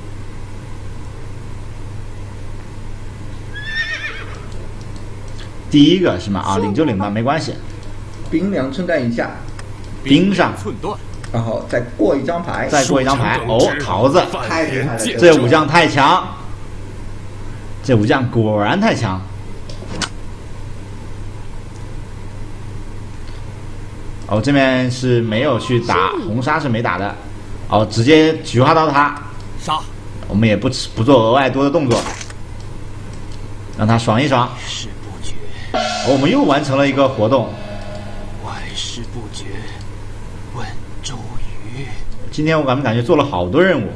B: 第一个是吗？啊，领就领吧，没关系。
A: 冰凉寸断一下，
B: 冰上
F: 寸断，
A: 然后再过一张牌，
B: 桃子，
A: 太厉害了！
B: 这武将太强，这武将果然太强。这边是没有去打红杀，是没打的。直接菊花刀他
F: 杀，
B: 我们也不做额外多的动作，让他爽一爽。我们又完成了一个活动。
E: 万事不决，问周瑜。
B: 今天我感觉做了好多任务。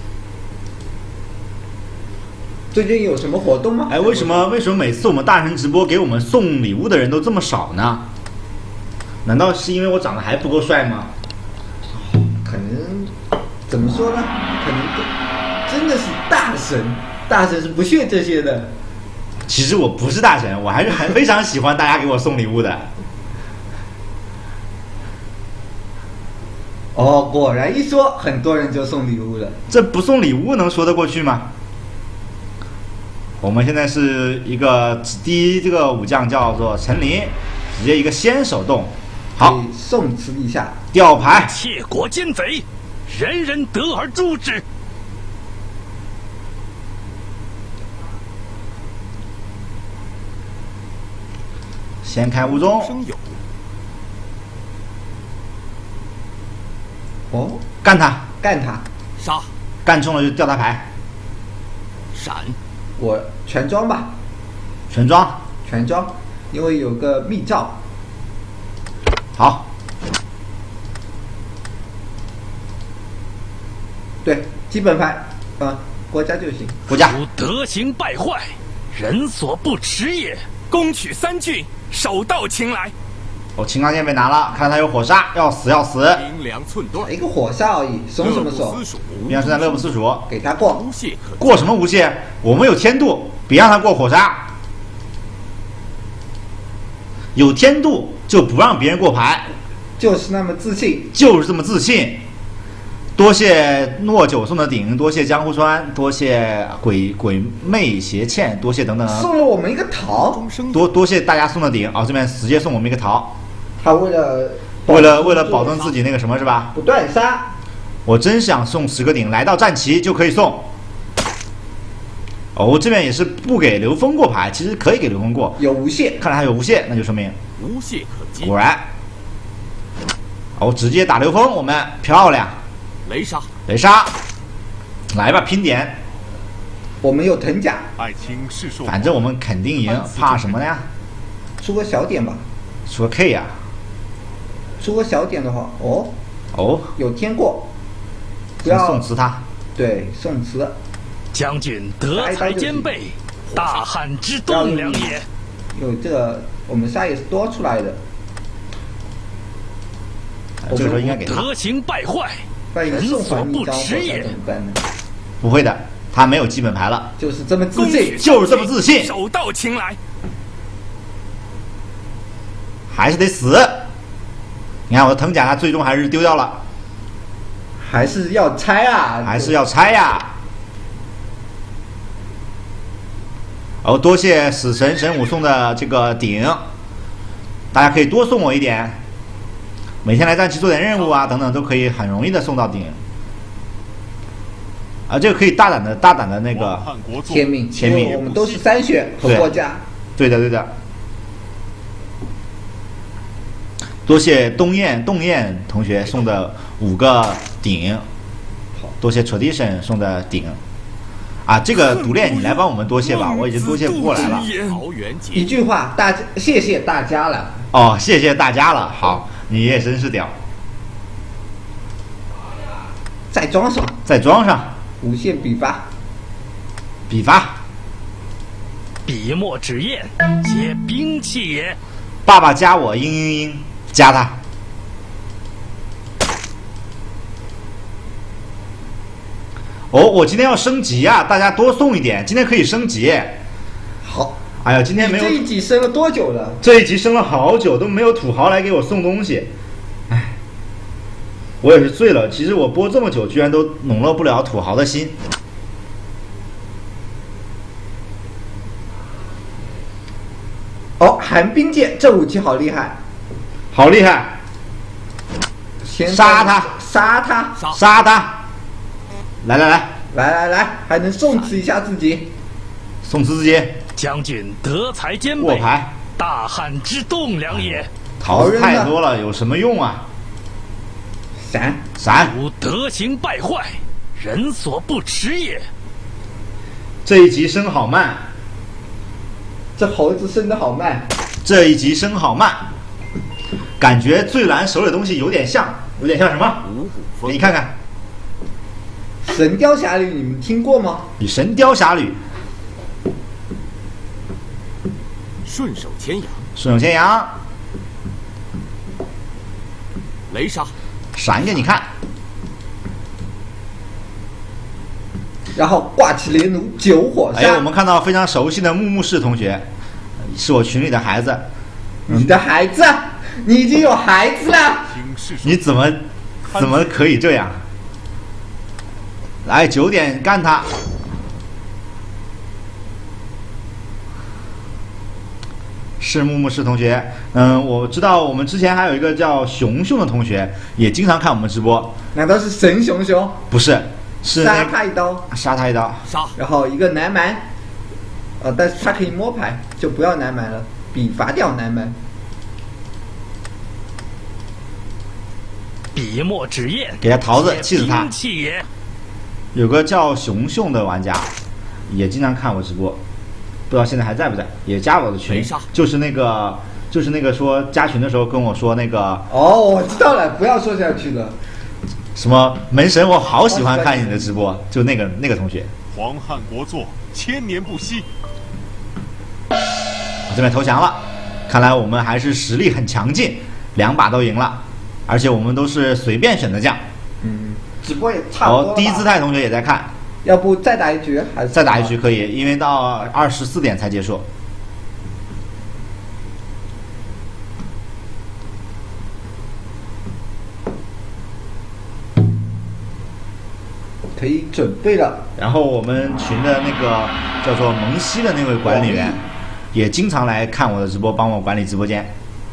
A: 最近有什么活动吗？
B: 为什么每次我们大神直播给我们送礼物的人都这么少呢？难道是因为我长得还不够帅吗？
A: 可能怎么说呢？可能真的是大神，大神是不屑这些的。
B: 其实我不是大神，我还是非常喜欢大家给我送礼物的。
A: 果然一说，很多人就送礼物了。
B: 这不送礼物能说得过去吗？我们现在是一个第一这个武将叫做陈琳，直接一个先手动。好，
A: 宋词一下，
B: 吊牌。
F: 窃国奸贼，人人得而诛之。
B: 先开无踪。干他！
F: 杀！
B: 干中了就掉他牌。
F: 闪！
A: 我全装吧。
B: 全装，
A: 因为有个密诏。
B: 好。
A: 对，基本牌，国家就行。
B: 国家。
F: 吾德行败坏，人所不齿也。攻取3郡，手到擒来。
B: 青钢剑被拿了，看他有火杀，要死。
F: 冰凉寸断，
A: 一个火杀而已，怂什么怂？
B: 冰凉是在乐不思蜀，
A: 给他过。
B: 过什么无懈？我们有天度，别让他过火杀。有天度就不让别人过牌，
A: 就是那么自信，
B: 就是这么自信。多谢诺九送的鼎，多谢江湖川，多谢鬼魅邪倩，多谢等等。
A: 送了我们一个桃，
B: 多谢大家送的鼎。这边直接送我们一个桃。
A: 他为了
B: 保证自己那个什么是吧？
A: 不断杀。
B: 我真想送10个鼎，来到战旗就可以送。这边也是不给刘峰过牌，其实可以给刘峰过。
A: 有无懈，
B: 看来还有无懈，那就说明
F: 无懈可击。
B: 果然，直接打刘峰，我们漂亮。
F: 雷杀，
B: 来吧，拼点。
A: 我们有藤甲，
B: 反正我们肯定赢，怕什么呀？
A: 出个小点吧。
B: 出个 K 呀。
A: 出个小点的话，有天过，不要
B: 宋词他。
A: 对，宋词。
F: 将军德才兼备，大汉之栋梁也。
A: 有这个，我们杀也是多出来的。
B: 这个时候应该给他。
F: 德行败坏。
A: 人所不齿也。
B: 不会的，他没有基本牌了。
A: 就是这么自信，
F: 手到擒来。
B: 还是得死。你看我的藤甲，他最终还是丢掉了。
A: 还是要拆呀。多谢
B: 死神神武送的这个鼎，大家可以多送我一点。每天来战旗做点任务等等，都可以很容易的送到鼎。这个可以大胆的那个
A: 签名，我们都是3血和国家。
B: 对的。多谢东燕同学送的5个鼎，多谢 tradition 送的鼎。这个独练你来帮我们多谢吧，我已经多谢不过来了。
A: 一句话，谢谢大家了。
B: 谢谢大家了。好。你也真是屌！
A: 再装上，
B: 无限笔发，
F: 笔墨纸砚，皆兵器也。
B: 爸爸加我嘤，加他。哦，我今天要升级啊！大家多送一点，今天可以升级。
A: 好，
B: 哎呀，今天没有。
A: 这一集升了多久了？
B: 这一集升了好久，都没有土豪来给我送东西。哎，我也是醉了。其实我播这么久，居然都笼络不了土豪的心。
A: 哦，寒冰剑这武器好厉害，
B: 好厉害！
A: 先
B: 杀他！
A: 杀他！
B: 杀他！来，
A: 还能送刺一下自己，
B: 宋慈自己。
F: 将军德才兼备，
B: 握牌，
F: 大汉之栋梁也。
B: 桃子太多了，有什么用啊？闪！
F: 吾德行败坏，人所不齿也。
B: 这一集升好慢，
A: 这猴子升得好慢。
B: 这一集升好慢，感觉醉兰手里的东西有点像什么？给你看看，
A: 《神雕侠侣》你们听过吗？
B: 比《神雕侠侣》。
E: 顺手牵
B: 羊，
E: 雷杀，
B: 闪给你看。
A: 然后挂起连弩九火杀。
B: 哎，我们看到非常熟悉的木木氏同学，是我群里的孩子。
A: 你的孩子？你已经有孩子了？
B: 你怎么可以这样？来，9点干他！是木木氏同学，我知道我们之前还有一个叫熊熊的同学，也经常看我们直播。
A: 难道是神熊熊？
B: 不是，是
A: 杀他一刀，
B: 杀他一刀，
A: 然后一个南蛮，但是他可以摸牌，就不要南蛮了，笔伐掉南蛮。
F: 笔墨纸砚，
B: 给他桃子，气死他！有个叫熊熊的玩家，也经常看我直播，不知道现在还在不在，也加我的群，就是那个说加群的时候跟我说那个。
A: 哦，我知道了，不要说下去了。
B: 什么门神，我好喜欢看你的直播，就那个同学。
C: 黄汉国祚，千年不息。
B: 这边投降了，看来我们还是实力很强劲，2把都赢了，而且我们都是随便选的将。
A: 直播也差不多了。
B: 低姿态同学也在看，
A: 要不再打一局？还是
B: 再打一局可以，因为到24点才结束。
A: 可以准备了。
B: 然后我们群的那个叫做蒙西的那位管理员，也经常来看我的直播，帮我管理直播间。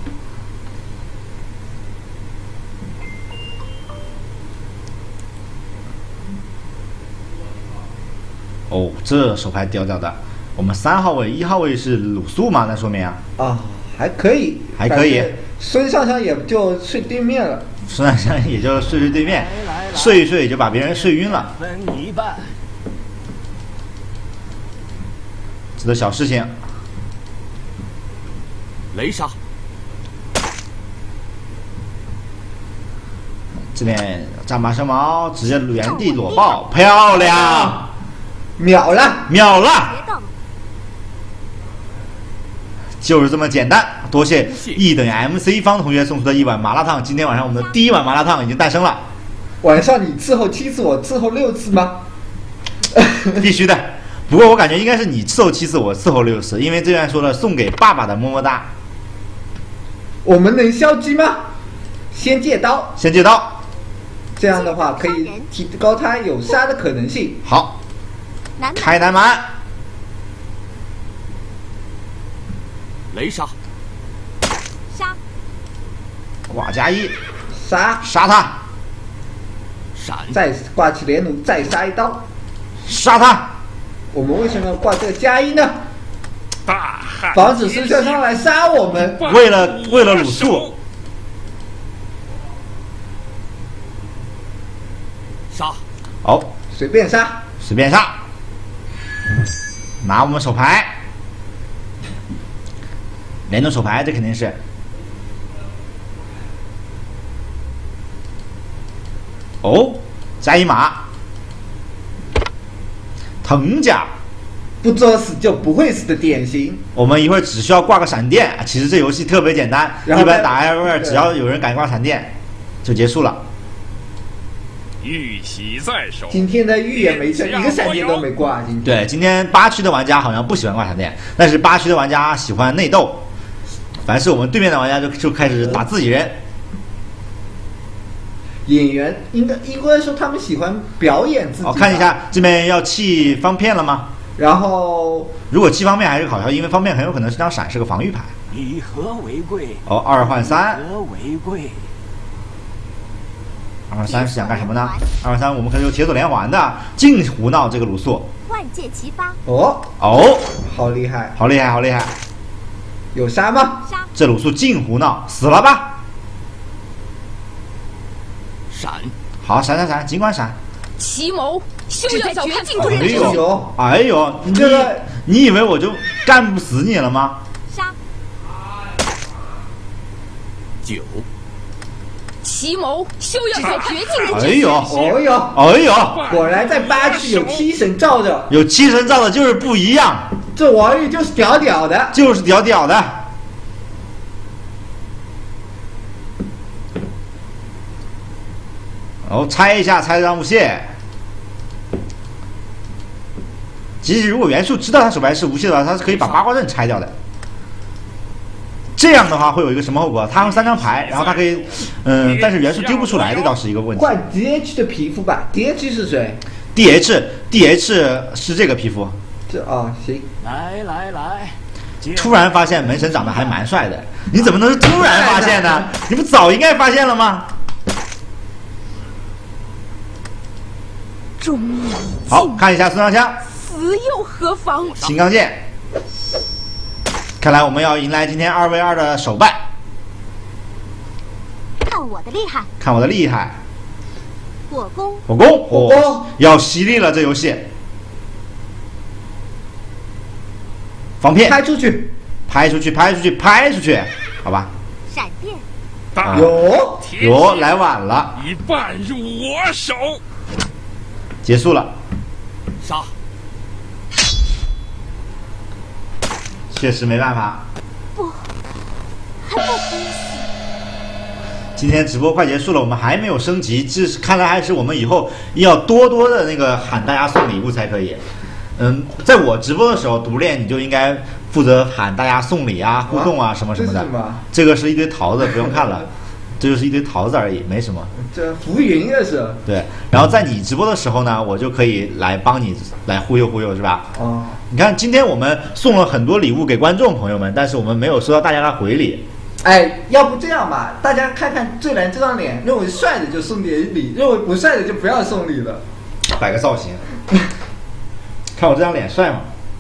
B: 哦，这手牌屌屌的。我们3号位、1号位是鲁肃吗？那说明
A: 啊，还可以，
B: 还可以。
A: 孙尚香也就睡对面了。
B: 孙尚香也就睡对面，睡一睡就把别人睡晕了。
E: 分一半。
B: 这都小事情。
E: 雷杀。
B: 这边战马生矛，直接原地裸爆，漂亮！
A: 秒了，
B: 就是这么简单。多谢 E 等于 MC 方同学送出的1碗麻辣烫。今天晚上我们的第1碗麻辣烫已经诞生了。
A: 晚上你伺候7次，我伺候6次吗？
B: 必须的。不过我感觉应该是你伺候7次，我伺候6次，因为这边说了送给爸爸的么么哒。
A: 我们能消机吗？先借刀，这样的话可以提高他有杀的可能性。
B: 好，开南蛮，
E: 雷杀，
B: 挂加1，
A: 杀
B: 他，
E: 闪，
A: 再挂起连弩，再杀一刀，
B: 杀他。
A: 我们为什么要挂这个加1呢？
F: 大汉
A: 防止孙尚香来杀我们。
B: 为了鲁肃。
E: 杀。
B: 好，
A: 随便杀。
B: 拿我们手牌，连动手牌，这肯定是。哦，加1马，藤甲，
A: 不作死就不会死的典型。
B: 我们一会儿只需要挂个闪电，其实这游戏特别简单，一般打 L2 只要有人敢挂闪电就结束了。
F: 玉玺在手，
A: 今天的玉也没成，一个闪电都没挂。
B: 对，今天8区的玩家好像不喜欢挂闪电，但是8区的玩家喜欢内斗，凡是我们对面的玩家就开始打自己人。
A: 演员应该说他们喜欢表演自己。
B: 看一下这边要弃方片了吗？
A: 然后
B: 如果弃方片还是好笑，因为方片很有可能是张闪，是个防御牌。
E: 以和为贵。
B: 哦，2换3。
E: 以和为贵。
B: 2换3是想干什么呢？2换3我们可是有铁索连环的，净胡闹这个鲁肃。
H: 万箭齐发。
B: 哦，
A: 好厉害，
B: 好厉害，好厉害！
A: 有杀吗？
H: 杀。
B: 这鲁肃净胡闹，死了吧？
F: 闪。
B: 好，闪，尽管闪。
D: 奇谋，休要小看
B: 哎呦，哎呦，你这个，你以为我就干不死你了吗？
H: 杀。
F: 9。
D: 奇谋，休要小绝境。
B: 哎呦，哎呦，
A: 果然在8区有7神罩着，
B: 有7神罩的就是不一样。
A: 这王玉就是屌屌的，
B: 就是屌屌的。哦，拆一下，拆张无懈。其实如果袁术知道他手牌是无懈的话，他是可以把八卦阵拆掉的。这样的话会有一个什么后果？他用3张牌，然后他可以，但是袁术丢不出来，这倒是一个问题。
A: 换 DH 的皮肤吧 ，DH 是谁
B: ？DH 是这个皮肤。
A: 这啊，行。
E: 来。
B: 突然发现门神长得还蛮帅的，你怎么能是突然发现呢？你不早应该发现了吗？
D: 忠义
B: 好，看一下孙尚香，
D: 死又何妨？
B: 金刚剑。看来我们要迎来今天2v2的首败。
H: 看我的厉害！
B: 看我的厉害！
H: 火攻！
B: 火攻！要犀利了，这游戏。防骗！
A: 拍出去！
B: 好吧。
H: 闪电！
B: 有，来晚了。
F: 一半入我手。
B: 结束了。
F: 杀。
B: 确实没办法。
H: 不，还不可以死。
B: 今天直播快结束了，我们还没有升级，这是看来还是我们以后要多的那个喊大家送礼物才可以。在我直播的时候，独练你就应该负责喊大家送礼啊、互动啊什么什么的。这个是一堆桃子，不用看了，这就是一堆桃子而已，没什么。
A: 这浮云的是。对，
B: 然后在你直播的时候呢，我就可以来帮你来忽悠，是吧？
A: 哦。
B: 你看，今天我们送了很多礼物给观众朋友们，但是我们没有收到大家的回礼。
A: 哎，要不这样吧，大家看看最蓝这张脸，认为帅的就送点礼，认为不帅的就不要送礼了。
B: 摆个造型。看我这张脸帅吗？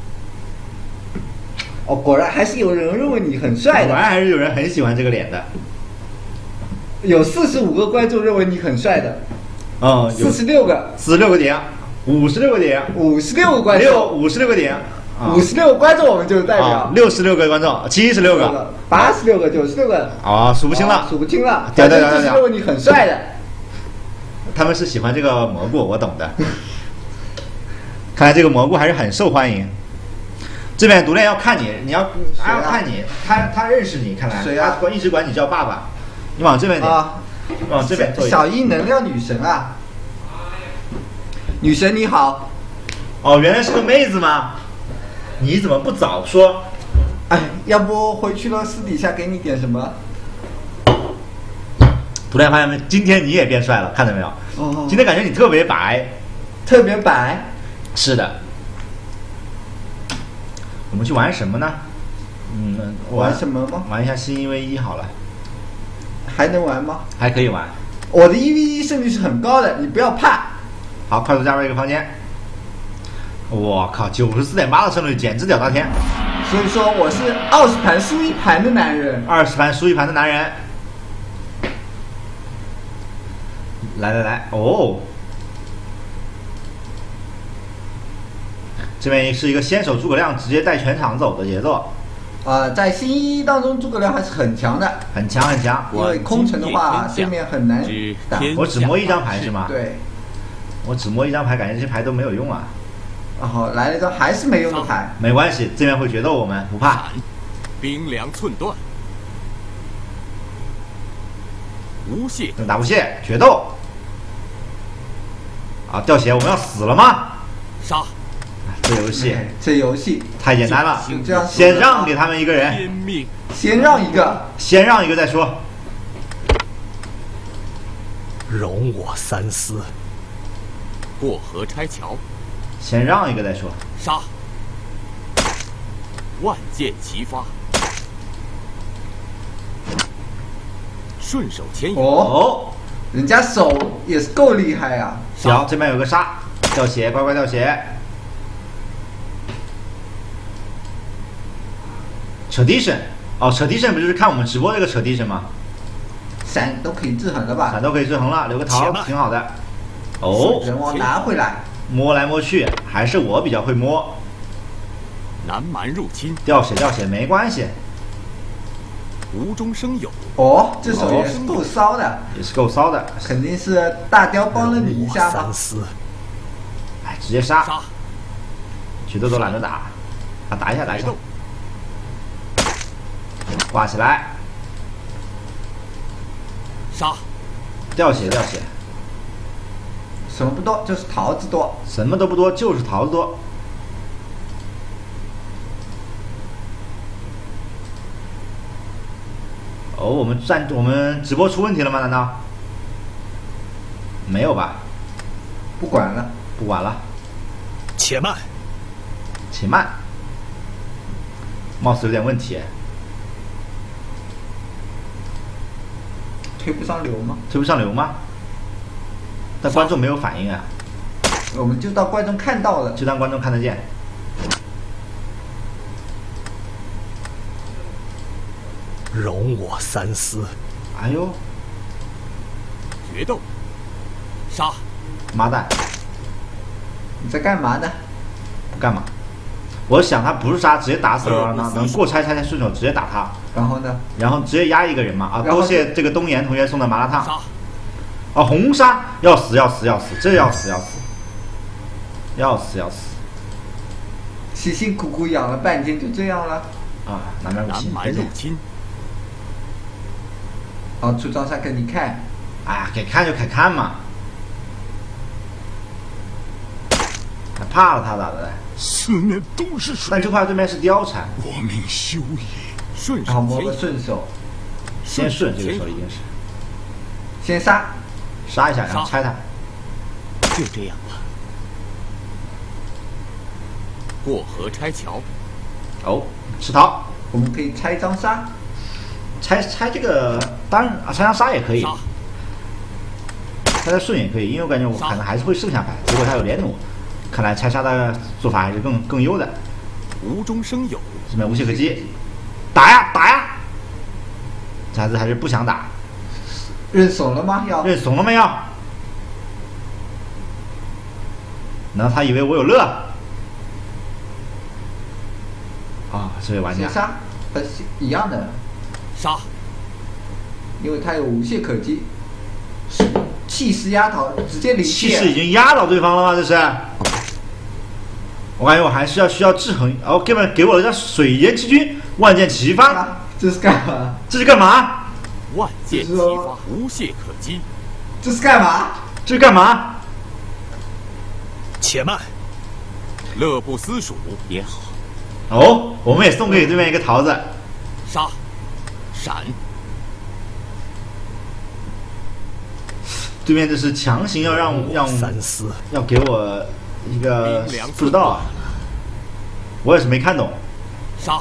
A: 哦，果然还是有人认为你很帅的。
B: 果然还是有人很喜欢这个脸的。
A: 有45个观众认为你很帅的。46个。
B: 46个点，56个点
A: ，56个观众
B: ，56个点
A: ，56个观众我们就代表
B: ，66个观众，76个
A: ，86个，96个。
B: 数不清了，
A: 数不清了。
B: 对，
A: 就是认为你很帅的。
B: 他们是喜欢这个蘑菇，我懂的。看来这个蘑菇还是很受欢迎。这边独练要看你，他要看你，他认识你，看来
A: 谁啊？
B: 他一直管你叫爸爸。你往这边点，往这边。
A: 小一能量女神啊！女神你好。
B: 哦，原来是个妹子吗？你怎么不早说？
A: 哎，要不回去了私底下给你点什么？
B: 独练发现没？今天你也变帅了，看到没有？
A: 哦。
B: 今天感觉你特别白。
A: 特别白。
B: 是的。我们去玩什么呢？
A: 玩什么吗？
B: 玩一下新1v1好了。
A: 还能玩吗？
B: 还可以玩。
A: 我的1v1胜率是很高的，你不要怕。
B: 好，快速加入一个房间。我靠，94.8%的胜率，简直屌大天！
A: 所以说我是20盘输1盘的男人。
B: 20盘输1盘的男人。来，哦。这边是一个先手诸葛亮直接带全场走的节奏。
A: 在新1当中，诸葛亮还是很强的，
B: 很强。
A: 因为空城的话，对面很难打。
B: 我只摸1张牌是吗？
A: 对。
B: 我只摸1张牌，感觉这些牌都没有用啊。
A: 然后来了一张还是没用的牌，
B: 没关系，这边会决斗我们不怕。
F: 冰凉寸断，无懈
B: 打不懈，决斗。啊，掉血，我们要死了吗？
F: 杀！
B: 这游戏，
A: 这游戏
B: 太简单了，
A: 这样
B: 先让给他们一个人，
F: 天命，
A: 先让一个，
B: 先让一个再说。
F: 容我三思。过河拆桥，
B: 先让一个再说。
F: 杀！万箭齐发，顺手牵引。
B: 哦，
A: 人家手也是够厉害啊！
B: 行，这边有个杀，掉血，乖乖掉血。tradition， 哦 tradition 不就是看我们直播这个 tradition 吗？
A: 闪都可以制衡了吧？
B: 闪都可以制衡了，留个桃挺好的。哦，
A: 人王拿回来，
B: 摸来摸去，还是我比较会摸。
F: 南蛮入侵，
B: 掉血掉血没关系。
F: 无中生有。
A: 哦，这手也是够骚的，
B: 也是够骚的，
A: 肯定是大雕帮了你一下吧？
B: 哎，直接杀，
F: 杀！
B: 决斗都懒得打，啊，打一下打一下，挂起来，
F: 杀！
B: 掉血掉血，
A: 什么不多，就是桃子多，
B: 什么都不多，就是桃子多。哦，我们直播出问题了吗？难道？没有吧？
A: 不管了，
B: 不管了。
F: 且慢，
B: 且慢，貌似有点问题。
A: 推不上流吗？
B: 推不上流吗？但观众没有反应啊。
A: 我们就当观众看到了，
B: 就当观众看得见。
F: 容我三思。
B: 哎呦！
F: 决斗，杀！
B: 妈蛋！
A: 你在干嘛呢？
B: 不干嘛？我想他不是杀，直接打死了呢，能过拆顺手直接打他。
A: 然后呢？
B: 然后直接压一个人嘛啊！多谢这个东岩同学送的麻辣烫。
F: 杀！
B: 啊，红杀要死要死要死，这要死要死，要死要死！
A: 辛辛苦苦养了半天就这样了
B: 啊！南蛮
F: 入侵。
A: 好，出张三给你看。
B: 哎呀，给看就给看嘛，还怕了他咋的嘞？
C: 四面都是水，
B: 但就怕对面是貂蝉。
C: 我命休矣。
F: 顺手
A: 然后摸个顺手，
B: 先顺这个手一定是。
A: 先杀，
B: 杀一下，然后拆他。
F: 就这样吧。过河拆桥。
B: 哦，吃桃。
A: 我们可以拆张杀。
B: 拆这个，当然啊，拆张杀也可以，拆的顺也可以，因为我感觉我可能还是会剩下牌。如果他有连弩，看来拆杀的做法还是更优的。
F: 无中生有，
B: 这边无懈可击，打呀打呀！这孩子还是不想打，
A: 认怂了吗？要
B: 认怂了没有？难道他以为我有乐？啊，这位玩家。
A: 先杀，一样的。
F: 杀！
A: 因为他有无懈可击，气势压倒，直接领
B: 气势已经压倒对方了吗？这是，我感觉我还是需要制衡。然后根本给我了叫水淹七军，万箭齐发。
A: 这是干嘛？
B: 这是干嘛？
F: 万箭齐发，无懈可击。
A: 这是干嘛？
B: 这是干嘛？
F: 且慢，乐不思蜀也好。
B: 哦，我们也送给对面一个桃子。
F: 杀！闪！
B: 对面这是强行要让
F: 三思，
B: 要给我一个不知道啊，我也是没看懂。
F: 杀！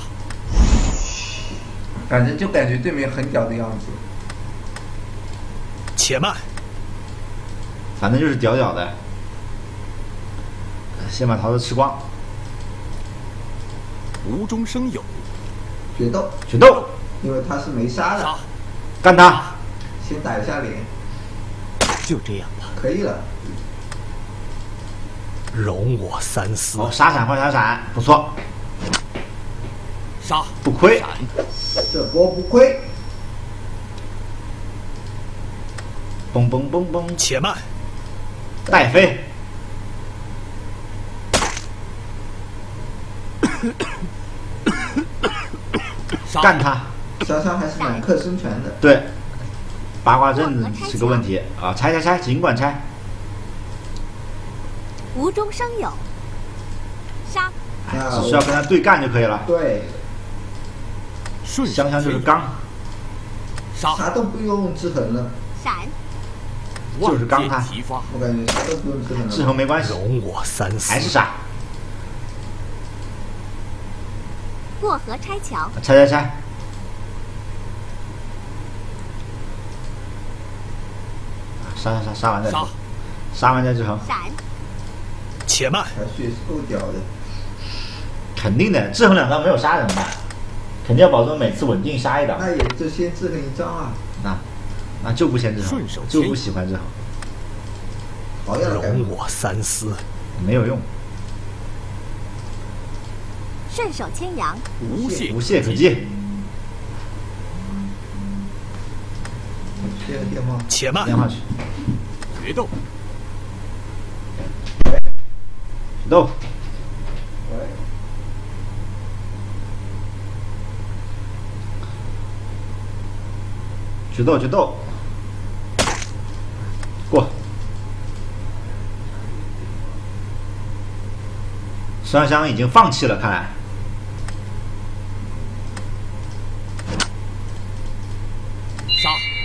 A: 反正就感觉对面很屌的样子。
F: 且慢，
B: 反正就是屌屌的。先把桃子吃光。
F: 无中生有。
A: 决斗，
B: 决斗。
A: 因为他是没杀的，
B: 干他！
A: 先打一下脸，
F: 就这样吧。
A: 可以了。
F: 容我三思。
B: 哦，杀闪换杀闪，不错。
F: 杀！
B: 不亏。
A: 这波不亏。
B: 嘣嘣嘣嘣！
F: 且慢，
B: 带飞。 干他！
A: 小伤还是2克生全的。
B: 对，八卦阵是个问题啊！拆，尽管拆。
H: 无中生有，杀。
B: 只需要跟他对干就可以了。
A: 对。
B: 香就是刚。
A: 啥都不用制衡了。
H: 闪。
B: 就是刚他。
A: 我感觉啥都不用制衡了。
B: 制衡没关系。
F: 容我三思。
B: 还是杀。
H: 过河拆桥。
B: 拆。杀完再说。杀完再制衡。
H: 闪。
F: 且慢。
A: 他血是够屌的。
B: 肯定的，制衡2张没有杀怎么办？肯定要保证每次稳定杀1张。
A: 那也就先制衡1张啊。
B: 那就不先制衡，就不喜欢制衡。
F: 容我三思。
B: 没有用。
H: 顺手牵羊。
B: 无懈可击。
F: 且慢。
B: 电话去。
F: 决斗。
B: 决斗，过。双香已经放弃了，看来。
F: 杀。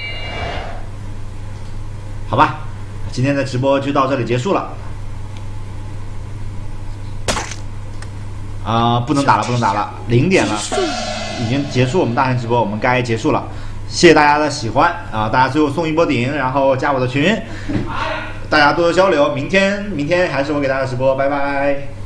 B: 好吧，今天的直播就到这里结束了。不能打了，0点了，已经结束我们大神直播，我们该结束了。谢谢大家的喜欢啊！大家最后送1波顶，然后加我的群，大家多多交流。明天还是我给大家直播，拜拜。